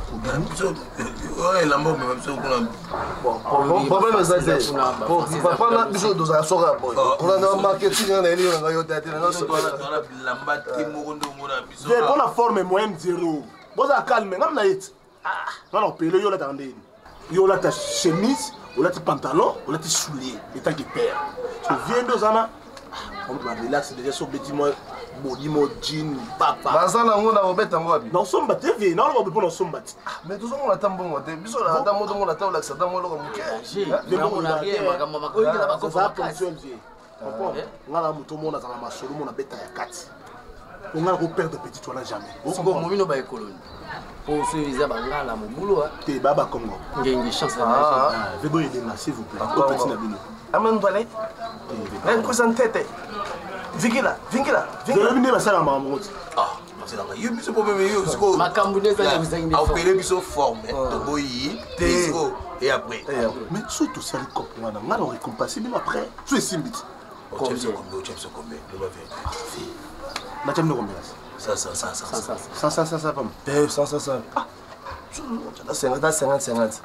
ouais, la mort même ça qu'on a. Bon, problème ça c'est. Papa na biso dans la soirée boy. On a un marketing na eli na yo tete na so la mbati mokondo mona biso. J'ai pour la forme moyenne zéro. Bon ça calme, ngam na it. Ah, non non, pele yo la tande. Yo la ta chemise, ou la ta pantalon, ou la ta soulier, et tant qu'il perd. Tu viens de Zana, on va relaxer déjà sur petit moi, body mo jean, papa. Bazana on a obeta ngwabi. Non somba T V, non on va pas somba. Mais tout ça on attend bon moté. Biso la attend moto on attend la ça dans moi le muké. Mais on a rien, makambo makambo. On a pas attention vie. Comprends? Ngala muto mona za masolo mona beta ya kati. On a repère de petit toi là jamais. On ko momino ba écolonie. Pour ceux qui ont la boulot, t'es Baba Congo. Il y a une chance à la Vebo il est là, s'il vous plaît. Au petit Nabino. Amen toilette. Même cousin tête. Vigila, vigila. Vigila bine basala maman. Ah, c'est là. Il y a plus de problème yo siko. Makambune ça vous avez. A opérer biso forme, to boyi, siko et après. Mais surtout ça les comprendre. Mal on récompense même après. Tu es simbit. O chef se combien, o chef se combien. Le va faire. Na chef no combien? Ça, ça, ça, ça, ça, ça, ça, ça, ça, eh, ça, ça, ça. Ah, cinquante, cinquante, cinquante.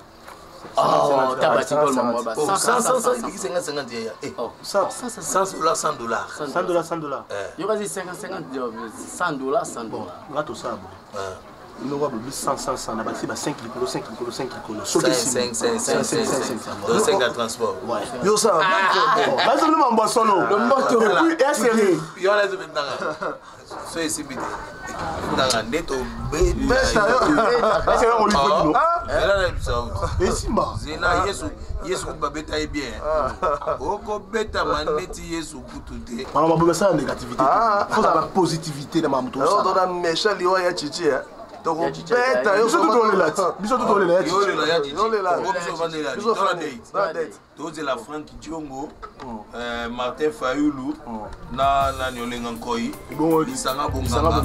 Oh, t'as battu le moment. cent, cent, cent, cinquante, cinquante. Eh, cent, cent dollars, cent dollars. cent dollars, cent dollars. Il y a cinquante, cinquante, cent dollars, cent dollars. On a tout ça. Il nous voit cent, cent, cent. On a battu cinq licolos, cinq licolos, cinq licolos. cinq, cinq, cinq, cinq, cinq, cinq. cinq à transport. Ouais. Yo, ça. Vas-y, nous m'en bossons. Le moteur est plus serré. Yo, là, je vais t'en so ici bité ndanga ndeto beta c'est là on lui dit là là ça et simba zena yesu yesu ba beta est bien oko beta maneti yesu kututé mama ba ça négativité faut la positivité dans mamuto ça on a méchant liwa ya chichi hein donc beta yo so tout on là biso tout on là yo le là chichi yo le là biso vendre là biso dans la date toze la Franck Diongo euh Martin Fayoulou na na nyolenga nkoi bon lisanga bonganga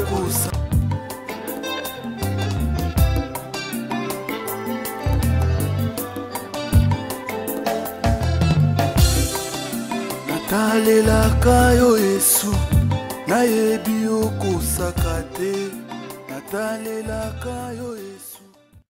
natalelaka yo Yesu nayebi okosaka te natalelaka yo